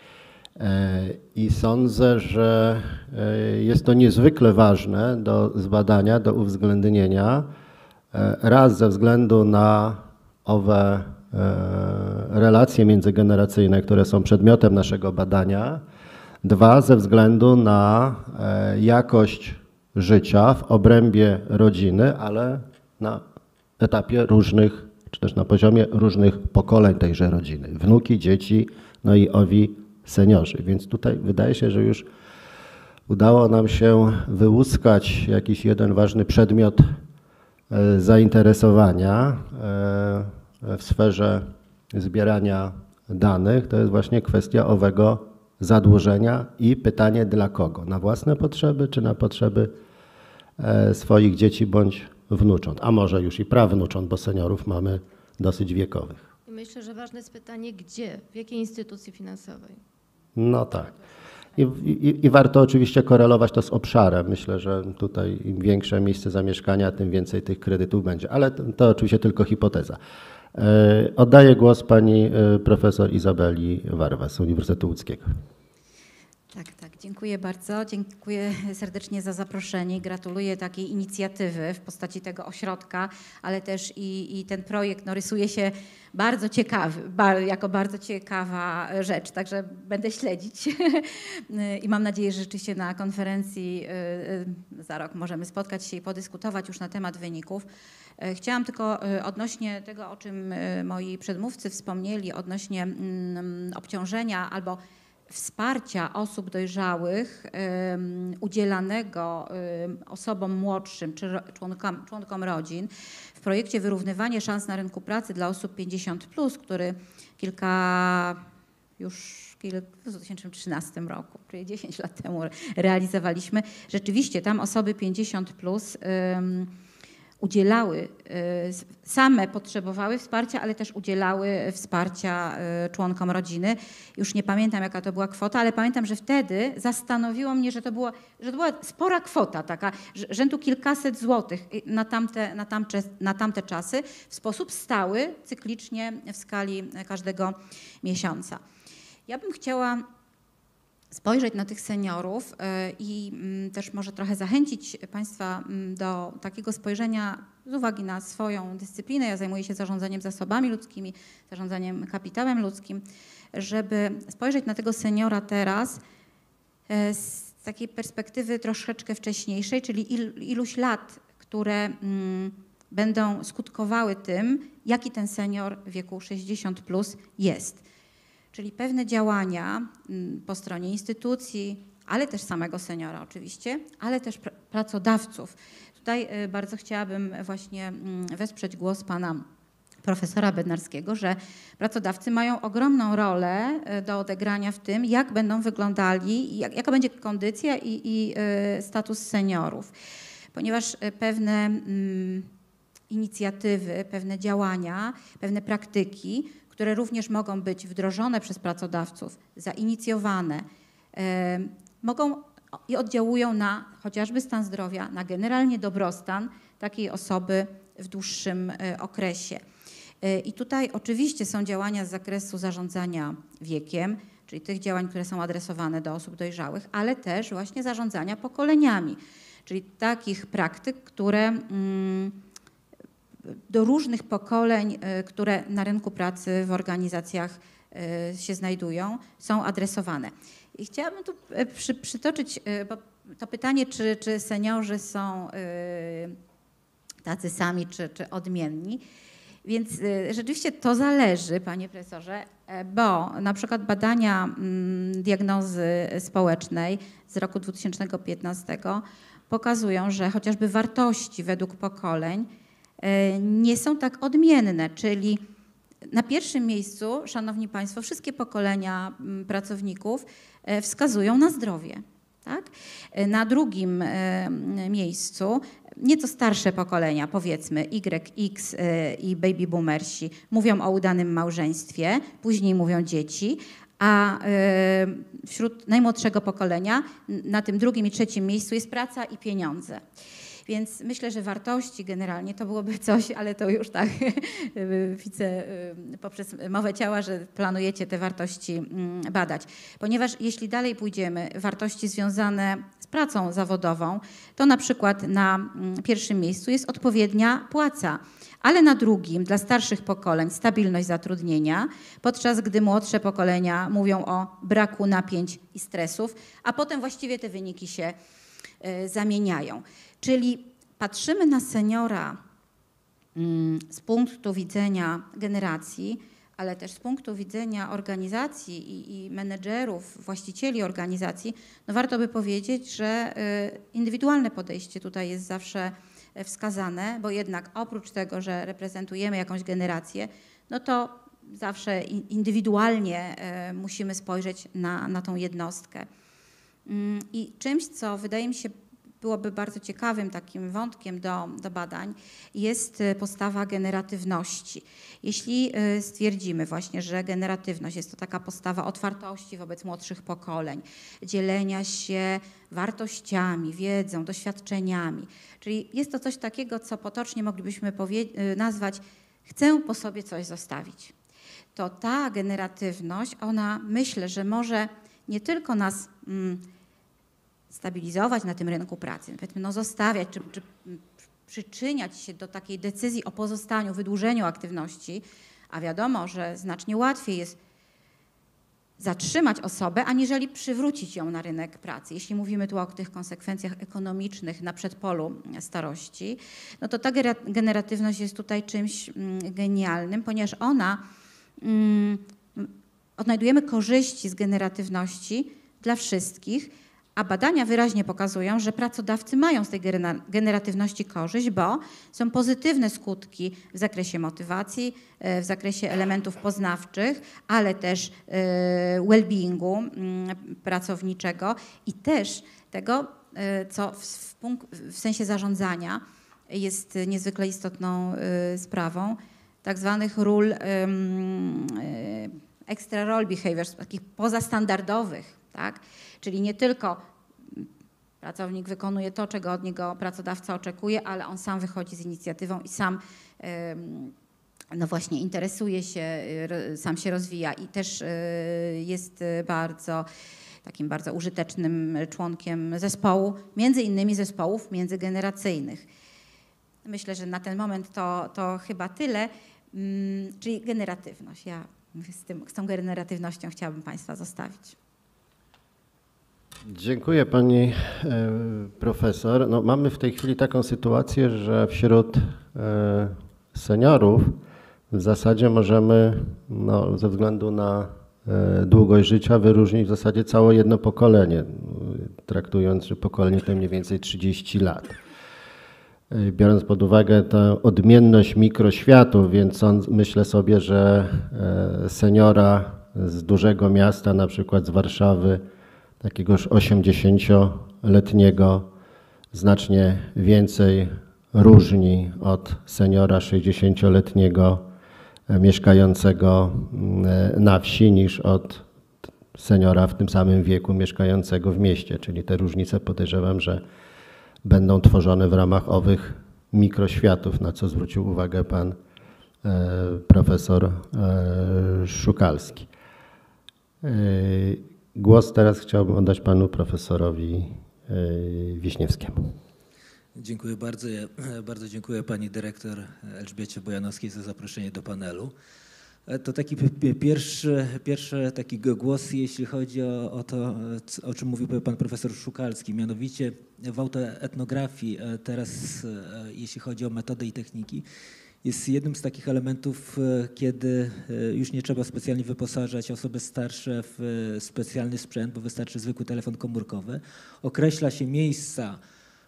I sądzę, że jest to niezwykle ważne do zbadania, do uwzględnienia. Raz ze względu na owe relacje międzygeneracyjne, które są przedmiotem naszego badania. Dwa, ze względu na jakość życia w obrębie rodziny, ale na etapie różnych, czy też na poziomie różnych pokoleń tejże rodziny. Wnuki, dzieci, no i owi seniorzy. Więc tutaj wydaje się, że już udało nam się wyłuskać jakiś jeden ważny przedmiot zainteresowania w sferze zbierania danych. To jest właśnie kwestia owego zadłużenia i pytanie dla kogo? Na własne potrzeby, czy na potrzeby swoich dzieci bądź wnucząt? A może już i prawnucząt, bo seniorów mamy dosyć wiekowych. Myślę, że ważne jest pytanie, gdzie, w jakiej instytucji finansowej. No tak. I warto oczywiście korelować to z obszarem. Myślę, że tutaj im większe miejsce zamieszkania, tym więcej tych kredytów będzie. Ale to oczywiście tylko hipoteza. Oddaję głos pani profesor Izabeli Warwas z Uniwersytetu Łódzkiego. Tak, dziękuję bardzo. Dziękuję serdecznie za zaproszenie. Gratuluję takiej inicjatywy w postaci tego ośrodka, ale też i ten projekt rysuje się bardzo ciekawy, jako bardzo ciekawa rzecz, także będę śledzić i mam nadzieję, że rzeczywiście na konferencji za rok możemy spotkać się i podyskutować już na temat wyników. Chciałam tylko odnośnie tego, o czym moi przedmówcy wspomnieli, odnośnie obciążenia albo wsparcia osób dojrzałych udzielanego osobom młodszym czy członkom rodzin w projekcie Wyrównywanie szans na rynku pracy dla osób 50+, który w 2013 roku, czyli 10 lat temu realizowaliśmy. Rzeczywiście tam osoby 50+ udzielały, same potrzebowały wsparcia, ale też udzielały wsparcia członkom rodziny. Już nie pamiętam, jaka to była kwota, ale pamiętam, że wtedy zastanowiło mnie, że to była spora kwota, taka rzędu kilkaset złotych na tamte czasy w sposób stały, cyklicznie w skali każdego miesiąca. Ja bym chciała spojrzeć na tych seniorów i też może trochę zachęcić Państwa do takiego spojrzenia z uwagi na swoją dyscyplinę. Ja zajmuję się zarządzaniem zasobami ludzkimi, zarządzaniem kapitałem ludzkim, żeby spojrzeć na tego seniora teraz z takiej perspektywy troszeczkę wcześniejszej, czyli iluś lat, które będą skutkowały tym, jaki ten senior w wieku 60+ jest. Czyli pewne działania po stronie instytucji, ale też samego seniora oczywiście, ale też pracodawców. tutaj bardzo chciałabym właśnie wesprzeć głos pana profesora Bednarskiego, że pracodawcy mają ogromną rolę do odegrania w tym, jak będą wyglądali, jaka będzie kondycja i status seniorów. Ponieważ pewne inicjatywy, pewne działania, pewne praktyki, które również mogą być wdrożone przez pracodawców, zainicjowane, mogą i oddziałują na chociażby stan zdrowia, na generalnie dobrostan takiej osoby w dłuższym okresie. I tutaj oczywiście są działania z zakresu zarządzania wiekiem, czyli tych działań, które są adresowane do osób dojrzałych, ale też właśnie zarządzania pokoleniami, czyli takich praktyk, które do różnych pokoleń, które na rynku pracy w organizacjach się znajdują, są adresowane. I chciałabym tu przytoczyć to pytanie, czy seniorzy są tacy sami, czy odmienni. Więc rzeczywiście to zależy, panie profesorze, bo na przykład badania diagnozy społecznej z roku 2015 pokazują, że chociażby wartości według pokoleń nie są tak odmienne, czyli na pierwszym miejscu, szanowni państwo, wszystkie pokolenia pracowników wskazują na zdrowie. Tak? Na drugim miejscu nieco starsze pokolenia, powiedzmy Y, X i baby boomersi, mówią o udanym małżeństwie, później mówią dzieci, a wśród najmłodszego pokolenia na tym drugim i trzecim miejscu jest praca i pieniądze. Więc myślę, że wartości generalnie to byłoby coś, ale to już tak widzę poprzez mowę ciała, że planujecie te wartości badać. Ponieważ jeśli dalej pójdziemy, wartości związane z pracą zawodową, to na przykład na pierwszym miejscu jest odpowiednia płaca, ale na drugim dla starszych pokoleń stabilność zatrudnienia, podczas gdy młodsze pokolenia mówią o braku napięć i stresów, a potem właściwie te wyniki się zamieniają. Czyli patrzymy na seniora z punktu widzenia generacji, ale też z punktu widzenia organizacji i menedżerów, właścicieli organizacji, no warto by powiedzieć, że indywidualne podejście tutaj jest zawsze wskazane, bo jednak oprócz tego, że reprezentujemy jakąś generację, no to zawsze indywidualnie musimy spojrzeć na tą jednostkę. I czymś, co wydaje mi się byłoby bardzo ciekawym takim wątkiem do badań, jest postawa generatywności. Jeśli stwierdzimy właśnie, że generatywność jest to taka postawa otwartości wobec młodszych pokoleń, dzielenia się wartościami, wiedzą, doświadczeniami, czyli jest to coś takiego, co potocznie moglibyśmy nazwać chcę po sobie coś zostawić. To ta generatywność, ona myślę, że może nie tylko nas stabilizować na tym rynku pracy, powiedzmy, no zostawiać czy przyczyniać się do takiej decyzji o pozostaniu, wydłużeniu aktywności, a wiadomo, że znacznie łatwiej jest zatrzymać osobę, aniżeli przywrócić ją na rynek pracy. Jeśli mówimy tu o tych konsekwencjach ekonomicznych na przedpolu starości, no to ta generatywność jest tutaj czymś genialnym, ponieważ ona, odnajdujemy korzyści z generatywności dla wszystkich, a badania wyraźnie pokazują, że pracodawcy mają z tej generatywności korzyść, bo są pozytywne skutki w zakresie motywacji, w zakresie elementów poznawczych, ale też well-beingu pracowniczego i też tego, co w sensie zarządzania jest niezwykle istotną sprawą, tak zwanych ról extra role behaviors, takich pozastandardowych, tak? Czyli nie tylko pracownik wykonuje to, czego od niego pracodawca oczekuje, ale on sam wychodzi z inicjatywą i sam no właśnie interesuje się, sam się rozwija i też jest takim bardzo użytecznym członkiem zespołu, między innymi zespołów międzygeneracyjnych. Myślę, że na ten moment to chyba tyle, czyli generatywność. Ja z tą generatywnością chciałabym Państwa zostawić. Dziękuję pani profesor. No, mamy w tej chwili taką sytuację, że wśród seniorów w zasadzie możemy ze względu na długość życia wyróżnić w zasadzie całe jedno pokolenie, traktując, że pokolenie to mniej więcej 30 lat. biorąc pod uwagę tę odmienność mikroświatów, więc myślę sobie, że seniora z dużego miasta, na przykład z Warszawy, takiegoż 80-letniego, znacznie więcej różni od seniora 60-letniego mieszkającego na wsi niż od seniora w tym samym wieku mieszkającego w mieście. Czyli te różnice podejrzewam, że będą tworzone w ramach owych mikroświatów, na co zwrócił uwagę pan profesor Szukalski. Głos teraz chciałbym oddać panu profesorowi Wiśniewskiemu. Dziękuję bardzo. Ja bardzo dziękuję pani dyrektor Elżbiecie Bojanowskiej za zaproszenie do panelu. To taki pierwszy taki głos, jeśli chodzi o to, o czym mówił pan profesor Szukalski, mianowicie w autoetnografii teraz, jeśli chodzi o metody i techniki, jest jednym z takich elementów, kiedy już nie trzeba specjalnie wyposażać osoby starsze w specjalny sprzęt, bo wystarczy zwykły telefon komórkowy. Określa się miejsca,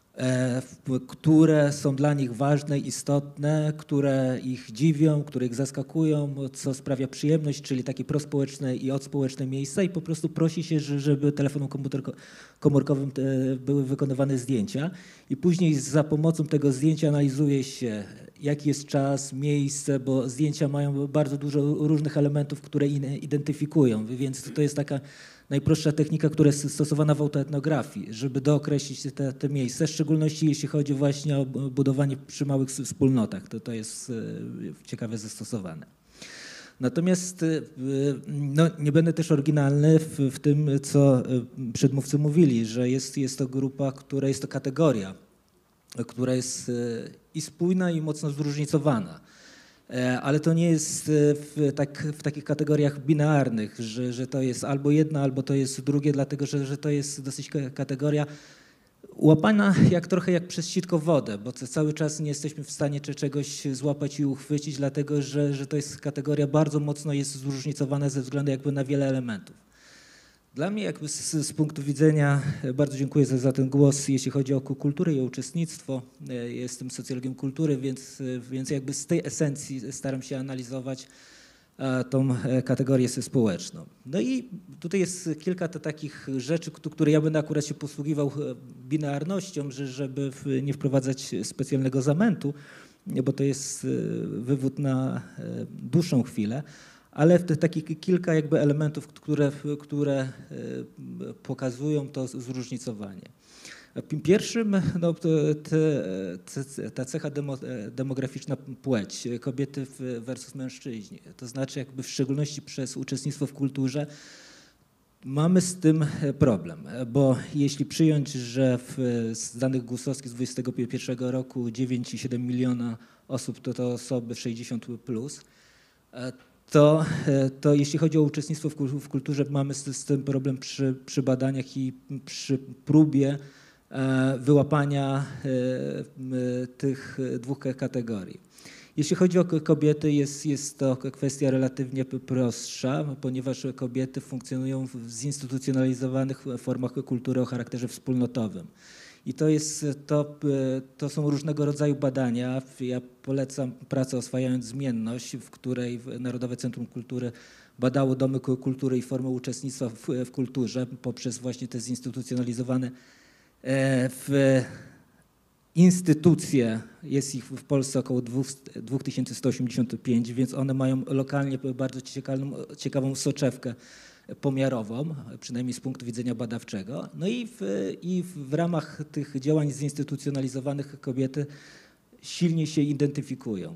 które są dla nich ważne, istotne, które ich dziwią, które ich zaskakują, co sprawia przyjemność, czyli takie prospołeczne i odspołeczne miejsca i po prostu prosi się, żeby telefonem komórkowym były wykonywane zdjęcia i później za pomocą tego zdjęcia analizuje się, jaki jest czas, miejsce, bo zdjęcia mają bardzo dużo różnych elementów, które identyfikują, więc to jest taka najprostsza technika, która jest stosowana w autoetnografii, żeby dookreślić te miejsca, w szczególności jeśli chodzi właśnie o budowanie przy małych wspólnotach. To jest ciekawe zastosowane. Natomiast no, nie będę też oryginalny w tym, co przedmówcy mówili, że jest to grupa, która jest to kategoria, która jest i spójna, i mocno zróżnicowana. Ale to nie jest w takich kategoriach binarnych, że to jest albo jedno, albo to jest drugie, dlatego że to jest dosyć kategoria łapana trochę jak przez sitko wodę, bo cały czas nie jesteśmy w stanie czegoś złapać i uchwycić, dlatego że to jest kategoria bardzo mocno jest zróżnicowana ze względu na wiele elementów. Dla mnie z punktu widzenia, bardzo dziękuję za ten głos, jeśli chodzi o kulturę i o uczestnictwo. Jestem socjologiem kultury, więc z tej esencji staram się analizować tą kategorię społeczną. No i tutaj jest kilka takich rzeczy, które ja będę akurat się posługiwał binarnością, żeby nie wprowadzać specjalnego zamętu, bo to jest wywód na dłuższą chwilę. Ale takich kilka elementów, które pokazują to zróżnicowanie. Pierwszym ta cecha demograficzna płeć, kobiety versus mężczyźni. To znaczy w szczególności przez uczestnictwo w kulturze mamy z tym problem, bo jeśli przyjąć, że z danych GUS-owskich z 2021 roku 9,7 miliona osób to osoby 60+, to jeśli chodzi o uczestnictwo w kulturze, mamy z tym problem przy badaniach i przy próbie wyłapania tych dwóch kategorii. Jeśli chodzi o kobiety, jest to kwestia relatywnie prostsza, ponieważ kobiety funkcjonują w zinstytucjonalizowanych formach kultury o charakterze wspólnotowym. I to są różnego rodzaju badania. Ja polecam pracę Oswajając zmienność, w której Narodowe Centrum Kultury badało domy kultury i formy uczestnictwa w kulturze poprzez właśnie te zinstytucjonalizowane instytucje. Jest ich w Polsce około 2185, więc one mają lokalnie bardzo ciekawą soczewkę pomiarową, przynajmniej z punktu widzenia badawczego. No i w ramach tych działań zinstytucjonalizowanych kobiety silnie się identyfikują.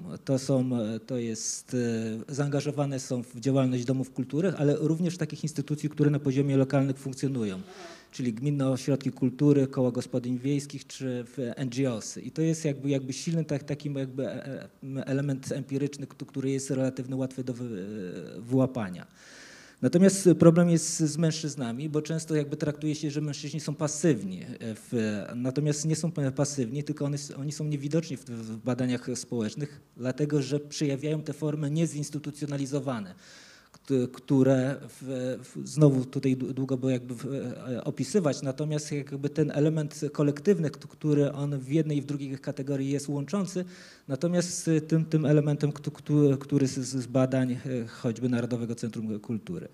Zaangażowane są w działalność domów kultury, ale również takich instytucji, które na poziomie lokalnym funkcjonują, czyli gminne ośrodki kultury, koła gospodyń wiejskich czy NGOs-y. I to jest jakby silny taki element empiryczny, który jest relatywnie łatwy do wyłapania. Natomiast problem jest z mężczyznami, bo często traktuje się, że mężczyźni są pasywni. Natomiast nie są pasywni, tylko oni są niewidoczni w badaniach społecznych, dlatego że przejawiają te formy niezinstytucjonalizowane, które znowu tutaj długo było jakby opisywać, natomiast jakby ten element kolektywny, który on w jednej i w drugiej kategorii jest łączący, natomiast tym elementem, który z badań choćby Narodowego Centrum Kultury.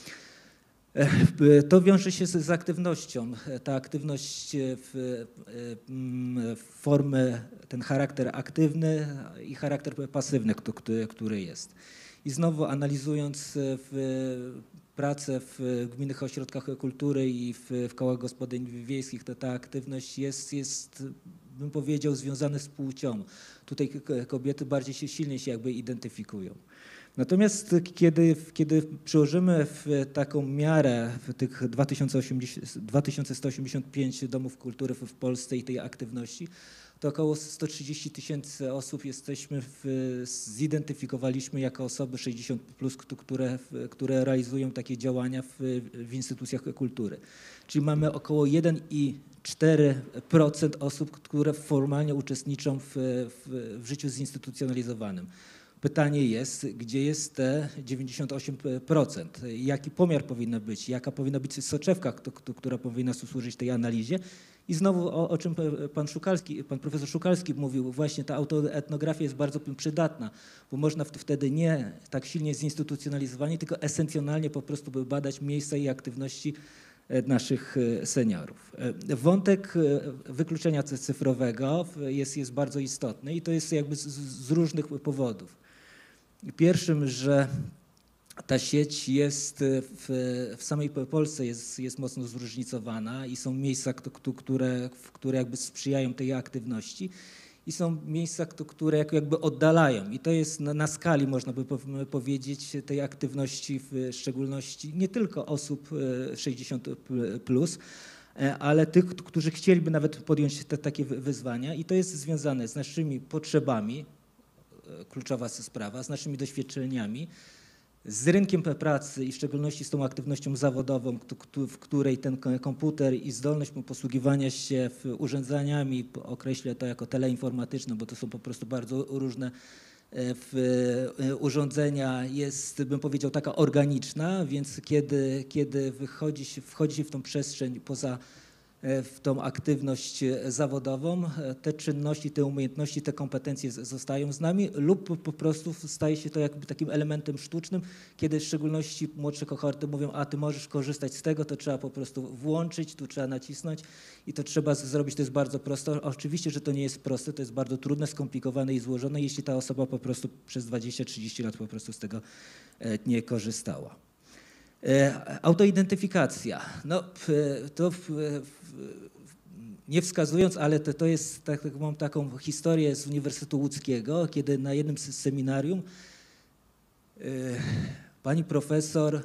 To wiąże się z aktywnością. Ta aktywność formy, ten charakter aktywny i charakter pasywny, który jest. I znowu analizując pracę w gminnych ośrodkach kultury i w kołach gospodyń wiejskich, to ta aktywność jest, bym powiedział, związana z płcią. Tutaj kobiety bardziej silnie się jakby identyfikują. Natomiast kiedy przyłożymy w taką miarę w tych 2185 domów kultury w Polsce i tej aktywności, to około 130 000 osób zidentyfikowaliśmy jako osoby 60+, które realizują takie działania w instytucjach kultury. Czyli mamy około 1,4% osób, które formalnie uczestniczą w życiu zinstytucjonalizowanym. Pytanie jest, gdzie jest te 98%? Jaki pomiar powinno być? Jaka powinna być soczewka, która powinna służyć tej analizie? I znowu o czym pan profesor Szukalski mówił, właśnie ta autoetnografia jest bardzo przydatna, bo można wtedy nie tak silnie zinstytucjonalizowanie, tylko esencjonalnie po prostu badać miejsca i aktywności naszych seniorów. Wątek wykluczenia cyfrowego jest bardzo istotny i to jest jakby z różnych powodów. Pierwszym, że ta sieć jest w samej Polsce jest mocno zróżnicowana i są miejsca, które jakby sprzyjają tej aktywności i są miejsca, które jakby oddalają. I to jest na skali, można by powiedzieć, tej aktywności, w szczególności nie tylko osób 60+, ale tych, którzy chcieliby nawet podjąć takie wyzwania. I to jest związane z naszymi potrzebami, kluczowa sprawa, z naszymi doświadczeniami, z rynkiem pracy i w szczególności z tą aktywnością zawodową, w której ten komputer i zdolność posługiwania się urządzeniami, określę to jako teleinformatyczne, bo to są po prostu bardzo różne urządzenia, jest, bym powiedział, taka organiczna, więc kiedy wchodzi się w tą przestrzeń poza w tą aktywność zawodową, te czynności, te umiejętności, te kompetencje zostają z nami lub po prostu staje się to jakby takim elementem sztucznym, kiedy w szczególności młodsze kohorty mówią, a ty możesz korzystać z tego, to trzeba po prostu włączyć, tu trzeba nacisnąć i to trzeba zrobić, to jest bardzo proste. Oczywiście, że to nie jest proste, to jest bardzo trudne, skomplikowane i złożone, jeśli ta osoba po prostu przez 20-30 lat po prostu z tego nie korzystała. Autoidentyfikacja. No, to nie wskazując, ale to jest, mam taką historię z Uniwersytetu Łódzkiego, kiedy na jednym z seminarium pani profesor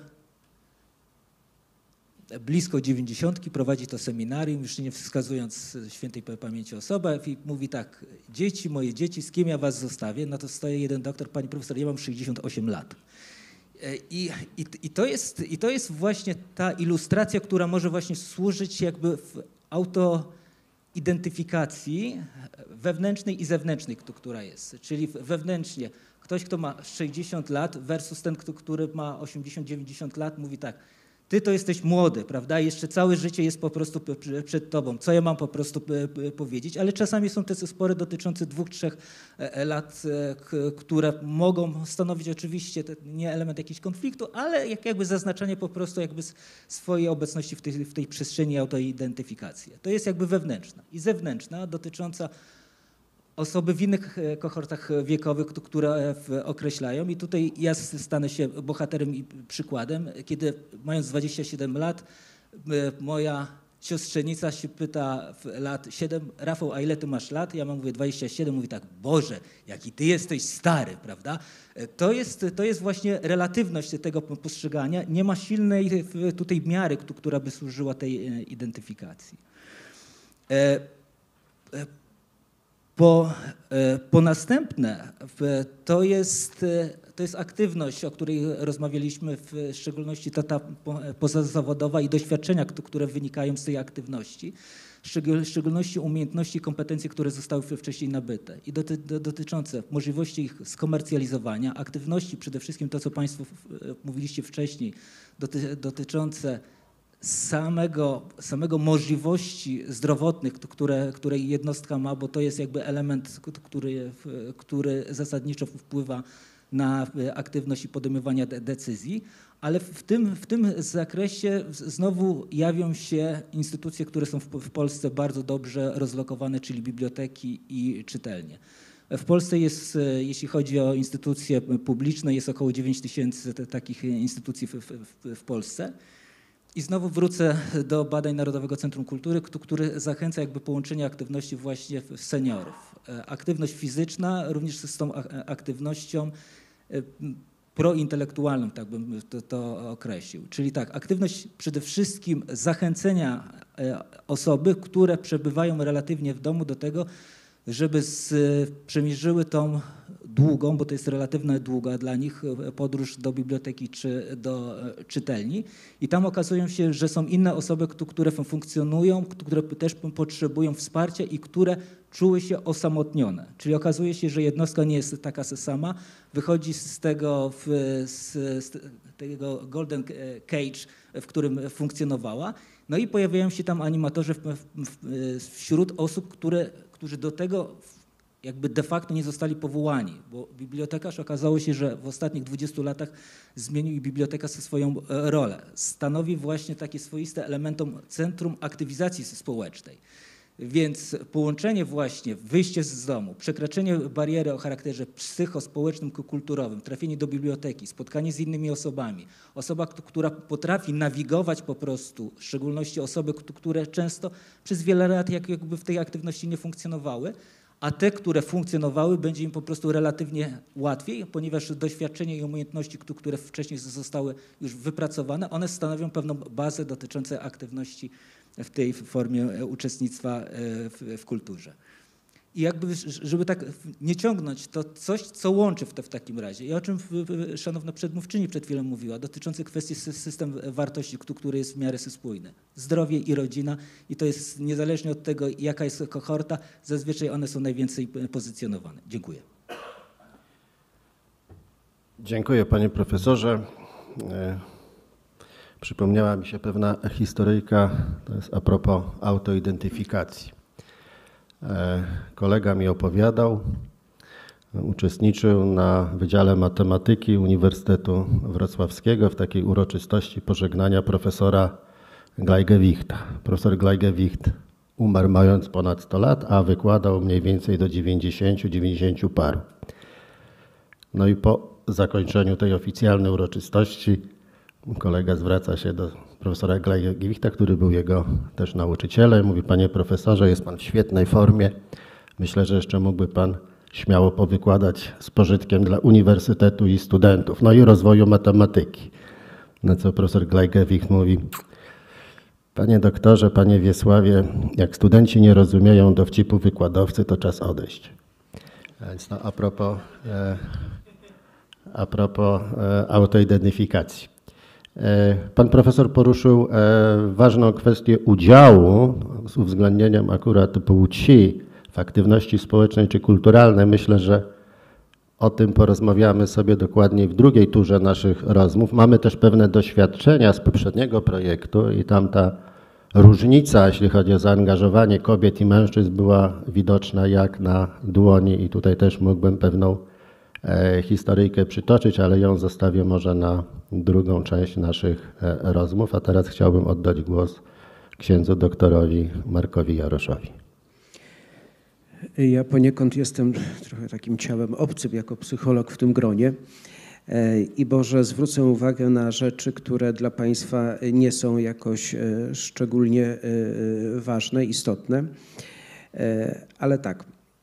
blisko 90 prowadzi to seminarium, już nie wskazując świętej pamięci osoby, i mówi tak, dzieci, moje dzieci, z kim ja was zostawię? No to staje jeden doktor, pani profesor, ja mam 68 lat. I to jest właśnie ta ilustracja, która może właśnie służyć jakby w autoidentyfikacji wewnętrznej i zewnętrznej, która jest. Czyli wewnętrznie ktoś, kto ma 60 lat versus ten, który ma 80-90 lat, mówi tak, ty to jesteś młody, prawda? Jeszcze całe życie jest po prostu przed tobą. Co ja mam po prostu powiedzieć? Ale czasami są te spory dotyczące 2-3 lat, które mogą stanowić oczywiście nie element jakiegoś konfliktu, ale jakby zaznaczanie po prostu jakby swojej obecności w tej przestrzeni autoidentyfikacji. To jest jakby wewnętrzna. I zewnętrzna dotycząca osoby w innych kohortach wiekowych, które określają. I tutaj ja stanę się bohaterem i przykładem, kiedy mając 27 lat, moja siostrzenica się pyta w lat 7, Rafał, a ile ty masz lat? Ja mówię 27, mówi tak, Boże, jaki ty jesteś stary, prawda? To jest właśnie relatywność tego postrzegania. Nie ma silnej tutaj miary, która by służyła tej identyfikacji. Po następne, to jest aktywność, o której rozmawialiśmy, w szczególności ta pozazawodowa i doświadczenia, które wynikają z tej aktywności. w szczególności umiejętności i kompetencje, które zostały wcześniej nabyte i dotyczące możliwości ich skomercjalizowania, aktywności, przede wszystkim to, co Państwo mówiliście wcześniej, dotyczące samego możliwości zdrowotnych, które jednostka ma, bo to jest jakby element, który zasadniczo wpływa na aktywność i podejmowanie decyzji, ale w tym zakresie znowu jawią się instytucje, które są w Polsce bardzo dobrze rozlokowane, czyli biblioteki i czytelnie. W Polsce jest, jeśli chodzi o instytucje publiczne, jest około 9000 takich instytucji w Polsce. I znowu wrócę do badań Narodowego Centrum Kultury, który zachęca jakby połączenie aktywności właśnie seniorów. Aktywność fizyczna również z tą aktywnością prointelektualną, tak bym to określił. Czyli tak, aktywność przede wszystkim zachęcenia osoby, które przebywają relatywnie w domu, do tego, żeby przemierzyły tą długą, bo to jest relatywnie długa dla nich podróż do biblioteki czy do czytelni. I tam okazuje się, że są inne osoby, które funkcjonują, które też potrzebują wsparcia i które czuły się osamotnione. Czyli okazuje się, że jednostka nie jest taka sama, wychodzi z tego golden cage, w którym funkcjonowała. No i pojawiają się tam animatorzy wśród osób, którzy do tego jakby de facto nie zostali powołani, bo bibliotekarz okazało się, że w ostatnich 20 latach zmienił biblioteka swoją rolę. Stanowi właśnie takie swoiste elementum centrum aktywizacji społecznej. Więc połączenie właśnie, wyjście z domu, przekroczenie bariery o charakterze psychospołecznym, kulturowym, trafienie do biblioteki, spotkanie z innymi osobami, osoba, która potrafi nawigować po prostu, w szczególności osoby, które często przez wiele lat jakby w tej aktywności nie funkcjonowały, a te, które funkcjonowały, będzie im po prostu relatywnie łatwiej, ponieważ doświadczenie i umiejętności, które wcześniej zostały już wypracowane, one stanowią pewną bazę dotyczącą aktywności w tej formie uczestnictwa w kulturze. I jakby, żeby tak nie ciągnąć, to coś, co łączy w takim razie. I o czym szanowna przedmówczyni przed chwilą mówiła, dotyczące kwestii system wartości, który jest w miarę spójny. Zdrowie i rodzina i to jest niezależnie od tego, jaka jest kohorta, zazwyczaj one są najwięcej pozycjonowane. Dziękuję. Dziękuję panie profesorze. Przypomniała mi się pewna historyjka, to jest a propos autoidentyfikacji. Kolega mi opowiadał, uczestniczył na Wydziale Matematyki Uniwersytetu Wrocławskiego w takiej uroczystości pożegnania profesora Gleigewichta. Profesor Gleigewicht umarł mając ponad 100 lat, a wykładał mniej więcej do 90 paru. No i po zakończeniu tej oficjalnej uroczystości kolega zwraca się do profesora Gleigewichta, który był jego też nauczycielem. Mówi: panie profesorze, jest pan w świetnej formie. Myślę, że jeszcze mógłby pan śmiało powykładać z pożytkiem dla uniwersytetu i studentów, no i rozwoju matematyki. Na co profesor Gleigewicht mówi: panie doktorze, panie Wiesławie, jak studenci nie rozumieją dowcipu wykładowcy, to czas odejść. Więc no, a propos autoidentyfikacji. Pan profesor poruszył ważną kwestię udziału z uwzględnieniem akurat płci w aktywności społecznej czy kulturalnej. Myślę, że o tym porozmawiamy sobie dokładniej w drugiej turze naszych rozmów. Mamy też pewne doświadczenia z poprzedniego projektu i tam ta różnica, jeśli chodzi o zaangażowanie kobiet i mężczyzn, była widoczna jak na dłoni i tutaj też mógłbym pewną historyjkę przytoczyć, ale ją zostawię może na drugą część naszych rozmów. A teraz chciałbym oddać głos księdzu doktorowi Markowi Jaroszowi. Ja poniekąd jestem trochę takim ciałem obcym jako psycholog w tym gronie i może zwrócę uwagę na rzeczy, które dla Państwa nie są jakoś szczególnie ważne, istotne, ale tak.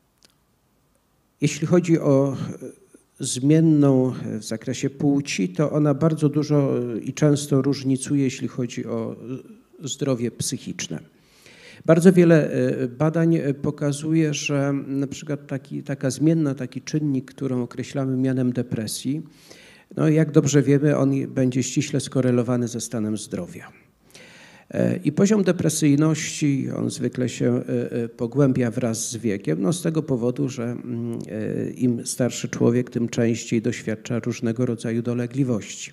Jeśli chodzi o zmienną w zakresie płci, to ona bardzo dużo i często różnicuje, jeśli chodzi o zdrowie psychiczne. Bardzo wiele badań pokazuje, że na przykład taka zmienna, taki czynnik, którą określamy mianem depresji, no jak dobrze wiemy, on będzie ściśle skorelowany ze stanem zdrowia. I poziom depresyjności, on zwykle się pogłębia wraz z wiekiem, no z tego powodu, że im starszy człowiek, tym częściej doświadcza różnego rodzaju dolegliwości.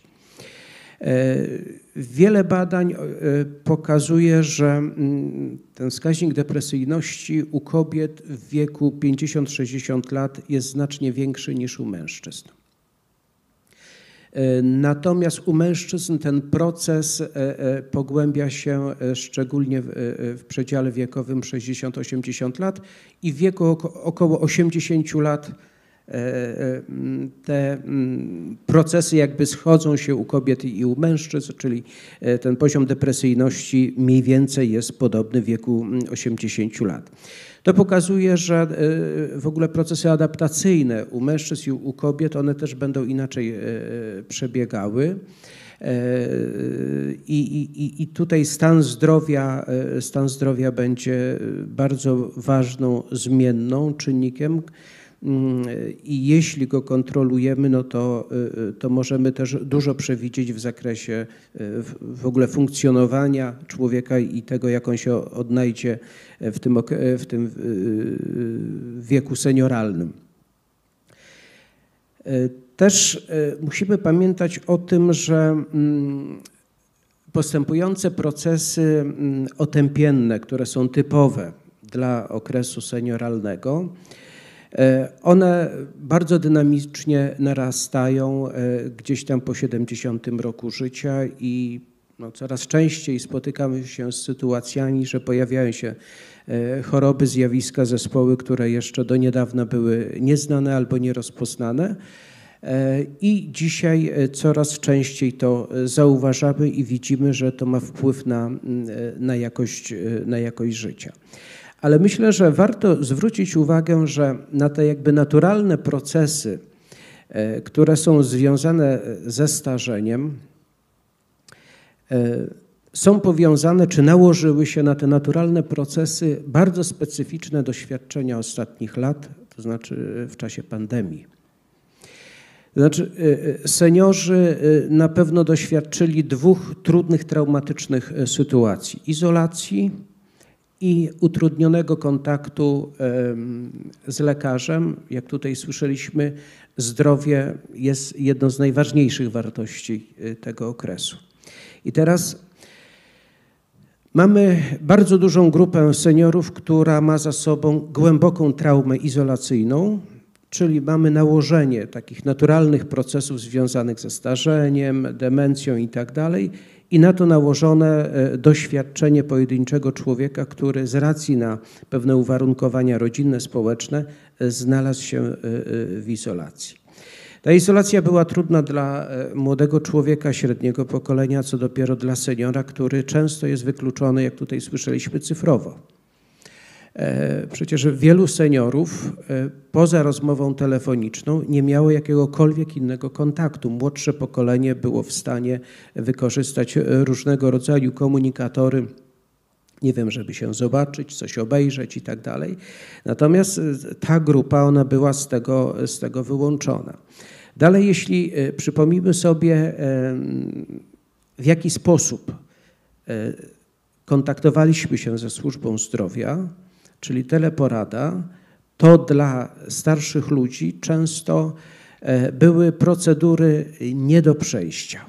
Wiele badań pokazuje, że ten wskaźnik depresyjności u kobiet w wieku 50-60 lat jest znacznie większy niż u mężczyzn. Natomiast u mężczyzn ten proces pogłębia się szczególnie w przedziale wiekowym 60-80 lat i w wieku około 80 lat te procesy jakby schodzą się u kobiet i u mężczyzn, czyli ten poziom depresyjności mniej więcej jest podobny w wieku 80 lat. To pokazuje, że w ogóle procesy adaptacyjne u mężczyzn i u kobiet, one też będą inaczej przebiegały. I tutaj stan zdrowia będzie bardzo ważną zmienną czynnikiem. I jeśli go kontrolujemy, no to możemy też dużo przewidzieć w zakresie w ogóle funkcjonowania człowieka i tego, jak on się odnajdzie w tym wieku senioralnym. Też musimy pamiętać o tym, że postępujące procesy otępienne, które są typowe dla okresu senioralnego, one bardzo dynamicznie narastają gdzieś tam po 70 roku życia i no, coraz częściej spotykamy się z sytuacjami, że pojawiają się choroby, zjawiska, zespoły, które jeszcze do niedawna były nieznane albo nierozpoznane. I dzisiaj coraz częściej to zauważamy i widzimy, że to ma wpływ na jakość życia. Ale myślę, że warto zwrócić uwagę, że na te jakby naturalne procesy, które są związane ze starzeniem, są powiązane czy nałożyły się na te naturalne procesy bardzo specyficzne doświadczenia ostatnich lat, to znaczy w czasie pandemii. To znaczy seniorzy na pewno doświadczyli dwóch trudnych, traumatycznych sytuacji: izolacji i utrudnionego kontaktu z lekarzem. Jak tutaj słyszeliśmy, zdrowie jest jedną z najważniejszych wartości tego okresu. I teraz mamy bardzo dużą grupę seniorów, która ma za sobą głęboką traumę izolacyjną, czyli mamy nałożenie takich naturalnych procesów związanych ze starzeniem, demencją i tak dalej, i na to nałożone doświadczenie pojedynczego człowieka, który z racji na pewne uwarunkowania rodzinne, społeczne znalazł się w izolacji. Ta izolacja była trudna dla młodego człowieka średniego pokolenia, co dopiero dla seniora, który często jest wykluczony, jak tutaj słyszeliśmy, cyfrowo. Przecież wielu seniorów poza rozmową telefoniczną nie miało jakiegokolwiek innego kontaktu. Młodsze pokolenie było w stanie wykorzystać różnego rodzaju komunikatory, nie wiem, żeby się zobaczyć, coś obejrzeć i tak dalej. Natomiast ta grupa, ona była z tego wyłączona. Dalej, jeśli przypomnimy sobie, w jaki sposób kontaktowaliśmy się ze służbą zdrowia, czyli teleporada, to dla starszych ludzi często były procedury nie do przejścia.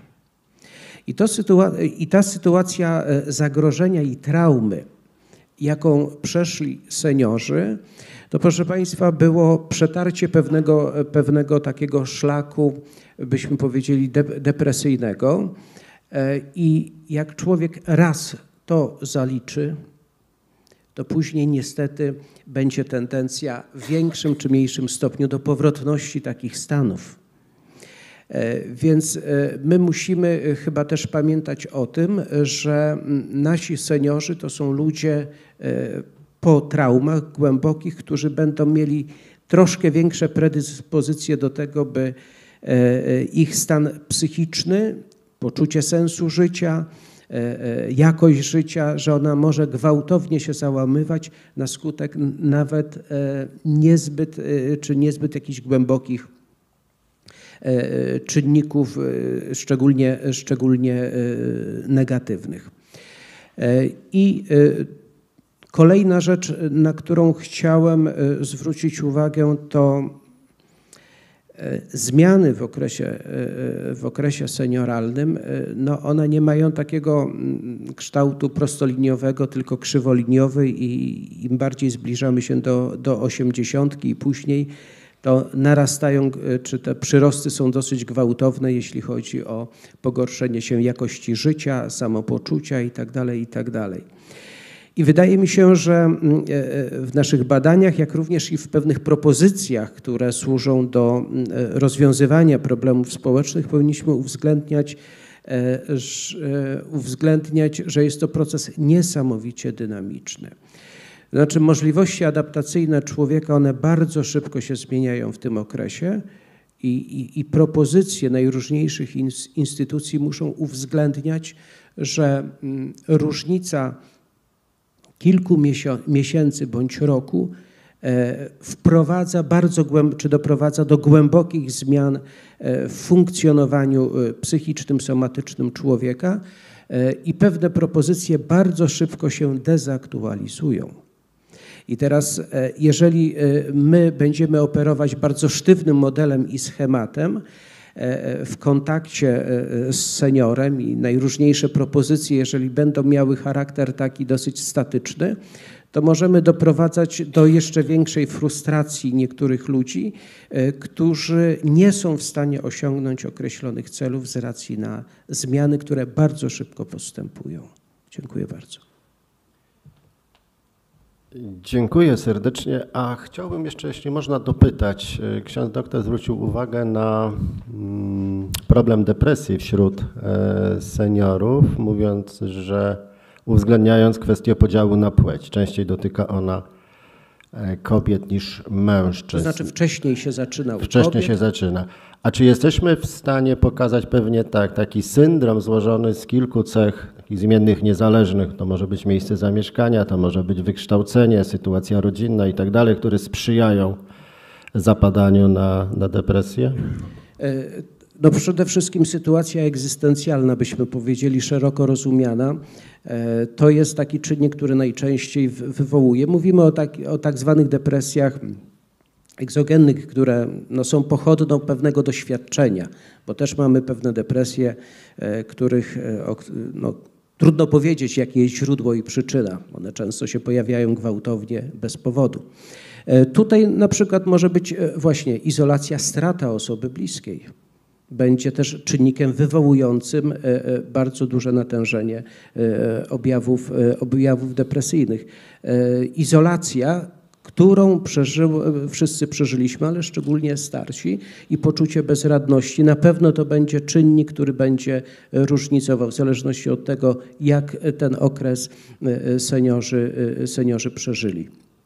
I ta sytuacja zagrożenia i traumy, jaką przeszli seniorzy, to proszę Państwa było przetarcie pewnego takiego szlaku, byśmy powiedzieli depresyjnego. I jak człowiek raz to zaliczy, to później niestety będzie tendencja w większym czy mniejszym stopniu do powrotności takich stanów. Więc my musimy chyba też pamiętać o tym, że nasi seniorzy to są ludzie po traumach głębokich, którzy będą mieli troszkę większe predyspozycje do tego, by ich stan psychiczny, poczucie sensu życia, jakość życia, że ona może gwałtownie się załamywać na skutek nawet niezbyt jakichś głębokich czynników, szczególnie negatywnych. I kolejna rzecz, na którą chciałem zwrócić uwagę, to zmiany w okresie senioralnym, no one nie mają takiego kształtu prostoliniowego, tylko krzywoliniowy i im bardziej zbliżamy się do 80 i później, to narastają, czy te przyrosty są dosyć gwałtowne, jeśli chodzi o pogorszenie się jakości życia, samopoczucia itd., itd. I wydaje mi się, że w naszych badaniach, jak również i w pewnych propozycjach, które służą do rozwiązywania problemów społecznych, powinniśmy uwzględniać, że jest to proces niesamowicie dynamiczny. Znaczy możliwości adaptacyjne człowieka, one bardzo szybko się zmieniają w tym okresie i propozycje najróżniejszych instytucji muszą uwzględniać, że różnica kilku miesięcy bądź roku doprowadza do głębokich zmian w funkcjonowaniu psychicznym, somatycznym człowieka i pewne propozycje bardzo szybko się dezaktualizują. I teraz, jeżeli my będziemy operować bardzo sztywnym modelem i schematem w kontakcie z seniorem i najróżniejsze propozycje, jeżeli będą miały charakter taki dosyć statyczny, to możemy doprowadzać do jeszcze większej frustracji niektórych ludzi, którzy nie są w stanie osiągnąć określonych celów z racji na zmiany, które bardzo szybko postępują. Dziękuję bardzo. Dziękuję serdecznie, a chciałbym jeszcze, jeśli można, dopytać. Ksiądz doktor zwrócił uwagę na problem depresji wśród seniorów, mówiąc, że uwzględniając kwestię podziału na płeć, częściej dotyka ona kobiet niż mężczyzn. To znaczy wcześniej się zaczyna u Wcześniej się zaczyna. A czy jesteśmy w stanie pokazać pewnie taki syndrom złożony z kilku cech, takich zmiennych, niezależnych, to może być miejsce zamieszkania, to może być wykształcenie, sytuacja rodzinna i tak dalej, które sprzyjają zapadaniu na depresję? No przede wszystkim sytuacja egzystencjalna, byśmy powiedzieli, szeroko rozumiana, to jest taki czynnik, który najczęściej wywołuje. Mówimy o tak zwanych depresjach egzogennych, które no, są pochodną pewnego doświadczenia, bo też mamy pewne depresje, których no, trudno powiedzieć, jakie jest źródło i przyczyna. One często się pojawiają gwałtownie, bez powodu. Tutaj na przykład może być właśnie izolacja, strata osoby bliskiej. Będzie też czynnikiem wywołującym bardzo duże natężenie objawów depresyjnych. Izolacja, którą wszyscy przeżyliśmy, ale szczególnie starsi, i poczucie bezradności. Na pewno to będzie czynnik, który będzie różnicował w zależności od tego, jak ten okres seniorzy przeżyli.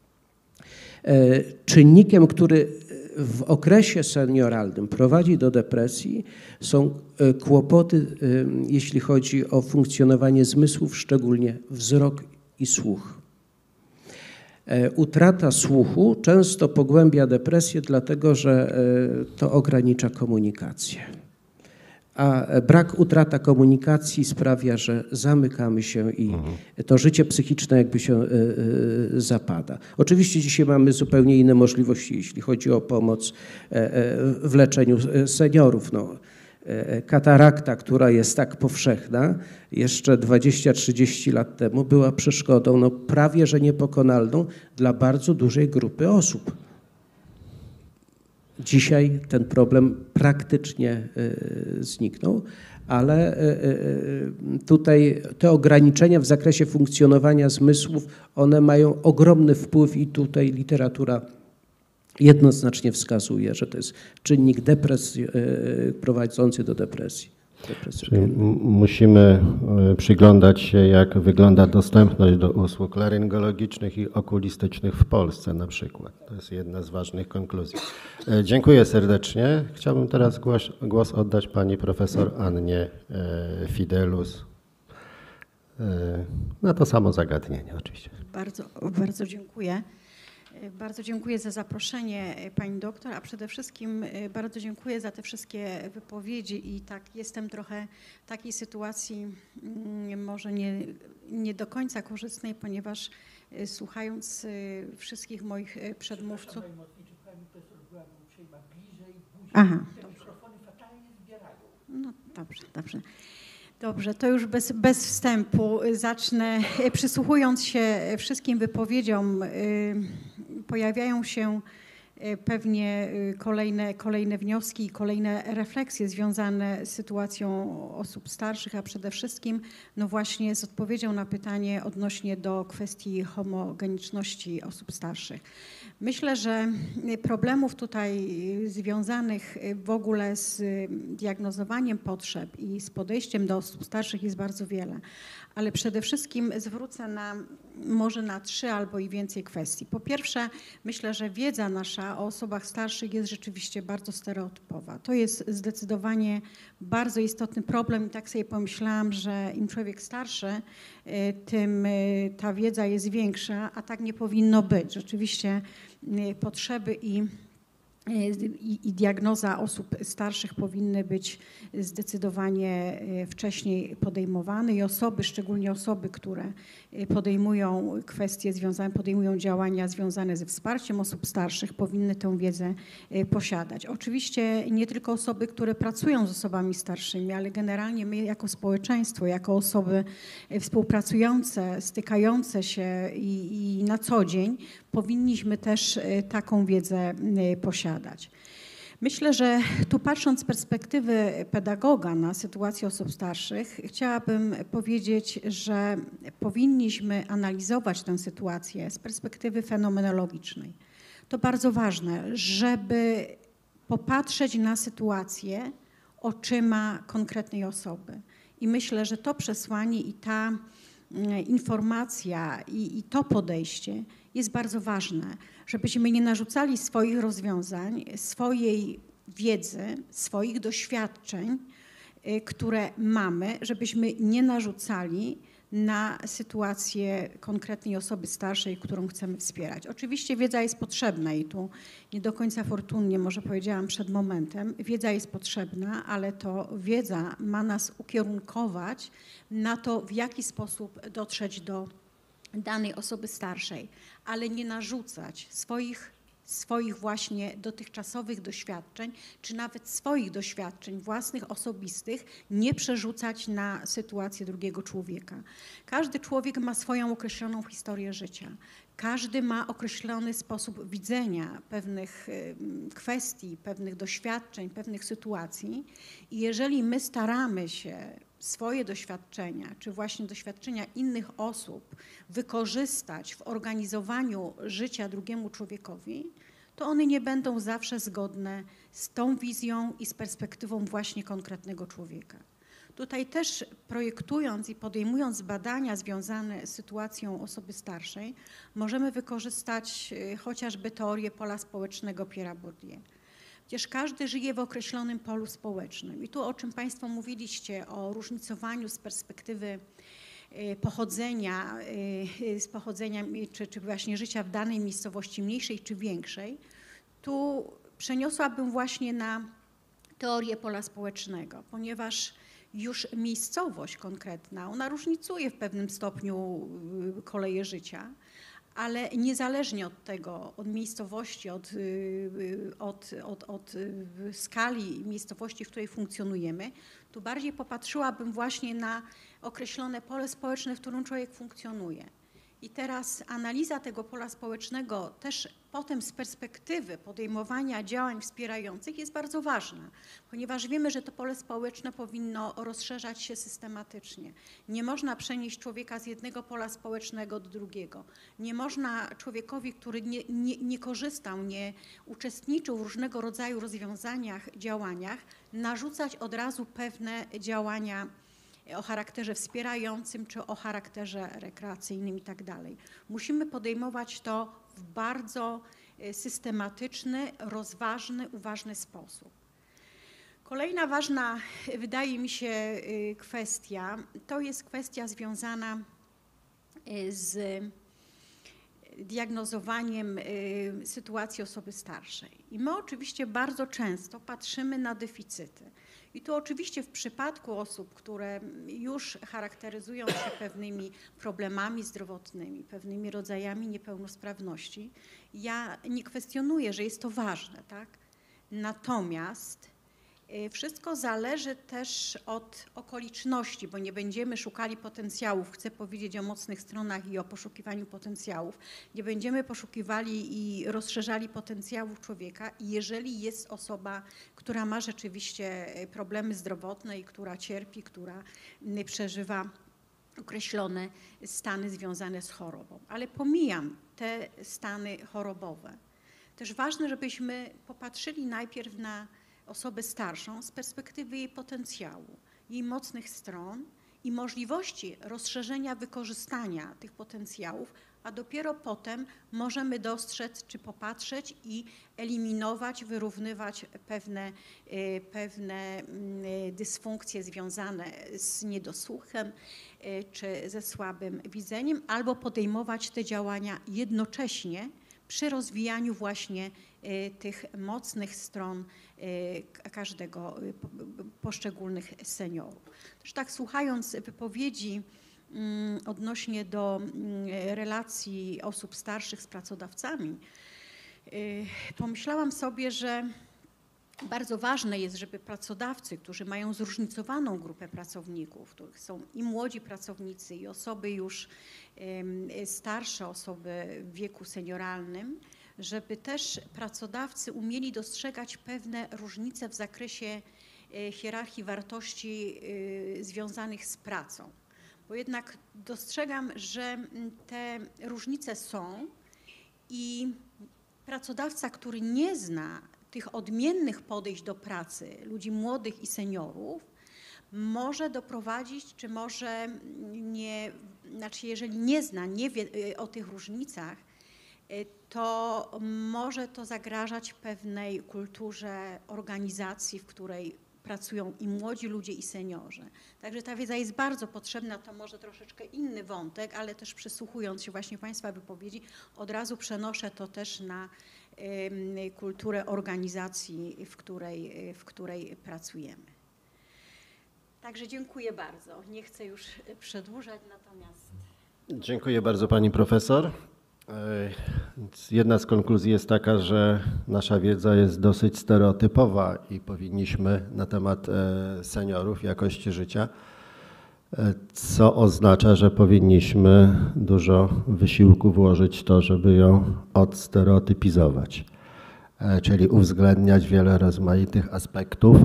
Czynnikiem, który w okresie senioralnym prowadzi do depresji, są kłopoty, jeśli chodzi o funkcjonowanie zmysłów, szczególnie wzrok i słuch. Utrata słuchu często pogłębia depresję, dlatego że to ogranicza komunikację. A utrata komunikacji sprawia, że zamykamy się i to życie psychiczne jakby się zapada. Oczywiście dzisiaj mamy zupełnie inne możliwości, jeśli chodzi o pomoc w leczeniu seniorów. No, katarakta, która jest tak powszechna, jeszcze 20-30 lat temu była przeszkodą no, prawie że niepokonalną dla bardzo dużej grupy osób. Dzisiaj ten problem praktycznie zniknął, ale tutaj te ograniczenia w zakresie funkcjonowania zmysłów, one mają ogromny wpływ i tutaj literatura jednoznacznie wskazuje, że to jest czynnik prowadzący do depresji. Czyli musimy przyglądać się, jak wygląda dostępność do usług laryngologicznych i okulistycznych w Polsce na przykład. To jest jedna z ważnych konkluzji. Dziękuję serdecznie. Chciałbym teraz głos oddać pani profesor Annie Fidelus na to samo zagadnienie oczywiście. Bardzo dziękuję. Bardzo dziękuję za zaproszenie pani doktor, a przede wszystkim bardzo dziękuję za te wszystkie wypowiedzi i tak jestem trochę w takiej sytuacji może nie do końca korzystnej, ponieważ słuchając wszystkich moich przedmówców. Aha, dobrze. No dobrze. Dobrze, to już bez wstępu zacznę. Przysłuchując się wszystkim wypowiedziom, pojawiają się pewnie kolejne wnioski i kolejne refleksje związane z sytuacją osób starszych, a przede wszystkim no właśnie z odpowiedzią na pytanie odnośnie do kwestii homogeniczności osób starszych. Myślę, że problemów tutaj związanych w ogóle z diagnozowaniem potrzeb i z podejściem do osób starszych jest bardzo wiele, ale przede wszystkim zwrócę może na 3 albo i więcej kwestii. Po pierwsze, myślę, że wiedza nasza o osobach starszych jest rzeczywiście bardzo stereotypowa. To jest zdecydowanie bardzo istotny problem i tak sobie pomyślałam, że im człowiek starszy, tym ta wiedza jest większa, a tak nie powinno być. Rzeczywiście potrzeby i diagnoza osób starszych powinny być zdecydowanie wcześniej podejmowane i szczególnie osoby, które podejmują podejmują działania związane ze wsparciem osób starszych, powinny tę wiedzę posiadać. Oczywiście nie tylko osoby, które pracują z osobami starszymi, ale generalnie my jako społeczeństwo, jako osoby współpracujące, stykające się i na co dzień powinniśmy też taką wiedzę posiadać. Myślę, że tu patrząc z perspektywy pedagoga na sytuację osób starszych, chciałabym powiedzieć, że powinniśmy analizować tę sytuację z perspektywy fenomenologicznej. To bardzo ważne, żeby popatrzeć na sytuację oczyma konkretnej osoby. I myślę, że to przesłanie i ta informacja i to podejście jest bardzo ważne, żebyśmy nie narzucali swoich rozwiązań, swojej wiedzy, swoich doświadczeń, które mamy, żebyśmy nie narzucali na sytuację konkretnej osoby starszej, którą chcemy wspierać. Oczywiście wiedza jest potrzebna i tu nie do końca fortunnie, może powiedziałam przed momentem, wiedza jest potrzebna, ale to wiedza ma nas ukierunkować na to, w jaki sposób dotrzeć do danej osoby starszej, ale nie narzucać swoich właśnie dotychczasowych doświadczeń, czy nawet swoich doświadczeń własnych, osobistych, nie przerzucać na sytuację drugiego człowieka. Każdy człowiek ma swoją określoną historię życia. Każdy ma określony sposób widzenia pewnych kwestii, pewnych doświadczeń, pewnych sytuacji i jeżeli my staramy się swoje doświadczenia, czy właśnie doświadczenia innych osób wykorzystać w organizowaniu życia drugiemu człowiekowi, to one nie będą zawsze zgodne z tą wizją i z perspektywą właśnie konkretnego człowieka. Tutaj też projektując i podejmując badania związane z sytuacją osoby starszej, możemy wykorzystać chociażby teorię pola społecznego Pierre'a Bourdieu. Przecież każdy żyje w określonym polu społecznym i tu o czym Państwo mówiliście, o różnicowaniu z perspektywy pochodzenia, czy właśnie życia w danej miejscowości mniejszej czy większej, tu przeniosłabym właśnie na teorię pola społecznego, ponieważ już miejscowość konkretna, ona różnicuje w pewnym stopniu koleje życia, ale niezależnie od tego, od miejscowości, od skali miejscowości, w której funkcjonujemy, tu bardziej popatrzyłabym właśnie na określone pole społeczne, w którym człowiek funkcjonuje. I teraz analiza tego pola społecznego też potem z perspektywy podejmowania działań wspierających jest bardzo ważna, ponieważ wiemy, że to pole społeczne powinno rozszerzać się systematycznie. Nie można przenieść człowieka z jednego pola społecznego do drugiego. Nie można człowiekowi, który nie korzystał, nie uczestniczył w różnego rodzaju rozwiązaniach, działaniach, narzucać od razu pewne działania o charakterze wspierającym czy o charakterze rekreacyjnym i tak dalej. Musimy podejmować to w bardzo systematyczny, rozważny, uważny sposób. Kolejna ważna, wydaje mi się, kwestia to jest kwestia związana diagnozowaniem sytuacji osoby starszej. I my oczywiście bardzo często patrzymy na deficyty. I tu oczywiście w przypadku osób, które już charakteryzują się pewnymi problemami zdrowotnymi, pewnymi rodzajami niepełnosprawności, ja nie kwestionuję, że jest to ważne, tak? Natomiast wszystko zależy też od okoliczności, bo nie będziemy szukali potencjałów. Chcę powiedzieć o mocnych stronach i o poszukiwaniu potencjałów. Nie będziemy poszukiwali i rozszerzali potencjałów człowieka, jeżeli jest osoba, która ma rzeczywiście problemy zdrowotne i która cierpi, która przeżywa określone stany związane z chorobą. Ale pomijam te stany chorobowe. Też ważne, żebyśmy popatrzyli najpierw na osobę starszą z perspektywy jej potencjału, jej mocnych stron i możliwości rozszerzenia wykorzystania tych potencjałów, a dopiero potem możemy dostrzec czy popatrzeć i eliminować, wyrównywać pewne dysfunkcje związane z niedosłuchem czy ze słabym widzeniem, albo podejmować te działania jednocześnie przy rozwijaniu właśnie tych mocnych stron każdego poszczególnych seniorów. Też tak słuchając wypowiedzi odnośnie do relacji osób starszych z pracodawcami, pomyślałam sobie, że bardzo ważne jest, żeby pracodawcy, którzy mają zróżnicowaną grupę pracowników, których są i młodzi pracownicy, i osoby już starsze, osoby w wieku senioralnym, żeby też pracodawcy umieli dostrzegać pewne różnice w zakresie hierarchii wartości związanych z pracą. Bo jednak dostrzegam, że te różnice są i pracodawca, który nie zna tych odmiennych podejść do pracy ludzi młodych i seniorów, może doprowadzić, czy może nie, znaczy jeżeli nie zna, nie wie o tych różnicach, to może to zagrażać pewnej kulturze organizacji, w której pracują i młodzi ludzie, i seniorzy. Także ta wiedza jest bardzo potrzebna, to może troszeczkę inny wątek, ale też przysłuchując się właśnie Państwa wypowiedzi, od razu przenoszę to też na kulturę organizacji, w której pracujemy. Także dziękuję bardzo. Nie chcę już przedłużać, natomiast... Dziękuję bardzo Pani Profesor. Jedna z konkluzji jest taka, że nasza wiedza jest dosyć stereotypowa i powinniśmy na temat seniorów, jakości życia, co oznacza, że powinniśmy dużo wysiłku włożyć w to, żeby ją odstereotypizować, czyli uwzględniać wiele rozmaitych aspektów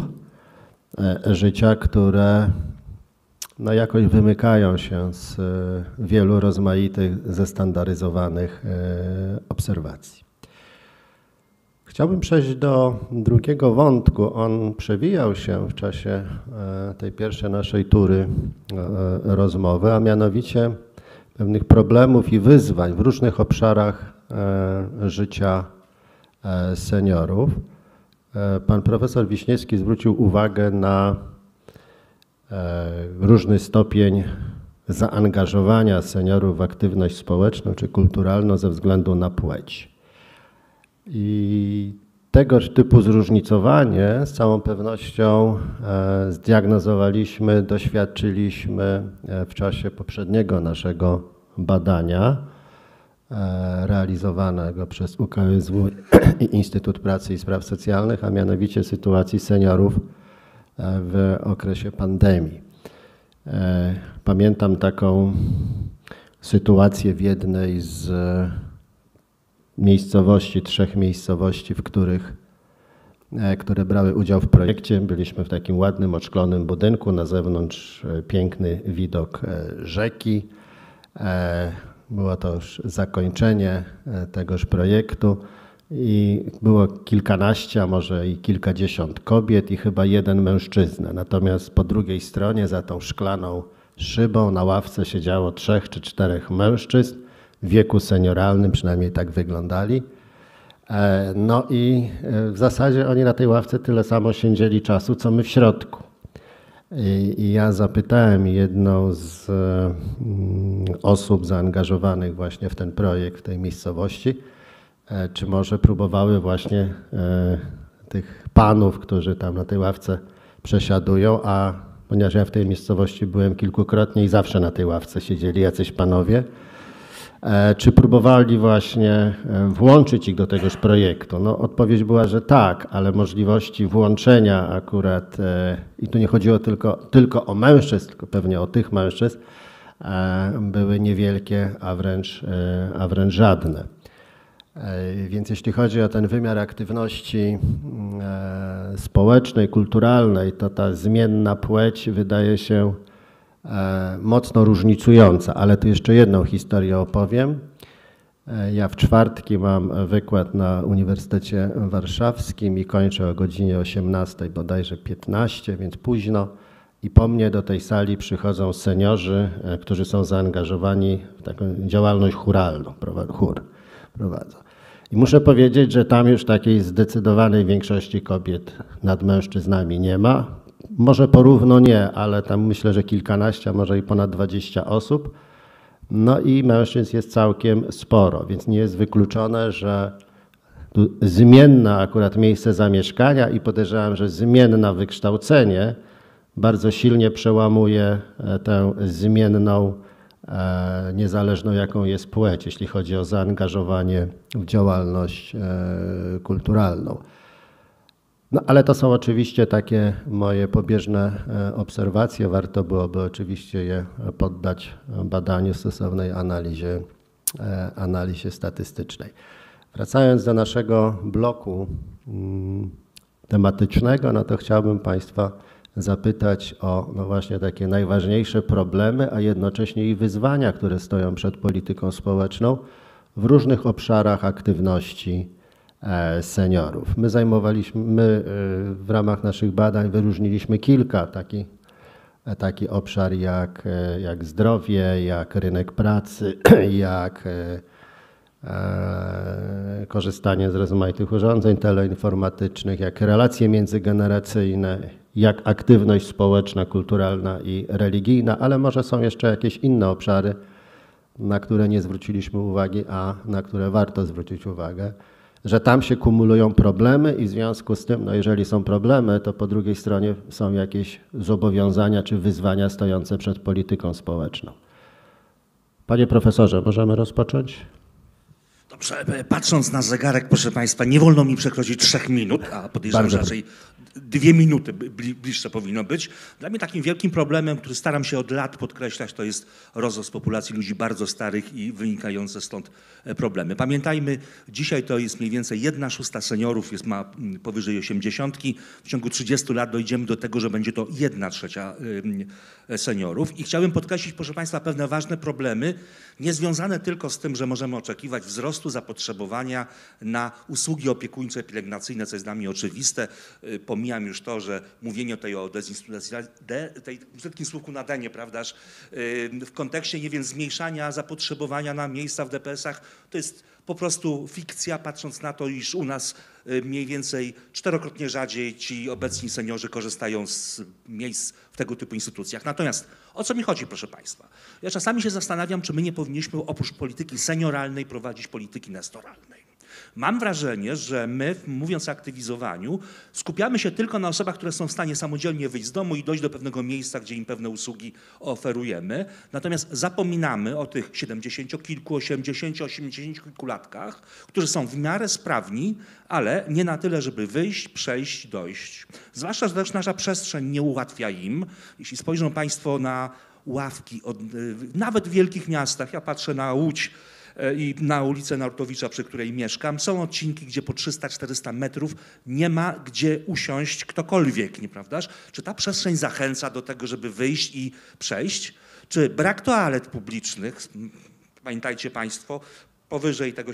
życia, które no jakoś wymykają się z wielu rozmaitych, zestandaryzowanych obserwacji. Chciałbym przejść do drugiego wątku. On przewijał się w czasie tej pierwszej naszej tury rozmowy, a mianowicie pewnych problemów i wyzwań w różnych obszarach życia seniorów. Pan profesor Wiśniewski zwrócił uwagę na różny stopień zaangażowania seniorów w aktywność społeczną czy kulturalną ze względu na płeć. I tegoż typu zróżnicowanie z całą pewnością zdiagnozowaliśmy, doświadczyliśmy w czasie poprzedniego naszego badania realizowanego przez UKSW i Instytut Pracy i Spraw Socjalnych, a mianowicie sytuacji seniorów w okresie pandemii. Pamiętam taką sytuację w jednej z miejscowości, 3 miejscowości, które brały udział w projekcie. Byliśmy w takim ładnym, oszklonym budynku, na zewnątrz piękny widok rzeki. Było to już zakończenie tegoż projektu i było kilkanaście, a może i kilkadziesiąt kobiet i chyba jeden mężczyzna. Natomiast po drugiej stronie, za tą szklaną szybą, na ławce siedziało 3 czy 4 mężczyzn w wieku senioralnym, przynajmniej tak wyglądali. No i w zasadzie oni na tej ławce tyle samo siedzieli czasu, co my w środku. I ja zapytałem jedną z osób zaangażowanych właśnie w ten projekt w tej miejscowości, czy może próbowały właśnie tych panów, którzy tam na tej ławce przesiadują, a ponieważ ja w tej miejscowości byłem kilkukrotnie i zawsze na tej ławce siedzieli jacyś panowie, czy próbowali właśnie włączyć ich do tegoż projektu? No, odpowiedź była, że tak, ale możliwości włączenia akurat, i tu nie chodziło tylko o mężczyzn, tylko pewnie o tych mężczyzn, były niewielkie, a wręcz żadne. Więc jeśli chodzi o ten wymiar aktywności społecznej, kulturalnej, to ta zmienna płeć wydaje się mocno różnicująca, ale tu jeszcze jedną historię opowiem. Ja w czwartki mam wykład na Uniwersytecie Warszawskim i kończę o godzinie 18, bodajże 15, więc późno. I po mnie do tej sali przychodzą seniorzy, którzy są zaangażowani w taką działalność chóralną, chór prowadzą. I muszę powiedzieć, że tam już takiej zdecydowanej większości kobiet nad mężczyznami nie ma. Może porówno nie, ale tam myślę, że kilkanaście, a może i ponad 20 osób. No i mężczyzn jest całkiem sporo, więc nie jest wykluczone, że tu zmienne akurat miejsce zamieszkania i podejrzewam, że zmienne wykształcenie bardzo silnie przełamuje tę zmienną, niezależną jaką jest płeć, jeśli chodzi o zaangażowanie w działalność kulturalną. No ale to są oczywiście takie moje pobieżne obserwacje. Warto byłoby oczywiście je poddać badaniu, stosownej analizie statystycznej. Wracając do naszego bloku tematycznego, no to chciałbym Państwa zapytać o no właśnie takie najważniejsze problemy, a jednocześnie i wyzwania, które stoją przed polityką społeczną w różnych obszarach aktywności seniorów. My w ramach naszych badań wyróżniliśmy kilka, taki obszar jak zdrowie, jak rynek pracy, jak korzystanie z rozmaitych urządzeń teleinformatycznych, jak relacje międzygeneracyjne, jak aktywność społeczna, kulturalna i religijna, ale może są jeszcze jakieś inne obszary, na które nie zwróciliśmy uwagi, a na które warto zwrócić uwagę, że tam się kumulują problemy i w związku z tym, no jeżeli są problemy, to po drugiej stronie są jakieś zobowiązania czy wyzwania stojące przed polityką społeczną. Panie profesorze, możemy rozpocząć? Dobrze, patrząc na zegarek, proszę Państwa, nie wolno mi przekroczyć 3 minut, a podejrzewam, że raczej 2 minuty bliższe powinno być. Dla mnie takim wielkim problemem, który staram się od lat podkreślać, to jest rozrost populacji ludzi bardzo starych i wynikające stąd problemy. Pamiętajmy, dzisiaj to jest mniej więcej 1/6 seniorów ma powyżej 80. W ciągu 30 lat dojdziemy do tego, że będzie to 1/3 seniorów. I chciałbym podkreślić, proszę Państwa, pewne ważne problemy, niezwiązane tylko z tym, że możemy oczekiwać wzrostu zapotrzebowania na usługi opiekuńcze, pielęgnacyjne, co jest dla mnie oczywiste. Pomijam już to, że mówienie tutaj o tej brzydkim słówku na D, prawdaż, w kontekście, nie wiem, zmniejszania zapotrzebowania na miejsca w DPS-ach, to jest po prostu fikcja, patrząc na to, iż u nas mniej więcej 4-krotnie rzadziej ci obecni seniorzy korzystają z miejsc w tego typu instytucjach. Natomiast o co mi chodzi, proszę Państwa? Ja czasami się zastanawiam, czy my nie powinniśmy oprócz polityki senioralnej prowadzić polityki nestoralnej. Mam wrażenie, że my, mówiąc o aktywizowaniu, skupiamy się tylko na osobach, które są w stanie samodzielnie wyjść z domu i dojść do pewnego miejsca, gdzie im pewne usługi oferujemy. Natomiast zapominamy o tych 70-kilku, 80 kilku latkach, którzy są w miarę sprawni, ale nie na tyle, żeby wyjść, przejść, dojść. Zwłaszcza, że też nasza przestrzeń nie ułatwia im. Jeśli spojrzą Państwo na ławki, nawet w wielkich miastach, ja patrzę na Łódź, i na ulicę Narutowicza, przy której mieszkam, są odcinki, gdzie po 300-400 metrów nie ma gdzie usiąść ktokolwiek, nieprawdaż? Czy ta przestrzeń zachęca do tego, żeby wyjść i przejść? Czy brak toalet publicznych, pamiętajcie Państwo, powyżej tego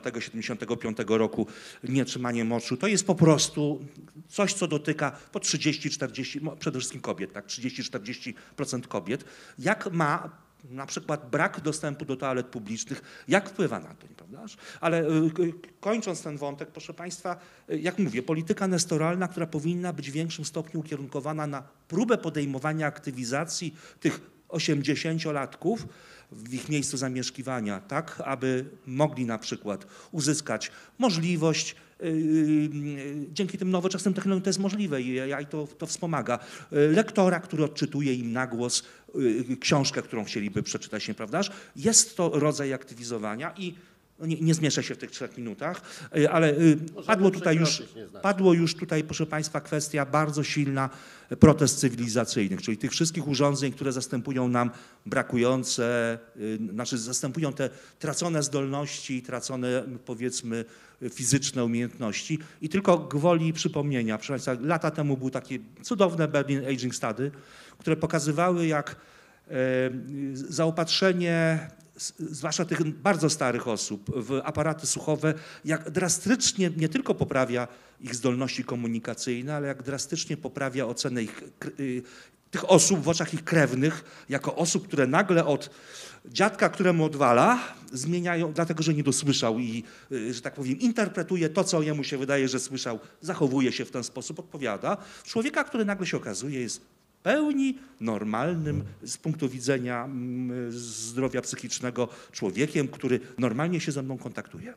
70-75 roku nietrzymanie moczu, to jest po prostu coś, co dotyka po 30-40, przede wszystkim kobiet, tak, 30-40% kobiet. Jak ma na przykład brak dostępu do toalet publicznych, jak wpływa na to, nieprawdaż? Ale kończąc ten wątek, proszę Państwa, jak mówię, polityka nestoralna, która powinna być w większym stopniu ukierunkowana na próbę podejmowania aktywizacji tych 80-latków w ich miejscu zamieszkiwania, tak aby mogli na przykład uzyskać możliwość, dzięki tym nowoczesnym technologiom to jest możliwe i to wspomaga, lektora, który odczytuje im na głos książkę, którą chcieliby przeczytać, nieprawdaż? Jest to rodzaj aktywizowania i nie zmieszczę się w tych 3 minutach, ale padło już tutaj, proszę Państwa, kwestia bardzo silna protest cywilizacyjnych, czyli tych wszystkich urządzeń, które zastępują nam brakujące, znaczy zastępują te tracone zdolności, tracone, powiedzmy, fizyczne umiejętności. I tylko gwoli przypomnienia, proszę Państwa, lata temu były takie cudowne Berlin Aging Study, które pokazywały, jak zaopatrzenie zwłaszcza tych bardzo starych osób w aparaty słuchowe, jak drastycznie nie tylko poprawia ich zdolności komunikacyjne, ale jak drastycznie poprawia ocenę tych osób w oczach ich krewnych, jako osób, które nagle od dziadka, któremu odwala, zmieniają, dlatego że nie dosłyszał i, że tak powiem, interpretuje to, co jemu się wydaje, że słyszał, zachowuje się w ten sposób, odpowiada. Człowieka, który nagle się okazuje, jest w pełni normalnym z punktu widzenia zdrowia psychicznego człowiekiem, który normalnie się ze mną kontaktuje.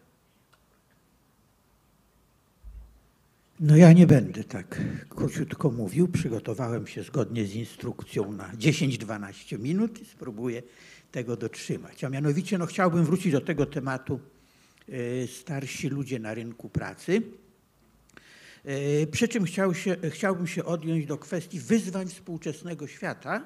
No ja nie będę tak króciutko mówił. Przygotowałem się zgodnie z instrukcją na 10-12 minut i spróbuję tego dotrzymać. A mianowicie chciałbym wrócić do tego tematu starsi ludzie na rynku pracy. Przy czym chciałbym się odjąć do kwestii wyzwań współczesnego świata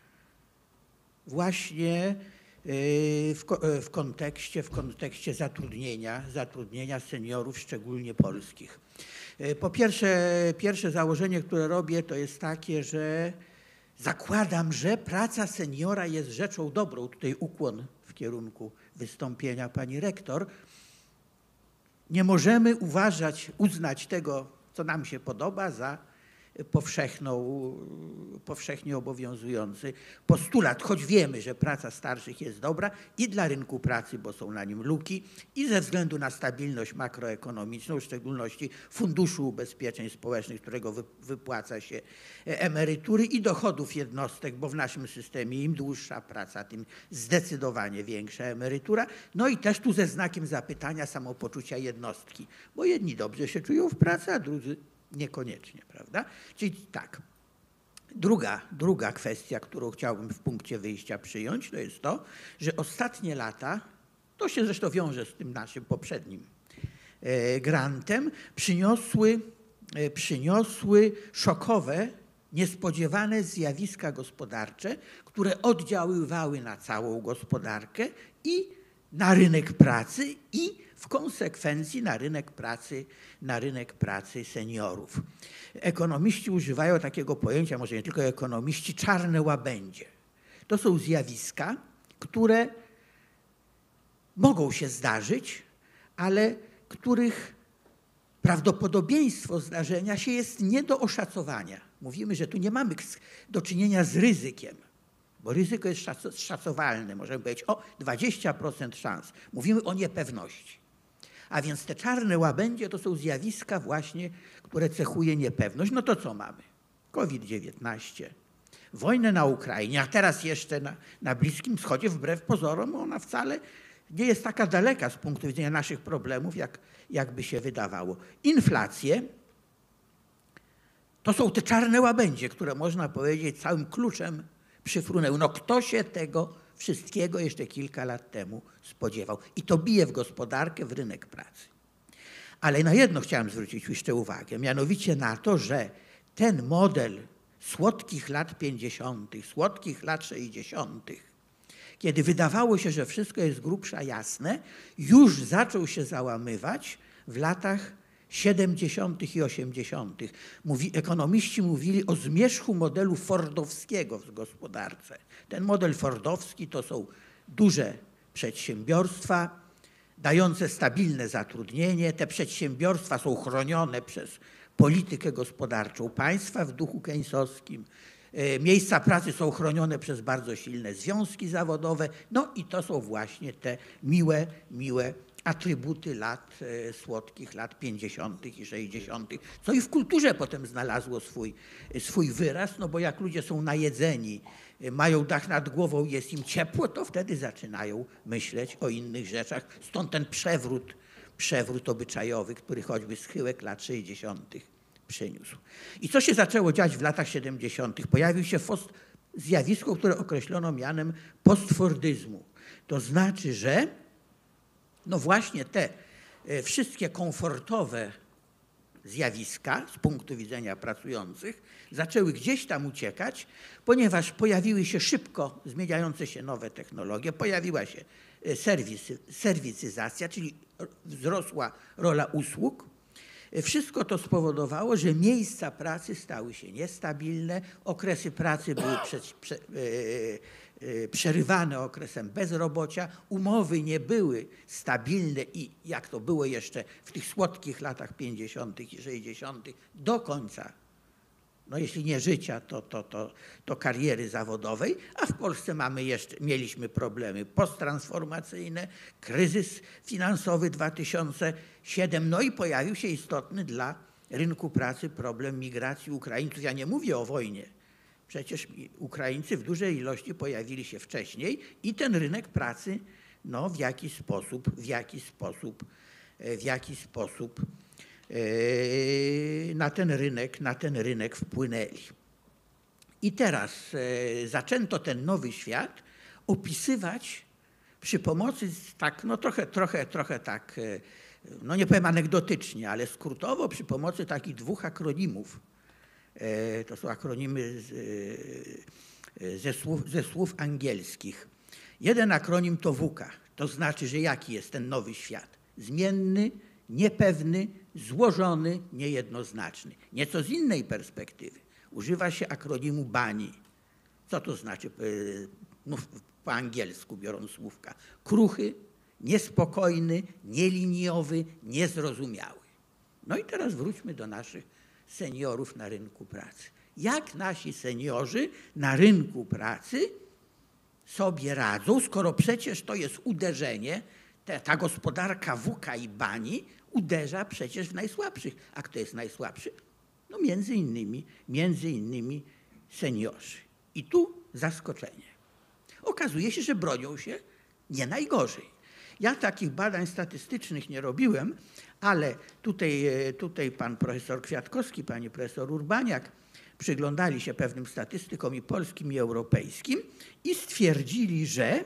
właśnie w kontekście zatrudnienia seniorów, szczególnie polskich. Po pierwsze założenie, które robię, to jest takie, że zakładam, że praca seniora jest rzeczą dobrą. Tutaj ukłon w kierunku wystąpienia pani rektor. Nie możemy uznać tego, co nam się podoba, za powszechnie obowiązujący postulat, choć wiemy, że praca starszych jest dobra i dla rynku pracy, bo są na nim luki, i ze względu na stabilność makroekonomiczną, w szczególności Funduszu Ubezpieczeń Społecznych, którego wypłaca się emerytury, i dochodów jednostek, bo w naszym systemie im dłuższa praca, tym zdecydowanie większa emerytura. No i też tu ze znakiem zapytania samopoczucia jednostki, bo jedni dobrze się czują w pracy, a drudzy niekoniecznie, prawda? Czyli tak, druga kwestia, którą chciałbym w punkcie wyjścia przyjąć, to jest to, że ostatnie lata, to się zresztą wiąże z tym naszym poprzednim grantem, przyniosły szokowe, niespodziewane zjawiska gospodarcze, które oddziaływały na całą gospodarkę i na rynek pracy i w konsekwencji na rynek pracy seniorów. Ekonomiści używają takiego pojęcia, może nie tylko ekonomiści, czarne łabędzie. To są zjawiska, które mogą się zdarzyć, ale których prawdopodobieństwo zdarzenia się jest nie do oszacowania. Mówimy, że tu nie mamy do czynienia z ryzykiem, bo ryzyko jest szacowalne. Możemy powiedzieć, 20% szans. Mówimy o niepewności. A więc te czarne łabędzie to są zjawiska właśnie, które cechuje niepewność. No to co mamy? COVID-19, wojnę na Ukrainie, a teraz jeszcze na Bliskim Wschodzie, wbrew pozorom, ona wcale nie jest taka daleka z punktu widzenia naszych problemów, jakby się wydawało. Inflacje to są te czarne łabędzie, które można powiedzieć całym kluczem przyfrunęły. No kto się tego wszystkiego jeszcze kilka lat temu spodziewał. I to bije w gospodarkę, w rynek pracy. Ale na jedno chciałem zwrócić jeszcze uwagę, mianowicie na to, że ten model słodkich lat 50., słodkich lat 60., kiedy wydawało się, że wszystko jest z grubsza jasne, już zaczął się załamywać w latach 70. i 80. Ekonomiści mówili o zmierzchu modelu fordowskiego w gospodarce. Ten model fordowski to są duże przedsiębiorstwa dające stabilne zatrudnienie. Te przedsiębiorstwa są chronione przez politykę gospodarczą państwa w duchu keynesowskim. Miejsca pracy są chronione przez bardzo silne związki zawodowe. No i to są właśnie te miłe atrybuty lat słodkich, lat 50. i 60., co i w kulturze potem znalazło swój wyraz, no bo jak ludzie są najedzeni, mają dach nad głową, jest im ciepło, to wtedy zaczynają myśleć o innych rzeczach. Stąd ten przewrót obyczajowy, który choćby schyłek lat 60. przyniósł. I co się zaczęło dziać w latach 70.? Pojawił się zjawisko, które określono mianem postfordyzmu. To znaczy, że no właśnie te wszystkie komfortowe zjawiska z punktu widzenia pracujących zaczęły gdzieś tam uciekać, ponieważ pojawiły się szybko zmieniające się nowe technologie, pojawiła się serwicyzacja, czyli wzrosła rola usług. Wszystko to spowodowało, że miejsca pracy stały się niestabilne, okresy pracy były przerywane okresem bezrobocia, umowy nie były stabilne i jak to było jeszcze w tych słodkich latach 50. i 60. do końca, no jeśli nie życia, to kariery zawodowej, a w Polsce mieliśmy problemy posttransformacyjne, kryzys finansowy 2007, no i pojawił się istotny dla rynku pracy problem migracji Ukraińców. Ja nie mówię o wojnie. Przecież Ukraińcy w dużej ilości pojawili się wcześniej i ten rynek pracy no, w jakiś sposób na ten rynek wpłynęli. I teraz zaczęto ten nowy świat opisywać przy pomocy tak, no trochę tak, no nie powiem anegdotycznie, ale skrótowo przy pomocy takich dwóch akronimów. To są akronimy ze słów angielskich. Jeden akronim to VUCA, to znaczy, że jaki jest ten nowy świat? Zmienny, niepewny, złożony, niejednoznaczny. Nieco z innej perspektywy używa się akronimu BANI. Co to znaczy no, po angielsku biorąc słówka? Kruchy, niespokojny, nieliniowy, niezrozumiały. No i teraz wróćmy do naszych seniorów na rynku pracy. Jak nasi seniorzy na rynku pracy sobie radzą, skoro przecież to jest uderzenie, ta gospodarka VUCA i BANI uderza przecież w najsłabszych. A kto jest najsłabszy? No między innymi seniorzy. I tu zaskoczenie. Okazuje się, że bronią się nie najgorzej. Ja takich badań statystycznych nie robiłem, ale tutaj pan profesor Kwiatkowski, pani profesor Urbaniak przyglądali się pewnym statystykom i polskim, i europejskim i stwierdzili, że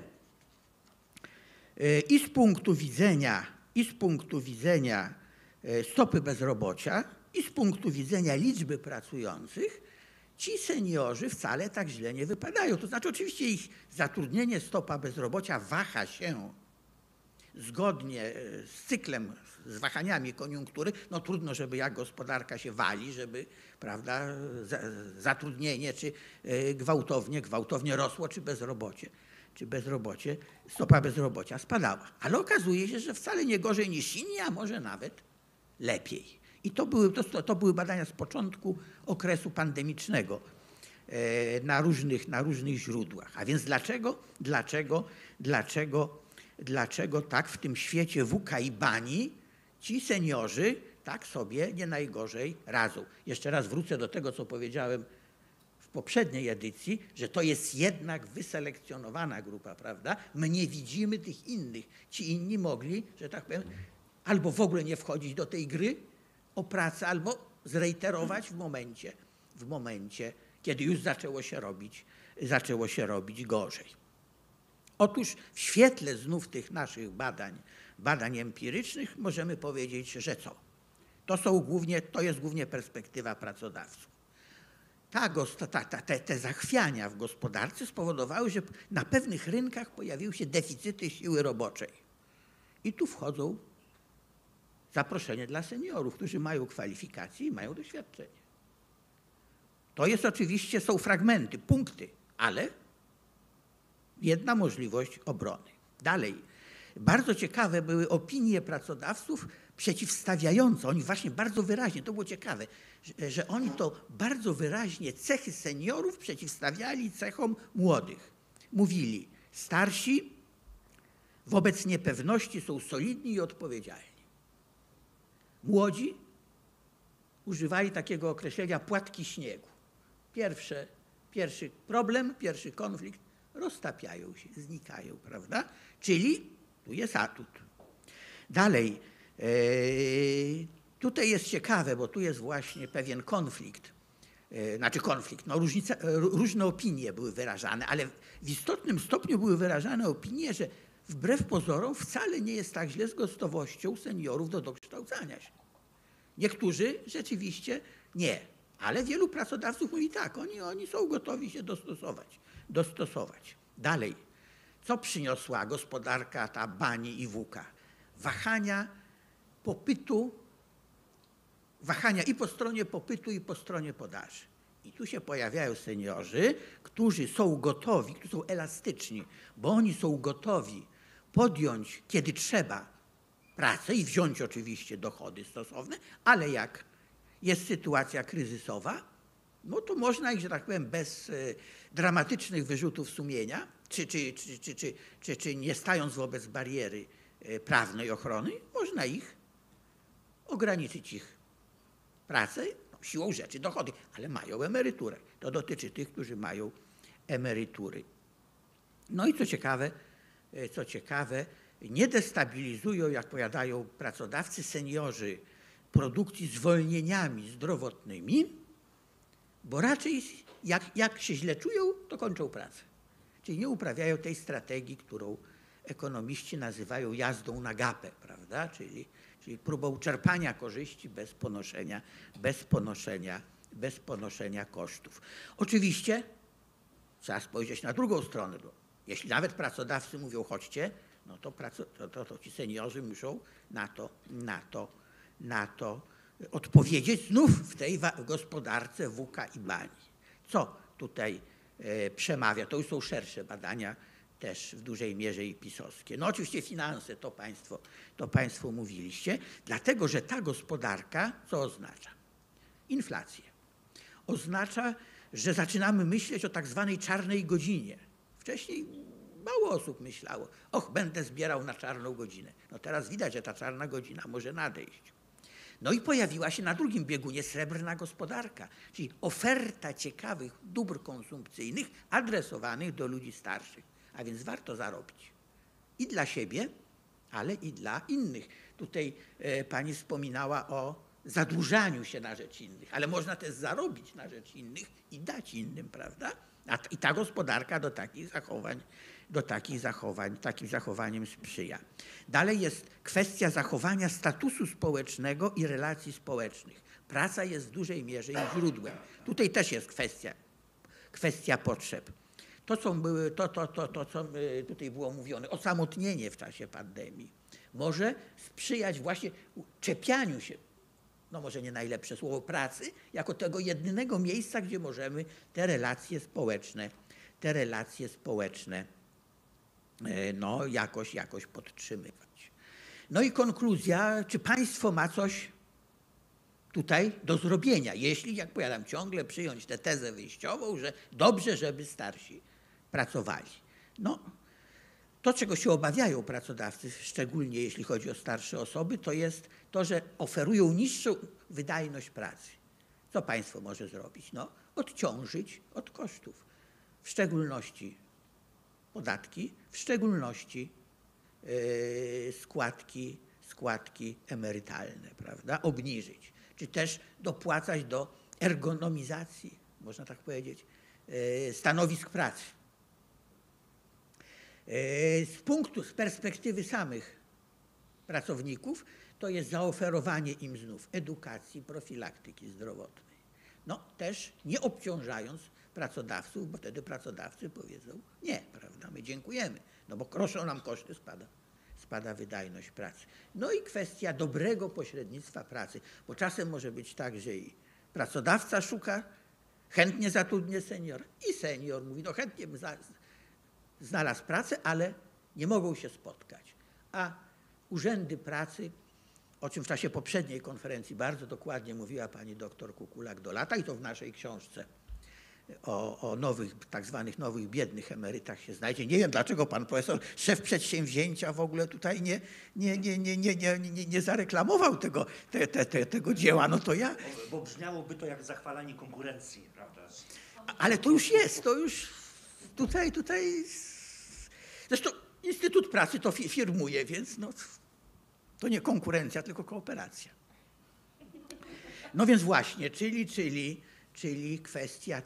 i z punktu widzenia stopy bezrobocia, i z punktu widzenia liczby pracujących, ci seniorzy wcale tak źle nie wypadają. To znaczy oczywiście ich zatrudnienie, stopa bezrobocia waha się zgodnie z cyklem, z wahaniami koniunktury. No trudno, żeby jak gospodarka się wali, żeby prawda, zatrudnienie czy gwałtownie rosło, czy bezrobocie, stopa bezrobocia spadała. Ale okazuje się, że wcale nie gorzej niż inni, a może nawet lepiej. I to były badania z początku okresu pandemicznego na różnych źródłach. A więc dlaczego tak w tym świecie VUCA i BANI ci seniorzy tak sobie nie najgorzej radzą? Jeszcze raz wrócę do tego, co powiedziałem w poprzedniej edycji, że to jest jednak wyselekcjonowana grupa, prawda? My nie widzimy tych innych. Ci inni mogli, że tak powiem, albo w ogóle nie wchodzić do tej gry o pracę, albo zrejterować w momencie, kiedy już zaczęło się robić gorzej. Otóż w świetle znów tych naszych badań empirycznych możemy powiedzieć, że co? To jest głównie perspektywa pracodawców. Te zachwiania w gospodarce spowodowały, że na pewnych rynkach pojawiły się deficyty siły roboczej. I tu wchodzą zaproszenie dla seniorów, którzy mają kwalifikacje i mają doświadczenie. To jest oczywiście, są fragmenty, punkty, ale jedna możliwość obrony. Dalej, bardzo ciekawe były opinie pracodawców przeciwstawiające, oni właśnie bardzo wyraźnie, to było ciekawe, że oni to bardzo wyraźnie cechy seniorów przeciwstawiali cechom młodych. Mówili, starsi wobec niepewności są solidni i odpowiedzialni. Młodzi używali takiego określenia płatki śniegu. Pierwszy problem, pierwszy konflikt, roztapiają się, znikają, prawda? Czyli tu jest atut. Dalej, tutaj jest ciekawe, bo tu jest właśnie pewien konflikt. Różne opinie były wyrażane, ale w istotnym stopniu były wyrażane opinie, że wbrew pozorom wcale nie jest tak źle z gotowością seniorów do dokształcania się. Niektórzy rzeczywiście nie, ale wielu pracodawców mówi tak, oni są gotowi się dostosować. Dalej, co przyniosła gospodarka ta bani i WUKA? Wahania i po stronie popytu, i po stronie podaży. I tu się pojawiają seniorzy, którzy są gotowi, którzy są elastyczni, bo oni są gotowi podjąć, kiedy trzeba, pracę i wziąć oczywiście dochody stosowne, ale jak jest sytuacja kryzysowa, no to można ich, że tak powiem, bez dramatycznych wyrzutów sumienia, czy nie stając wobec bariery prawnej ochrony, można ograniczyć ich pracę, siłą rzeczy dochody, ale mają emeryturę. To dotyczy tych, którzy mają emerytury. No i co ciekawe, nie destabilizują, jak powiadają pracodawcy, seniorzy produkcji zwolnieniami zdrowotnymi, bo raczej jak się źle czują, to kończą pracę. Czyli nie uprawiają tej strategii, którą ekonomiści nazywają jazdą na gapę, prawda? Czyli próbą czerpania korzyści bez ponoszenia kosztów. Oczywiście trzeba spojrzeć na drugą stronę, bo jeśli nawet pracodawcy mówią chodźcie, no to ci seniorzy muszą na to odpowiedzieć znów w tej gospodarce WUKA i bani. Co tutaj przemawia? To już są szersze badania, też w dużej mierze i pisowskie. No oczywiście finanse, to państwo mówiliście, dlatego że ta gospodarka co oznacza? Inflację. Oznacza, że zaczynamy myśleć o tak zwanej czarnej godzinie. Wcześniej mało osób myślało, będę zbierał na czarną godzinę. No teraz widać, że ta czarna godzina może nadejść. No i pojawiła się na drugim biegunie srebrna gospodarka, czyli oferta ciekawych dóbr konsumpcyjnych adresowanych do ludzi starszych. A więc warto zarobić i dla siebie, ale i dla innych. Tutaj pani wspominała o zadłużaniu się na rzecz innych, ale można też zarobić na rzecz innych i dać innym, prawda? I ta gospodarka takim zachowaniem sprzyja. Dalej jest kwestia zachowania statusu społecznego i relacji społecznych. Praca jest w dużej mierze ich źródłem. Tutaj też jest kwestia potrzeb. To, co tutaj było mówione, osamotnienie w czasie pandemii, może sprzyjać właśnie czepianiu się, no może nie najlepsze słowo, pracy, jako tego jedynego miejsca, gdzie możemy te relacje społeczne no, jakoś podtrzymywać. No i konkluzja, czy państwo ma coś tutaj do zrobienia, jeśli, jak powiadam, ciągle przyjąć tę tezę wyjściową, że dobrze, żeby starsi pracowali. No, to, czego się obawiają pracodawcy, szczególnie jeśli chodzi o starsze osoby, to jest to, że oferują niższą wydajność pracy. Co państwo może zrobić? No, odciążyć od kosztów, w szczególności podatki, w szczególności składki emerytalne, prawda? Obniżyć, czy też dopłacać do ergonomizacji, można tak powiedzieć, stanowisk pracy. Z perspektywy samych pracowników to jest zaoferowanie im znów edukacji, profilaktyki zdrowotnej. No też nie obciążając pracodawców, bo wtedy pracodawcy powiedzą nie, prawda, my dziękujemy, no bo rosną nam koszty, spada wydajność pracy. No i kwestia dobrego pośrednictwa pracy, bo czasem może być tak, że i pracodawca szuka, chętnie zatrudnia seniora i senior mówi, no chętnie bym znalazł pracę, ale nie mogą się spotkać. A urzędy pracy o czym w czasie poprzedniej konferencji bardzo dokładnie mówiła pani doktor Kukulak-Dolata i to w naszej książce o nowych, tak zwanych nowych biednych emerytach się znajdzie. Nie wiem, dlaczego pan profesor, szef przedsięwzięcia w ogóle tutaj nie zareklamował tego dzieła. No to ja... Bo brzmiałoby to jak zachwalanie konkurencji, prawda? Ale to już jest, to już tutaj... Zresztą Instytut Pracy to firmuje, więc no, to nie konkurencja, tylko kooperacja. No więc właśnie, czyli kwestia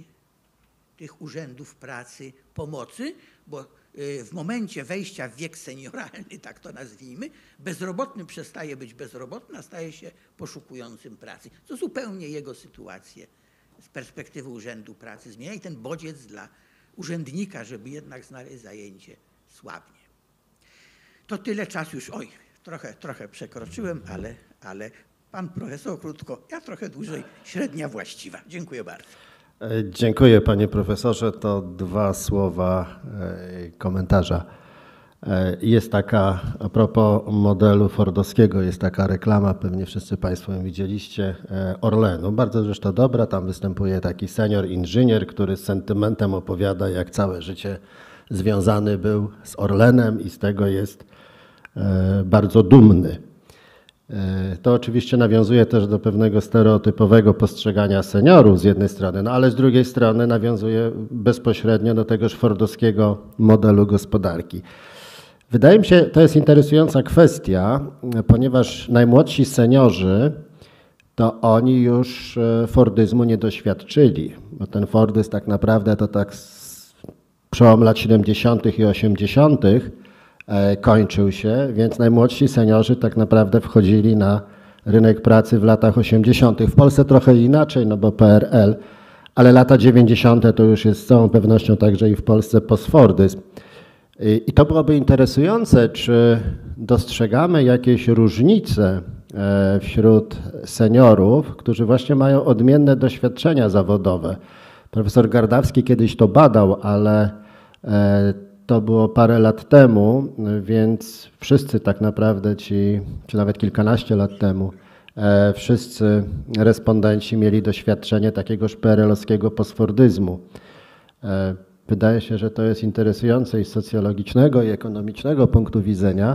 tych urzędów pracy pomocy, bo w momencie wejścia w wiek senioralny, tak to nazwijmy, bezrobotny przestaje być bezrobotny, a staje się poszukującym pracy. To zupełnie jego sytuację z perspektywy urzędu pracy zmienia i ten bodziec dla urzędnika, żeby jednak znaleźć zajęcie, słabnie. To tyle czasu już, trochę przekroczyłem, ale pan profesor krótko, ja trochę dłużej, średnia właściwa. Dziękuję bardzo. Dziękuję panie profesorze. To 2 słowa komentarza. Jest taka, a propos modelu fordowskiego, jest taka reklama, pewnie wszyscy państwo ją widzieliście, Orlenu. Bardzo zresztą dobra, tam występuje taki senior inżynier, który z sentymentem opowiada, jak całe życie związany był z Orlenem i z tego jest bardzo dumny. To oczywiście nawiązuje też do pewnego stereotypowego postrzegania seniorów z jednej strony, no ale z drugiej strony nawiązuje bezpośrednio do tegoż fordowskiego modelu gospodarki. Wydaje mi się, to jest interesująca kwestia, ponieważ najmłodsi seniorzy, to oni już fordyzmu nie doświadczyli, bo ten fordyzm tak naprawdę to tak przełom lat 70. i 80. kończył się, więc najmłodsi seniorzy tak naprawdę wchodzili na rynek pracy w latach 80. W Polsce trochę inaczej, no bo PRL, ale lata 90. to już jest z całą pewnością także i w Polsce postfordyzm. I to byłoby interesujące, czy dostrzegamy jakieś różnice wśród seniorów, którzy właśnie mają odmienne doświadczenia zawodowe. Profesor Gardawski kiedyś to badał, ale to było parę lat temu, więc wszyscy tak naprawdę czy nawet kilkanaście lat temu, wszyscy respondenci mieli doświadczenie takiegoż PRL-owskiego postfordyzmu. Wydaje się, że to jest interesujące i z socjologicznego i ekonomicznego punktu widzenia,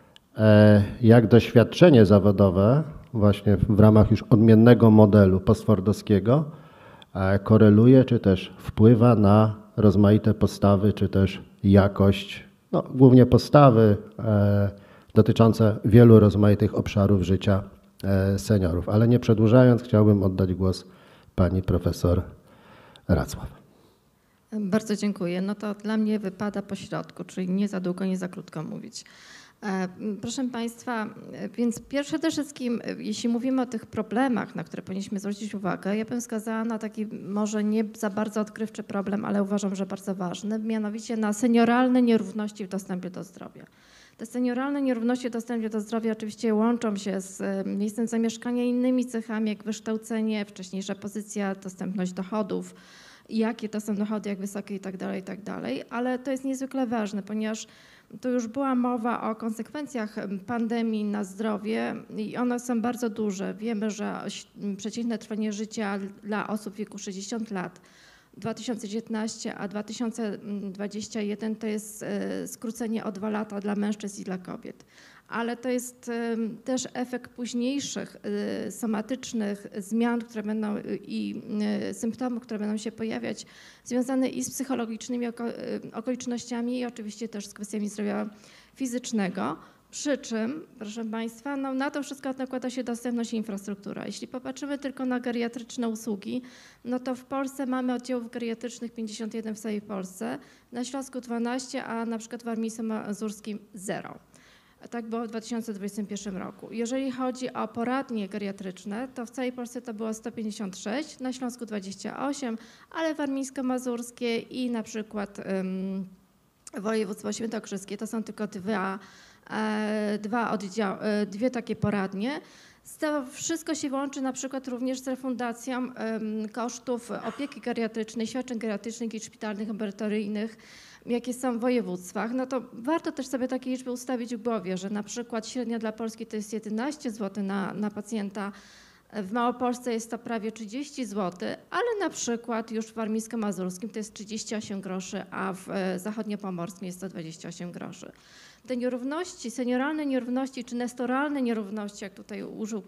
jak doświadczenie zawodowe właśnie w ramach już odmiennego modelu postfordowskiego koreluje czy też wpływa na rozmaite postawy, czy też jakość, no, głównie postawy dotyczące wielu rozmaitych obszarów życia seniorów. Ale nie przedłużając, chciałbym oddać głos pani profesor Racław. Bardzo dziękuję. No to dla mnie wypada po środku, czyli nie za długo, nie za krótko mówić. Proszę Państwa, więc przede wszystkim, jeśli mówimy o tych problemach, na które powinniśmy zwrócić uwagę, ja bym wskazała na taki może nie za bardzo odkrywczy problem, ale uważam, że bardzo ważny, mianowicie na senioralne nierówności w dostępie do zdrowia. Te senioralne nierówności w dostępie do zdrowia oczywiście łączą się z miejscem zamieszkania innymi cechami, jak wykształcenie, wcześniejsza pozycja, dostępność dochodów, jakie to są dochody, jak wysokie i tak dalej, ale to jest niezwykle ważne, ponieważ tu już była mowa o konsekwencjach pandemii na zdrowie i one są bardzo duże. Wiemy, że przeciętne trwanie życia dla osób w wieku 60 lat 2019, a 2021 to jest skrócenie o 2 lata dla mężczyzn i dla kobiet. Ale to jest też efekt późniejszych somatycznych zmian, które będą i symptomów, które będą się pojawiać, związane i z psychologicznymi okolicznościami i oczywiście też z kwestiami zdrowia fizycznego. Przy czym, proszę Państwa, no na to wszystko nakłada się dostępność i infrastruktura. Jeśli popatrzymy tylko na geriatryczne usługi, no to w Polsce mamy oddziałów geriatrycznych 51 w całej Polsce, na Śląsku 12, a na przykład w Warmii Mazurskim 0. Tak było w 2021 roku. Jeżeli chodzi o poradnie geriatryczne, to w całej Polsce to było 156, na Śląsku 28, ale warmińsko-mazurskie i na przykład województwo świętokrzyskie to są tylko dwie takie poradnie. To wszystko się łączy na przykład również z refundacją kosztów opieki geriatrycznej, świadczeń geriatrycznych i szpitalnych ambulatoryjnych jakie są w województwach, no to warto też sobie takie liczby ustawić w głowie, że na przykład średnia dla Polski to jest 11 zł na pacjenta, w Małopolsce jest to prawie 30 zł, ale na przykład już w warmińsko-mazurskim to jest 38 groszy, a w zachodniopomorskim jest to 28 groszy. Te nierówności, senioralne nierówności czy nestoralne nierówności, jak tutaj użył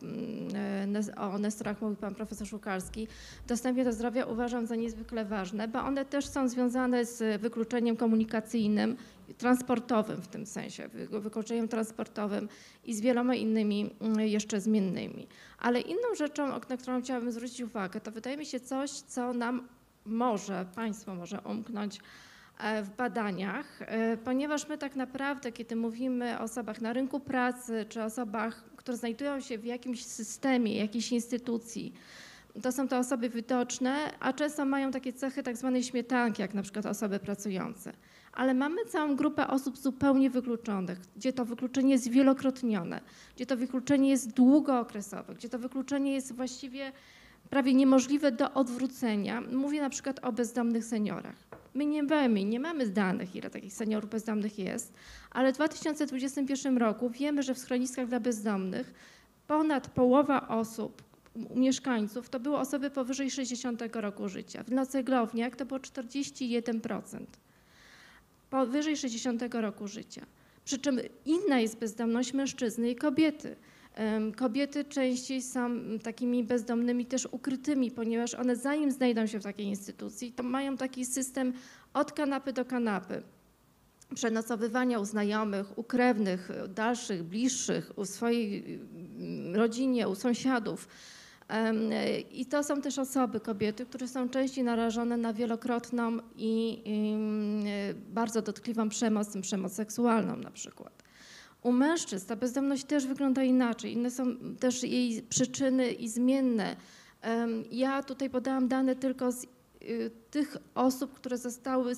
o nestorach mówił pan profesor Szukalski, w dostępie do zdrowia uważam za niezwykle ważne, bo one też są związane z wykluczeniem komunikacyjnym, transportowym w tym sensie, wykluczeniem transportowym i z wieloma innymi jeszcze zmiennymi. Ale inną rzeczą, na którą chciałabym zwrócić uwagę, to wydaje mi się coś, co nam państwu może umknąć w badaniach, ponieważ my tak naprawdę, kiedy mówimy o osobach na rynku pracy, czy osobach, które znajdują się w jakimś systemie, jakiejś instytucji, to są to osoby widoczne, a często mają takie cechy tak zwanej śmietanki, jak na przykład osoby pracujące. Ale mamy całą grupę osób zupełnie wykluczonych, gdzie to wykluczenie jest wielokrotnione, gdzie to wykluczenie jest długookresowe, gdzie to wykluczenie jest właściwie prawie niemożliwe do odwrócenia. Mówię na przykład o bezdomnych seniorach. My nie mamy danych, ile takich seniorów bezdomnych jest, ale w 2021 roku wiemy, że w schroniskach dla bezdomnych ponad połowa osób, mieszkańców, to były osoby powyżej 60 roku życia. W noclegowniach to było 41%. Powyżej 60 roku życia. Przy czym inna jest bezdomność mężczyzny i kobiety. Kobiety częściej są takimi bezdomnymi też ukrytymi, ponieważ one zanim znajdą się w takiej instytucji, to mają taki system od kanapy do kanapy. Przenocowywania u znajomych, u krewnych, dalszych, bliższych, u swojej rodzinie, u sąsiadów. I to są też osoby, kobiety, które są częściej narażone na wielokrotną i bardzo dotkliwą przemoc, przemoc seksualną na przykład. U mężczyzn ta bezdomność też wygląda inaczej, inne są też jej przyczyny i zmienne. Ja tutaj podałam dane tylko z tych osób, które zostały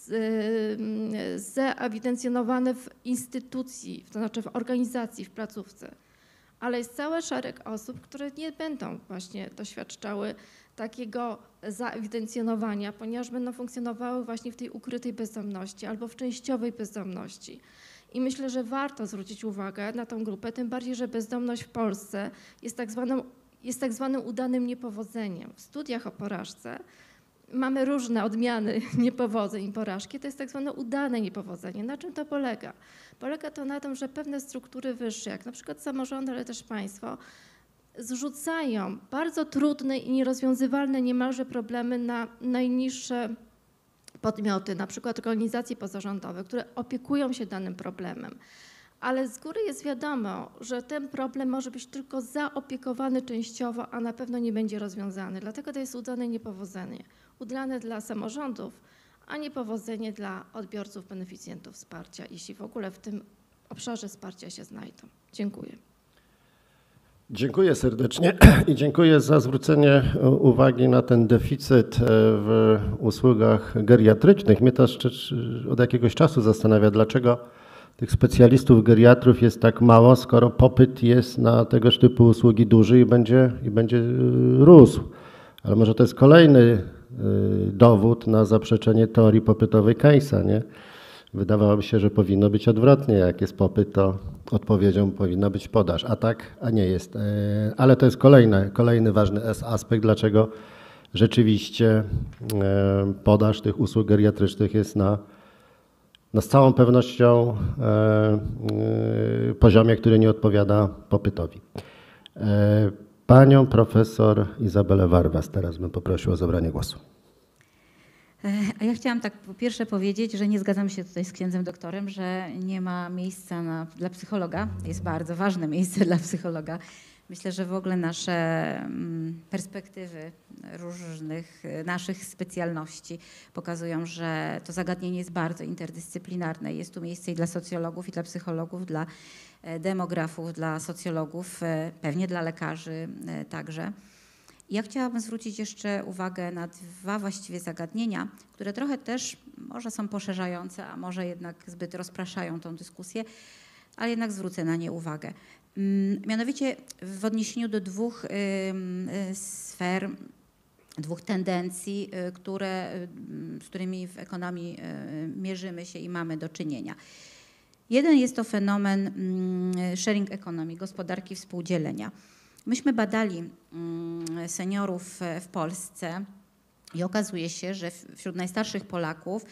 zeewidencjonowane w instytucji, to znaczy w organizacji, w placówce. Ale jest cały szereg osób, które nie będą właśnie doświadczały takiego zaewidencjonowania, ponieważ będą funkcjonowały właśnie w tej ukrytej bezdomności albo w częściowej bezdomności. I myślę, że warto zwrócić uwagę na tą grupę, tym bardziej, że bezdomność w Polsce jest tak zwanym udanym niepowodzeniem. W studiach o porażce mamy różne odmiany niepowodzeń i porażki. To jest tak zwane udane niepowodzenie. Na czym to polega? Polega to na tym, że pewne struktury wyższe, jak na przykład samorządy, ale też państwo, zrzucają bardzo trudne i nierozwiązywalne niemalże problemy na najniższe podmioty, na przykład organizacje pozarządowe, które opiekują się danym problemem. Ale z góry jest wiadomo, że ten problem może być tylko zaopiekowany częściowo, a na pewno nie będzie rozwiązany. Dlatego to jest udane niepowodzenie. Udane dla samorządów, a niepowodzenie dla odbiorców, beneficjentów wsparcia, jeśli w ogóle w tym obszarze wsparcia się znajdą. Dziękuję. Dziękuję serdecznie i dziękuję za zwrócenie uwagi na ten deficyt w usługach geriatrycznych. Mnie też od jakiegoś czasu zastanawia, dlaczego tych specjalistów geriatrów jest tak mało, skoro popyt jest na tegoż typu usługi duży i będzie rósł. Ale może to jest kolejny dowód na zaprzeczenie teorii popytowej Keynesa, nie? Wydawałoby się, że powinno być odwrotnie. Jak jest popyt, to odpowiedzią powinna być podaż, a nie jest. Ale to jest kolejny ważny aspekt, dlaczego rzeczywiście podaż tych usług geriatrycznych jest z całą pewnością poziomie, który nie odpowiada popytowi. Panią profesor Izabelę Warwas teraz bym prosił o zabranie głosu. A ja chciałam tak po pierwsze powiedzieć, że nie zgadzam się tutaj z księdzem doktorem, że nie ma miejsca dla psychologa. Jest bardzo ważne miejsce dla psychologa. Myślę, że w ogóle nasze perspektywy różnych naszych specjalności pokazują, że to zagadnienie jest bardzo interdyscyplinarne. Jest tu miejsce i dla socjologów, i dla psychologów, dla demografów, dla socjologów, pewnie dla lekarzy także. Ja chciałabym zwrócić jeszcze uwagę na dwa właściwie zagadnienia, które trochę też może są poszerzające, a może jednak zbyt rozpraszają tą dyskusję, ale jednak zwrócę na nie uwagę. Mianowicie w odniesieniu do dwóch sfer dwóch tendencji, z którymi w ekonomii mierzymy się i mamy do czynienia. Jeden jest to fenomen sharing economy, gospodarki współdzielenia. Myśmy badali seniorów w Polsce i okazuje się, że wśród najstarszych Polaków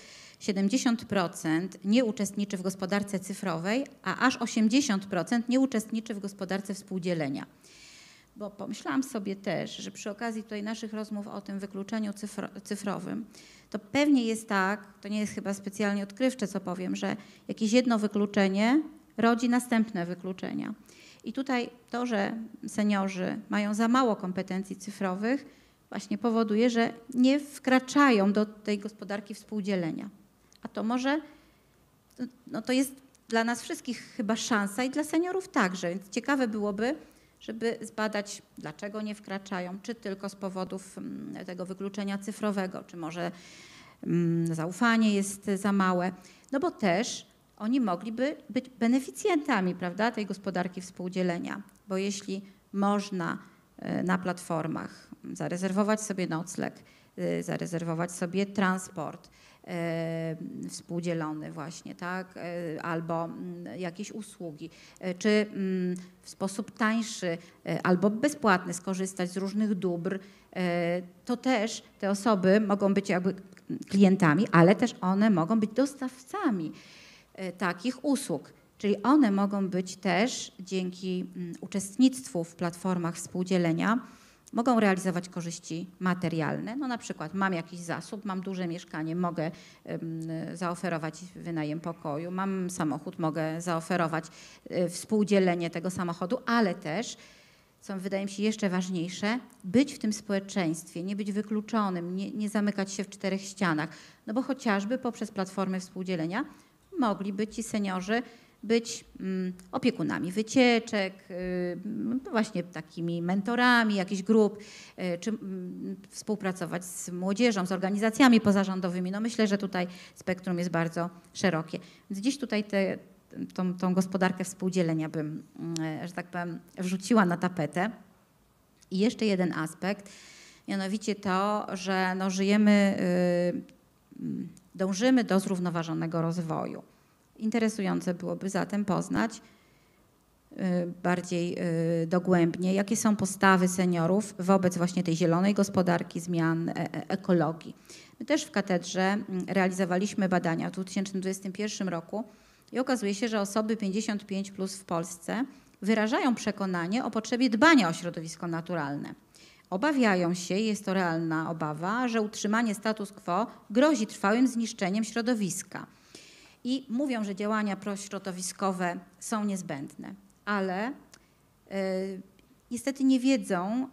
70% nie uczestniczy w gospodarce cyfrowej, a aż 80% nie uczestniczy w gospodarce współdzielenia. Bo pomyślałam sobie też, że przy okazji tutaj naszych rozmów o tym wykluczeniu cyfrowym, to pewnie jest tak, to nie jest chyba specjalnie odkrywcze, co powiem, że jakieś jedno wykluczenie rodzi następne wykluczenia. I tutaj to, że seniorzy mają za mało kompetencji cyfrowych, właśnie powoduje, że nie wkraczają do tej gospodarki współdzielenia. A to może, no to jest dla nas wszystkich chyba szansa i dla seniorów także, więc ciekawe byłoby, żeby zbadać, dlaczego nie wkraczają, czy tylko z powodów tego wykluczenia cyfrowego, czy może zaufanie jest za małe, no bo też oni mogliby być beneficjentami, prawda, tej gospodarki współdzielenia, bo jeśli można na platformach zarezerwować sobie nocleg, zarezerwować sobie transport współdzielony właśnie, tak, albo jakieś usługi, czy w sposób tańszy albo bezpłatny skorzystać z różnych dóbr, to też te osoby mogą być jakby klientami, ale też one mogą być dostawcami takich usług. Czyli one mogą być też dzięki uczestnictwu w platformach współdzielenia, mogą realizować korzyści materialne. No na przykład mam jakiś zasób, mam duże mieszkanie, mogę zaoferować wynajem pokoju, mam samochód, mogę zaoferować współdzielenie tego samochodu, ale też, co wydaje mi się jeszcze ważniejsze, być w tym społeczeństwie, nie być wykluczonym, nie zamykać się w czterech ścianach. No bo chociażby poprzez platformy współdzielenia mogliby ci seniorzy być opiekunami wycieczek, właśnie takimi mentorami jakichś grup, czy współpracować z młodzieżą, z organizacjami pozarządowymi. No myślę, że tutaj spektrum jest bardzo szerokie. Więc gdzieś tutaj tą gospodarkę współdzielenia bym, że tak powiem, wrzuciła na tapetę. I jeszcze jeden aspekt, mianowicie to, że no dążymy do zrównoważonego rozwoju. Interesujące byłoby zatem poznać bardziej dogłębnie, jakie są postawy seniorów wobec właśnie tej zielonej gospodarki, zmian ekologii. My też w katedrze realizowaliśmy badania w 2021 roku i okazuje się, że osoby 55+ w Polsce wyrażają przekonanie o potrzebie dbania o środowisko naturalne. Obawiają się, jest to realna obawa, że utrzymanie status quo grozi trwałym zniszczeniem środowiska. I mówią, że działania prośrodowiskowe są niezbędne, ale niestety nie wiedzą,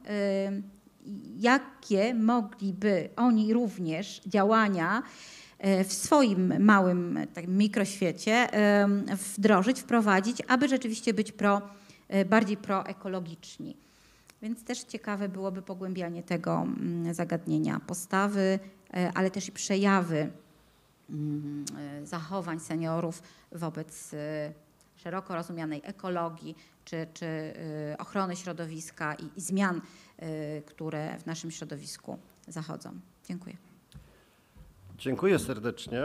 jakie mogliby oni również działania w swoim małym mikroświecie wdrożyć, wprowadzić, aby rzeczywiście być bardziej proekologiczni. Więc też ciekawe byłoby pogłębianie tego zagadnienia postawy, ale też i przejawy zachowań seniorów wobec szeroko rozumianej ekologii czy ochrony środowiska i zmian, które w naszym środowisku zachodzą. Dziękuję. Dziękuję serdecznie.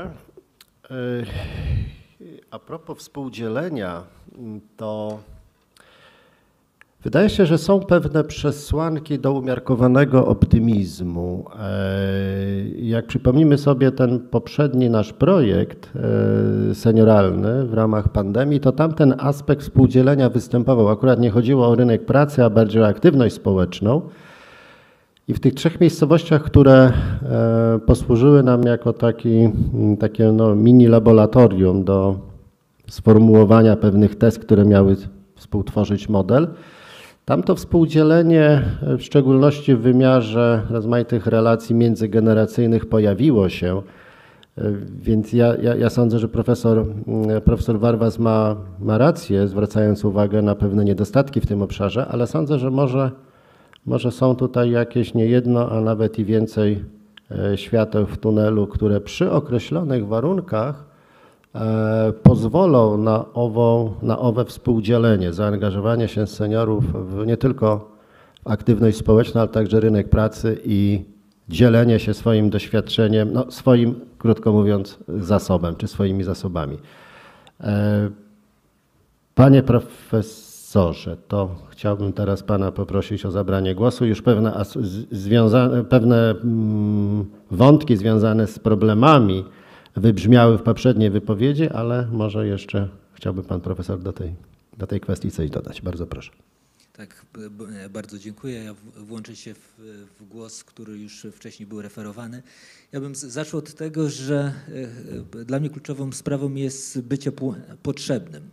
A propos współdzielenia, to wydaje się, że są pewne przesłanki do umiarkowanego optymizmu. Jak przypomnimy sobie ten poprzedni nasz projekt senioralny w ramach pandemii, to tam ten aspekt współdzielenia występował. Akurat nie chodziło o rynek pracy, a bardziej o aktywność społeczną. I w tych 3 miejscowościach, które posłużyły nam jako takie mini laboratorium do sformułowania pewnych tez, które miały współtworzyć model, tam to współdzielenie, w szczególności w wymiarze rozmaitych relacji międzygeneracyjnych, pojawiło się. Więc ja sądzę, że profesor Warwas ma rację, zwracając uwagę na pewne niedostatki w tym obszarze, ale sądzę, że może są tutaj jakieś nie jedno, a nawet i więcej świateł w tunelu, które przy określonych warunkach pozwolą na owe współdzielenie, zaangażowanie się seniorów nie tylko w aktywność społeczną, ale także rynek pracy dzielenie się swoim doświadczeniem, no swoim, krótko mówiąc, zasobem, czy swoimi zasobami. Panie profesorze, to chciałbym teraz pana poprosić o zabranie głosu. Już pewne wątki związane z problemami wybrzmiały w poprzedniej wypowiedzi, ale może jeszcze chciałby pan profesor do tej kwestii coś dodać. Bardzo proszę. Tak, bardzo dziękuję. Ja włączę się w głos, który już wcześniej był referowany. Ja bym zaczął od tego, że dla mnie kluczową sprawą jest bycie potrzebnym.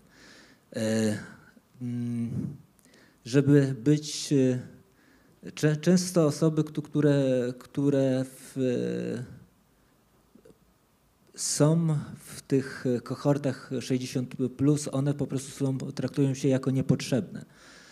Żeby być... Często osoby, które są w tych kohortach 60+, one po prostu traktują się jako niepotrzebne.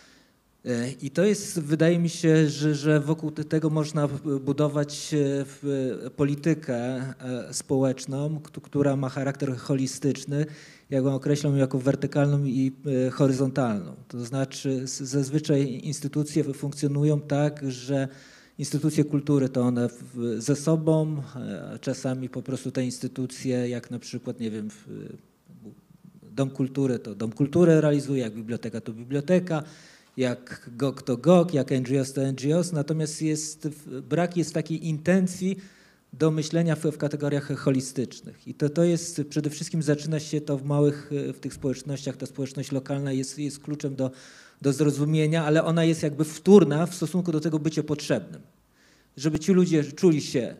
I to jest, wydaje mi się, że wokół tego można budować politykę społeczną, która ma charakter holistyczny. Ja ją określam jako wertykalną i horyzontalną. To znaczy zazwyczaj instytucje funkcjonują tak, że instytucje kultury to one ze sobą, czasami po prostu te instytucje, jak na przykład, nie wiem, Dom Kultury to Dom Kultury realizuje, jak biblioteka to biblioteka, jak GOG to GOG, jak NGOs to NGOs, natomiast brak jest takiej intencji do myślenia w kategoriach holistycznych. I to jest, przede wszystkim zaczyna się to w tych społecznościach, ta społeczność lokalna jest kluczem do zrozumienia, ale ona jest jakby wtórna w stosunku do tego bycia potrzebnym. Żeby ci ludzie czuli się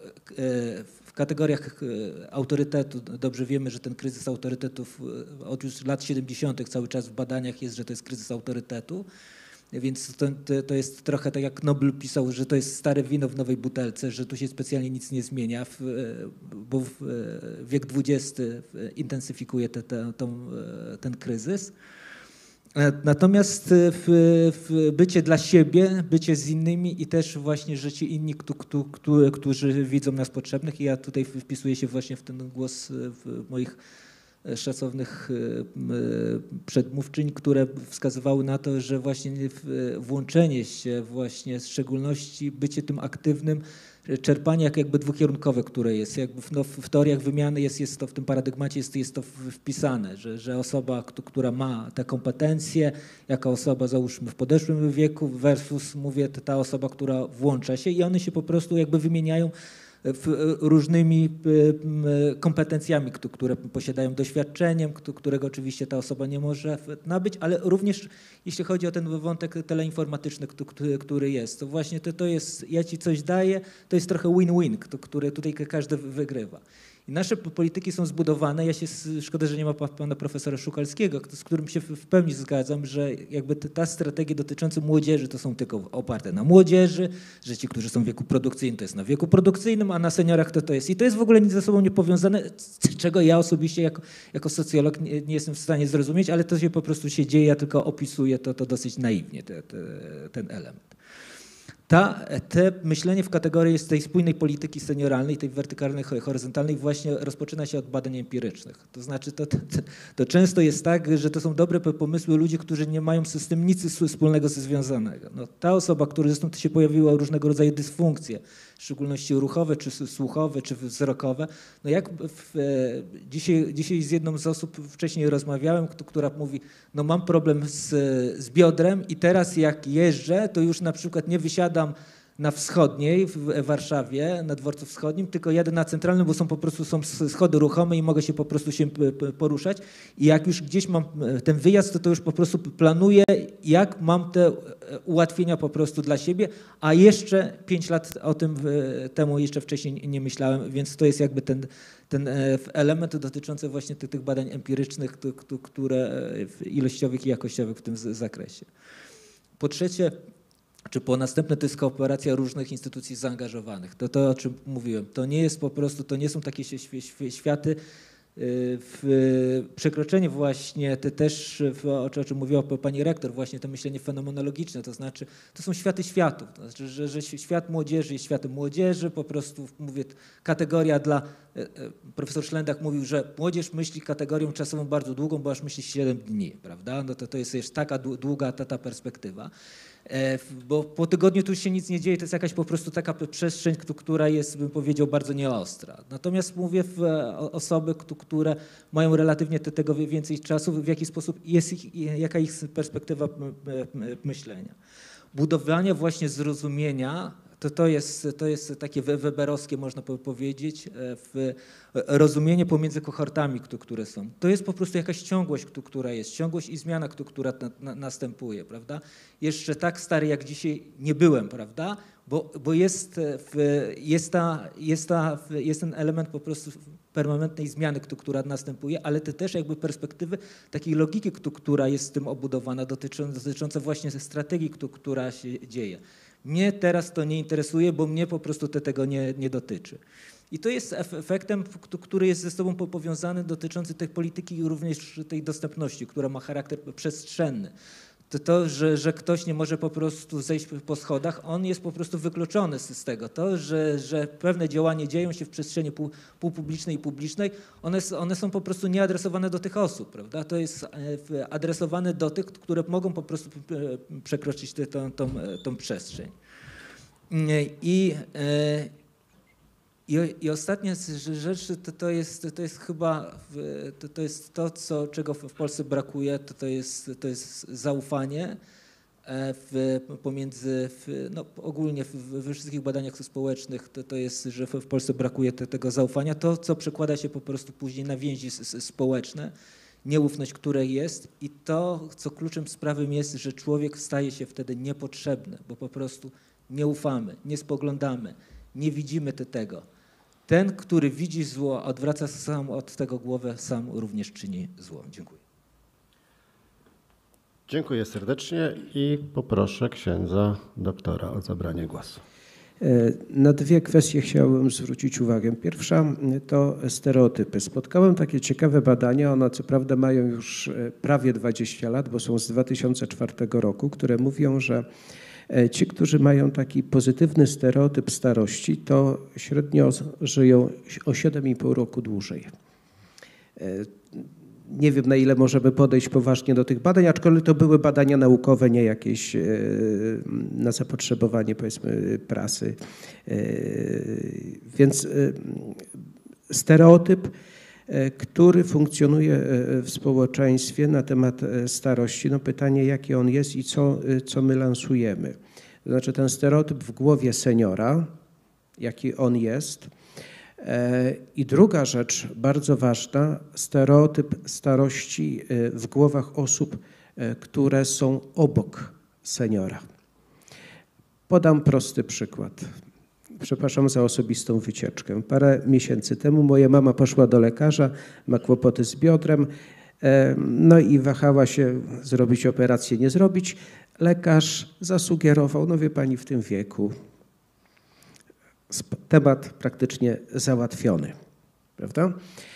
w kategoriach autorytetu, dobrze wiemy, że ten kryzys autorytetów od już lat 70. cały czas w badaniach jest, że to jest kryzys autorytetu, więc to jest trochę tak jak Nobel pisał, że to jest stare wino w nowej butelce, że tu się specjalnie nic nie zmienia, bo wiek XX intensyfikuje ten kryzys. Natomiast bycie dla siebie, bycie z innymi i też właśnie, że ci inni, którzy widzą nas potrzebnych, i ja tutaj wpisuję się właśnie w ten głos moich szacownych przedmówczyń, które wskazywały na to, że właśnie włączenie się właśnie, w szczególności bycie tym aktywnym, czerpanie jakby dwukierunkowe, które jest. Jakby w teoriach wymiany jest to w tym paradygmacie jest to wpisane, że osoba, która ma te kompetencje, jaka osoba załóżmy w podeszłym wieku versus, mówię, ta osoba, która włącza się i one się po prostu jakby wymieniają różnymi kompetencjami, które posiadają, doświadczeniem, którego oczywiście ta osoba nie może nabyć, ale również jeśli chodzi o ten wątek teleinformatyczny, który jest, to właśnie to jest, ja ci coś daję, to jest trochę win-win, który tutaj każdy wygrywa. I nasze polityki są zbudowane, szkoda, że nie ma pana profesora Szukalskiego, z którym się w pełni zgadzam, że jakby ta strategie dotyczące młodzieży to są tylko oparte na młodzieży, że ci, którzy są w wieku produkcyjnym, to jest na wieku produkcyjnym, a na seniorach to jest. I to jest w ogóle nic ze sobą niepowiązane, czego ja osobiście jako socjolog nie jestem w stanie zrozumieć, ale to się po prostu się dzieje, ja tylko opisuję to dosyć naiwnie, ten element. Te myślenie w kategorii tej spójnej polityki senioralnej, tej wertykalnej, horyzontalnej właśnie rozpoczyna się od badań empirycznych. To znaczy to często jest tak, że to są dobre pomysły ludzi, którzy nie mają z tym nic wspólnego ze związanego. No, ta osoba, która zresztą się pojawiła różnego rodzaju dysfunkcje, w szczególności ruchowe, czy słuchowe, czy wzrokowe. No jak dzisiaj z jedną z osób wcześniej rozmawiałem, która mówi, no mam problem z biodrem i teraz jak jeżdżę, to już na przykład nie wysiadam na Wschodniej w Warszawie, na dworcu wschodnim, tylko jadę na Centralnym, bo są schody ruchome i mogę się po prostu się poruszać. I jak już gdzieś mam ten wyjazd, to już po prostu planuję, jak mam te ułatwienia po prostu dla siebie, a jeszcze 5 lat temu jeszcze wcześniej nie myślałem, więc to jest jakby ten element dotyczący właśnie tych badań empirycznych, które ilościowych i jakościowych w tym zakresie. Po trzecie, czy po następne, to jest kooperacja różnych instytucji zaangażowanych. To o czym mówiłem, to nie jest po prostu, to nie są takie światy, przekroczenie właśnie też, o czym mówiła pani rektor, właśnie to myślenie fenomenologiczne, to znaczy to są światy światów, to znaczy, że świat młodzieży jest światem młodzieży, po prostu mówię, kategoria dla, profesor Szlendach mówił, że młodzież myśli kategorią czasową bardzo długą, bo aż myśli 7 dni, prawda, no to jest taka długa ta perspektywa. Bo po tygodniu tu się nic nie dzieje, to jest jakaś po prostu taka przestrzeń, która jest, bym powiedział, bardzo nieostra. Natomiast mówię osoby, które mają relatywnie tego więcej czasu, w jaki sposób jaka ich perspektywa myślenia. Budowanie właśnie zrozumienia, to jest takie weberowskie, można powiedzieć, rozumienie pomiędzy kohortami, które są. To jest po prostu jakaś ciągłość, która jest, ciągłość i zmiana, która następuje, prawda? Jeszcze tak stary jak dzisiaj nie byłem, prawda? Bo jest ten element po prostu permanentnej zmiany, która następuje, ale też jakby perspektywy takiej logiki, która jest z tym obudowana, dotycząca właśnie strategii, która się dzieje. Mnie teraz to nie interesuje, bo mnie po prostu tego nie dotyczy. I to jest efektem, który jest ze sobą powiązany, dotyczący tej polityki i również tej dostępności, która ma charakter przestrzenny. To, że ktoś nie może po prostu zejść po schodach, on jest po prostu wykluczony z tego. To, że pewne działania dzieją się w przestrzeni półpublicznej i publicznej, one są po prostu nieadresowane do tych osób, prawda? To jest adresowane do tych, które mogą po prostu przekroczyć tą przestrzeń. I ostatnia rzecz to jest chyba czego w Polsce brakuje, to jest zaufanie pomiędzy, ogólnie we wszystkich badaniach społecznych to jest, że w Polsce brakuje tego zaufania. To, co przekłada się po prostu później na więzi społeczne, nieufność, która jest i to, co kluczem sprawy jest, że człowiek staje się wtedy niepotrzebny, bo po prostu nie ufamy, nie spoglądamy, nie widzimy tego. Ten, który widzi zło, odwraca sam od tego głowę, sam również czyni zło. Dziękuję. Dziękuję serdecznie i poproszę księdza doktora o zabranie głosu. Na dwie kwestie chciałbym zwrócić uwagę. Pierwsza to stereotypy. Spotkałem takie ciekawe badania, one co prawda mają już prawie 20 lat, bo są z 2004 roku, które mówią, że ci, którzy mają taki pozytywny stereotyp starości, to średnio żyją o 7,5 roku dłużej. Nie wiem, na ile możemy podejść poważnie do tych badań, aczkolwiek to były badania naukowe, nie jakieś na zapotrzebowanie, powiedzmy, prasy. Więc stereotyp, który funkcjonuje w społeczeństwie na temat starości, no pytanie, jaki on jest i co my lansujemy. To znaczy ten stereotyp w głowie seniora, jaki on jest. I druga rzecz bardzo ważna, stereotyp starości w głowach osób, które są obok seniora. Podam prosty przykład. Przepraszam za osobistą wycieczkę. Parę miesięcy temu moja mama poszła do lekarza, ma kłopoty z biodrem, no i wahała się zrobić operację, nie zrobić. Lekarz zasugerował, no wie pani, w tym wieku temat praktycznie załatwiony, prawda?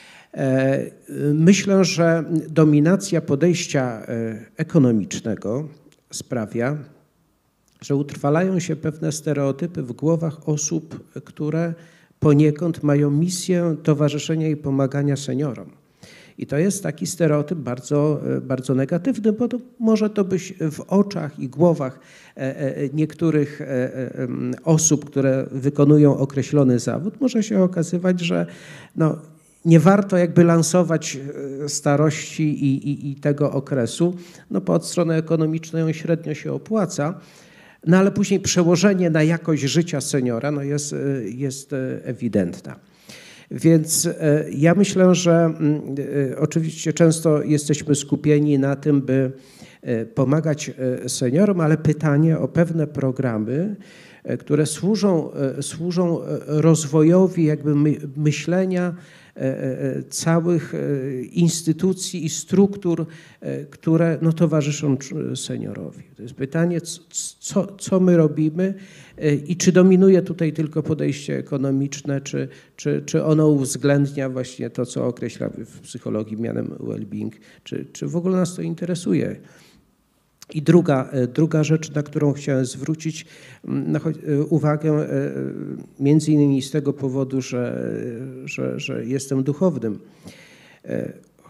Myślę, że dominacja podejścia ekonomicznego sprawia, że utrwalają się pewne stereotypy w głowach osób, które poniekąd mają misję towarzyszenia i pomagania seniorom. I to jest taki stereotyp bardzo, bardzo negatywny, bo może to być w oczach i głowach niektórych osób, które wykonują określony zawód, może się okazywać, że no, nie warto jakby lansować starości i tego okresu, no bo od strony ekonomicznej on średnio się opłaca, no ale później przełożenie na jakość życia seniora no jest ewidentne. Więc ja myślę, że oczywiście często jesteśmy skupieni na tym, by pomagać seniorom, ale pytanie o pewne programy, które służą rozwojowi jakby myślenia całych instytucji i struktur, które no, towarzyszą seniorowi. To jest pytanie, co my robimy i czy dominuje tutaj tylko podejście ekonomiczne, czy ono uwzględnia właśnie to, co określamy w psychologii mianem well-being, czy w ogóle nas to interesuje. I druga rzecz, na którą chciałem zwrócić uwagę, między innymi z tego powodu, że jestem duchownym.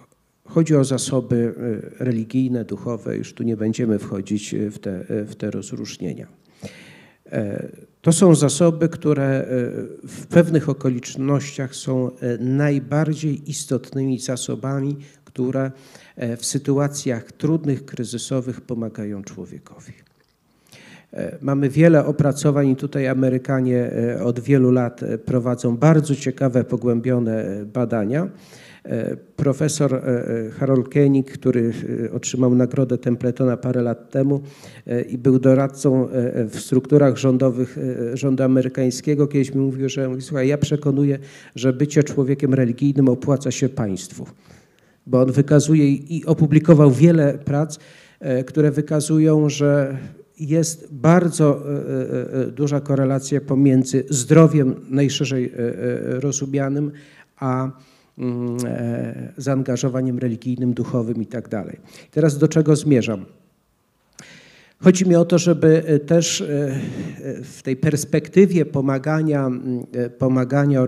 Chodzi o zasoby religijne, duchowe, już tu nie będziemy wchodzić w te rozróżnienia. To są zasoby, które w pewnych okolicznościach są najbardziej istotnymi zasobami, które w sytuacjach trudnych, kryzysowych pomagają człowiekowi. Mamy wiele opracowań i tutaj Amerykanie od wielu lat prowadzą bardzo ciekawe, pogłębione badania. Profesor Harold Koenig, który otrzymał nagrodę Templetona parę lat temu i był doradcą w strukturach rządowych rządu amerykańskiego, kiedyś mi mówił, że słuchaj, ja przekonuję, że bycie człowiekiem religijnym opłaca się państwu. Bo on wykazuje i opublikował wiele prac, które wykazują, że jest bardzo duża korelacja pomiędzy zdrowiem najszerzej rozumianym, a zaangażowaniem religijnym, duchowym i tak dalej. Teraz do czego zmierzam? Chodzi mi o to, żeby też w tej perspektywie pomagania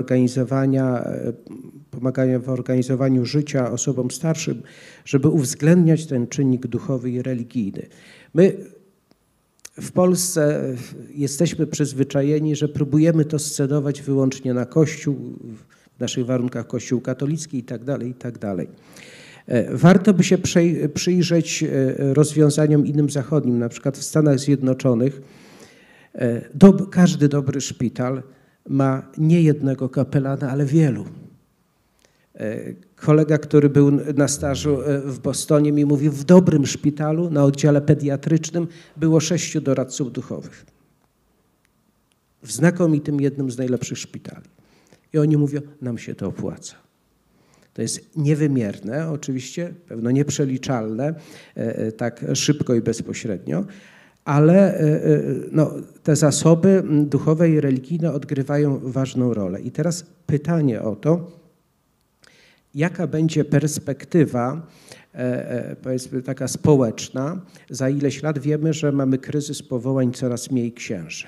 w organizowaniu życia osobom starszym, żeby uwzględniać ten czynnik duchowy i religijny. My w Polsce jesteśmy przyzwyczajeni, że próbujemy to scedować wyłącznie na Kościół, w naszych warunkach Kościół katolicki i tak dalej, i tak dalej. Warto by się przyjrzeć rozwiązaniom innym zachodnim, na przykład w Stanach Zjednoczonych każdy dobry szpital ma nie jednego kapelana, ale wielu. Kolega, który był na stażu w Bostonie, mi mówił, w dobrym szpitalu na oddziale pediatrycznym było 6 doradców duchowych. W znakomitym, jednym z najlepszych szpitali. I oni mówią, nam się to opłaca. To jest niewymierne, oczywiście, pewno nieprzeliczalne, tak szybko i bezpośrednio, ale no, te zasoby duchowe i religijne odgrywają ważną rolę. I teraz pytanie o to, jaka będzie perspektywa, powiedzmy taka społeczna, za ileś lat wiemy, że mamy kryzys powołań, coraz mniej księży.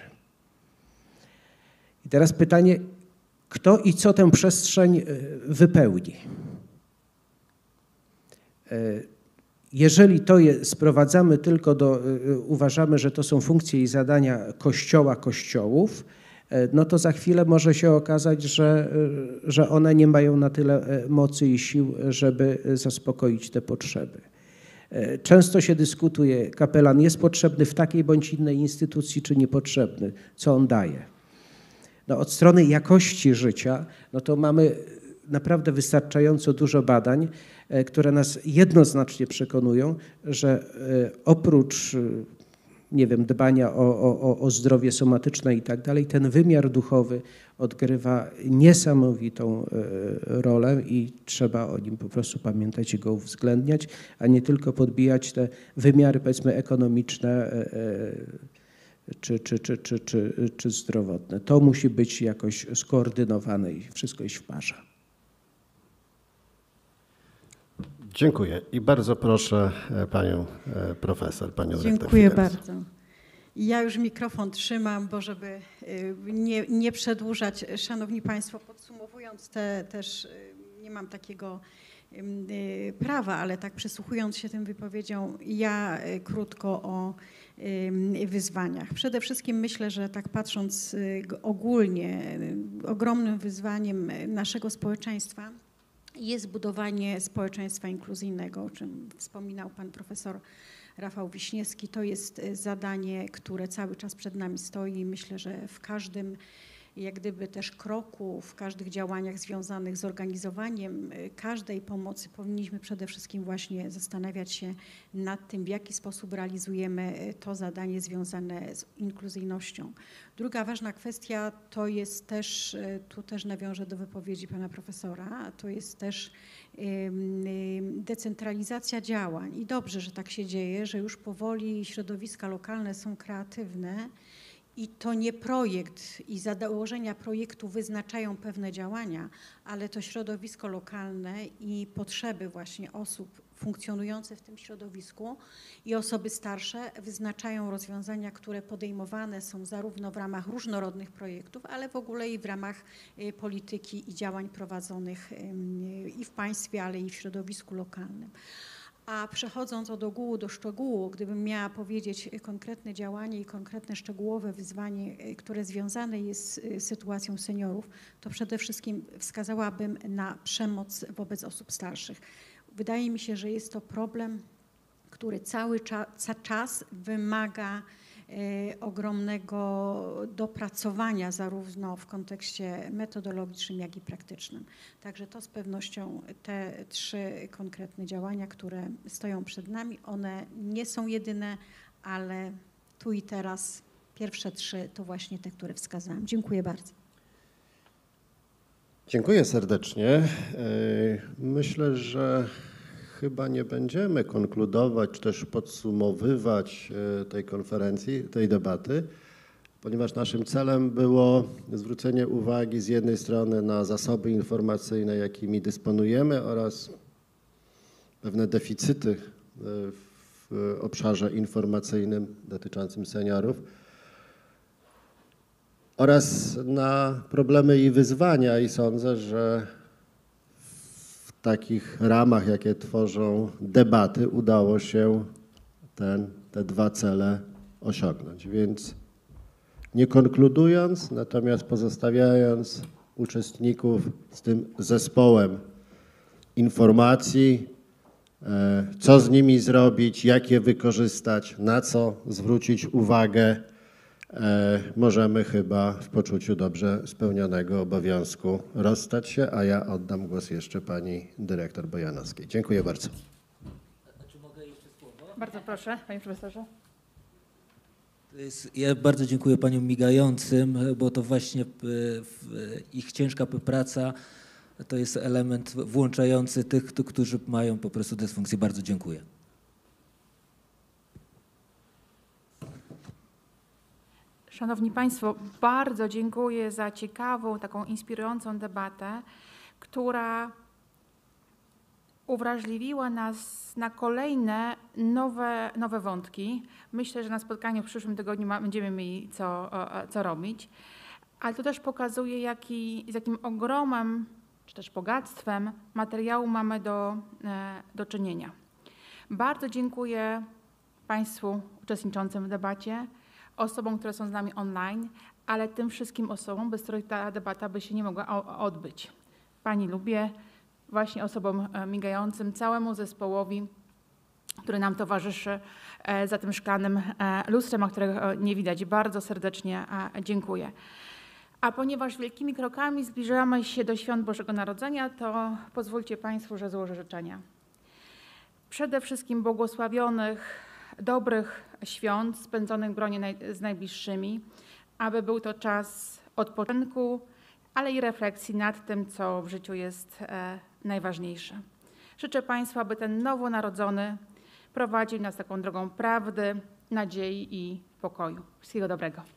I teraz pytanie, kto i co tę przestrzeń wypełni? Jeżeli to sprowadzamy tylko uważamy, że to są funkcje i zadania Kościoła, kościołów, no to za chwilę może się okazać, że one nie mają na tyle mocy i sił, żeby zaspokoić te potrzeby. Często się dyskutuje, kapelan jest potrzebny w takiej bądź innej instytucji, czy niepotrzebny, co on daje. No, od strony jakości życia, no to mamy naprawdę wystarczająco dużo badań, które nas jednoznacznie przekonują, że oprócz, nie wiem, dbania o zdrowie somatyczne i tak dalej, ten wymiar duchowy odgrywa niesamowitą rolę i trzeba o nim po prostu pamiętać i go uwzględniać, a nie tylko podbijać te wymiary, powiedzmy, ekonomiczne czy zdrowotne. To musi być jakoś skoordynowane i wszystko iść w parze. Dziękuję i bardzo proszę panią profesor, panią rektor. Dziękuję bardzo. Ja już mikrofon trzymam, bo żeby nie przedłużać. Szanowni Państwo, podsumowując też nie mam takiego prawa, ale tak przysłuchując się tym wypowiedziom, ja krótko o wyzwaniach. Przede wszystkim myślę, że tak patrząc ogólnie, ogromnym wyzwaniem naszego społeczeństwa jest budowanie społeczeństwa inkluzyjnego, o czym wspominał pan profesor Rafał Wiśniewski. To jest zadanie, które cały czas przed nami stoi i myślę, że w każdym jak gdyby też kroku, w każdych działaniach związanych z organizowaniem każdej pomocy powinniśmy przede wszystkim właśnie zastanawiać się nad tym, w jaki sposób realizujemy to zadanie związane z inkluzyjnością. Druga ważna kwestia to jest też, tu też nawiążę do wypowiedzi pana profesora, to jest też decentralizacja działań i dobrze, że tak się dzieje, że już powoli środowiska lokalne są kreatywne I to nie projekt i założenia projektu wyznaczają pewne działania, ale to środowisko lokalne i potrzeby właśnie osób funkcjonujących w tym środowisku i osoby starsze wyznaczają rozwiązania, które podejmowane są zarówno w ramach różnorodnych projektów, ale w ogóle i w ramach polityki i działań prowadzonych i w państwie, ale i w środowisku lokalnym. A przechodząc od ogółu do szczegółu, gdybym miała powiedzieć konkretne działanie i konkretne szczegółowe wyzwanie, które związane jest z sytuacją seniorów, to przede wszystkim wskazałabym na przemoc wobec osób starszych. Wydaje mi się, że jest to problem, który cały czas wymaga ogromnego dopracowania zarówno w kontekście metodologicznym, jak i praktycznym. Także to z pewnością te 3 konkretne działania, które stoją przed nami, one nie są jedyne, ale tu i teraz pierwsze 3 to właśnie te, które wskazałam. Dziękuję bardzo. Dziękuję serdecznie. Myślę, że chyba nie będziemy konkludować czy też podsumowywać tej konferencji, tej debaty, ponieważ naszym celem było zwrócenie uwagi z jednej strony na zasoby informacyjne, jakimi dysponujemy, oraz pewne deficyty w obszarze informacyjnym dotyczącym seniorów, oraz na problemy i wyzwania, i sądzę, że w takich ramach, jakie tworzą debaty, udało się te 2 cele osiągnąć. Więc nie konkludując, natomiast pozostawiając uczestników z tym zespołem informacji, co z nimi zrobić, jak je wykorzystać, na co zwrócić uwagę, możemy chyba w poczuciu dobrze spełnionego obowiązku rozstać się, a ja oddam głos jeszcze pani dyrektor Bojanowskiej. Dziękuję bardzo. Czy mogę jeszcze słowo? Bardzo proszę, panie profesorze. Ja bardzo dziękuję paniom migającym, bo to właśnie ich ciężka praca to jest element włączający tych, którzy mają po prostu dysfunkcję. Bardzo dziękuję. Szanowni Państwo, bardzo dziękuję za ciekawą, taką inspirującą debatę, która uwrażliwiła nas na kolejne nowe wątki. Myślę, że na spotkaniu w przyszłym tygodniu będziemy mieli co robić, ale to też pokazuje, z jakim ogromem, czy też bogactwem materiału mamy do czynienia. Bardzo dziękuję Państwu uczestniczącym w debacie, osobom, które są z nami online, ale tym wszystkim osobom, bez których ta debata by się nie mogła odbyć. Pani Lubie, właśnie osobom migającym, całemu zespołowi, który nam towarzyszy za tym szklanym lustrem, a którego nie widać. Bardzo serdecznie dziękuję. A ponieważ wielkimi krokami zbliżamy się do świąt Bożego Narodzenia, to pozwólcie Państwo, że złożę życzenia. Przede wszystkim błogosławionych, dobrych świąt spędzonych w gronie z najbliższymi, aby był to czas odpoczynku, ale i refleksji nad tym, co w życiu jest najważniejsze. Życzę Państwu, aby ten nowonarodzony prowadził nas taką drogą prawdy, nadziei i pokoju. Wszystkiego dobrego.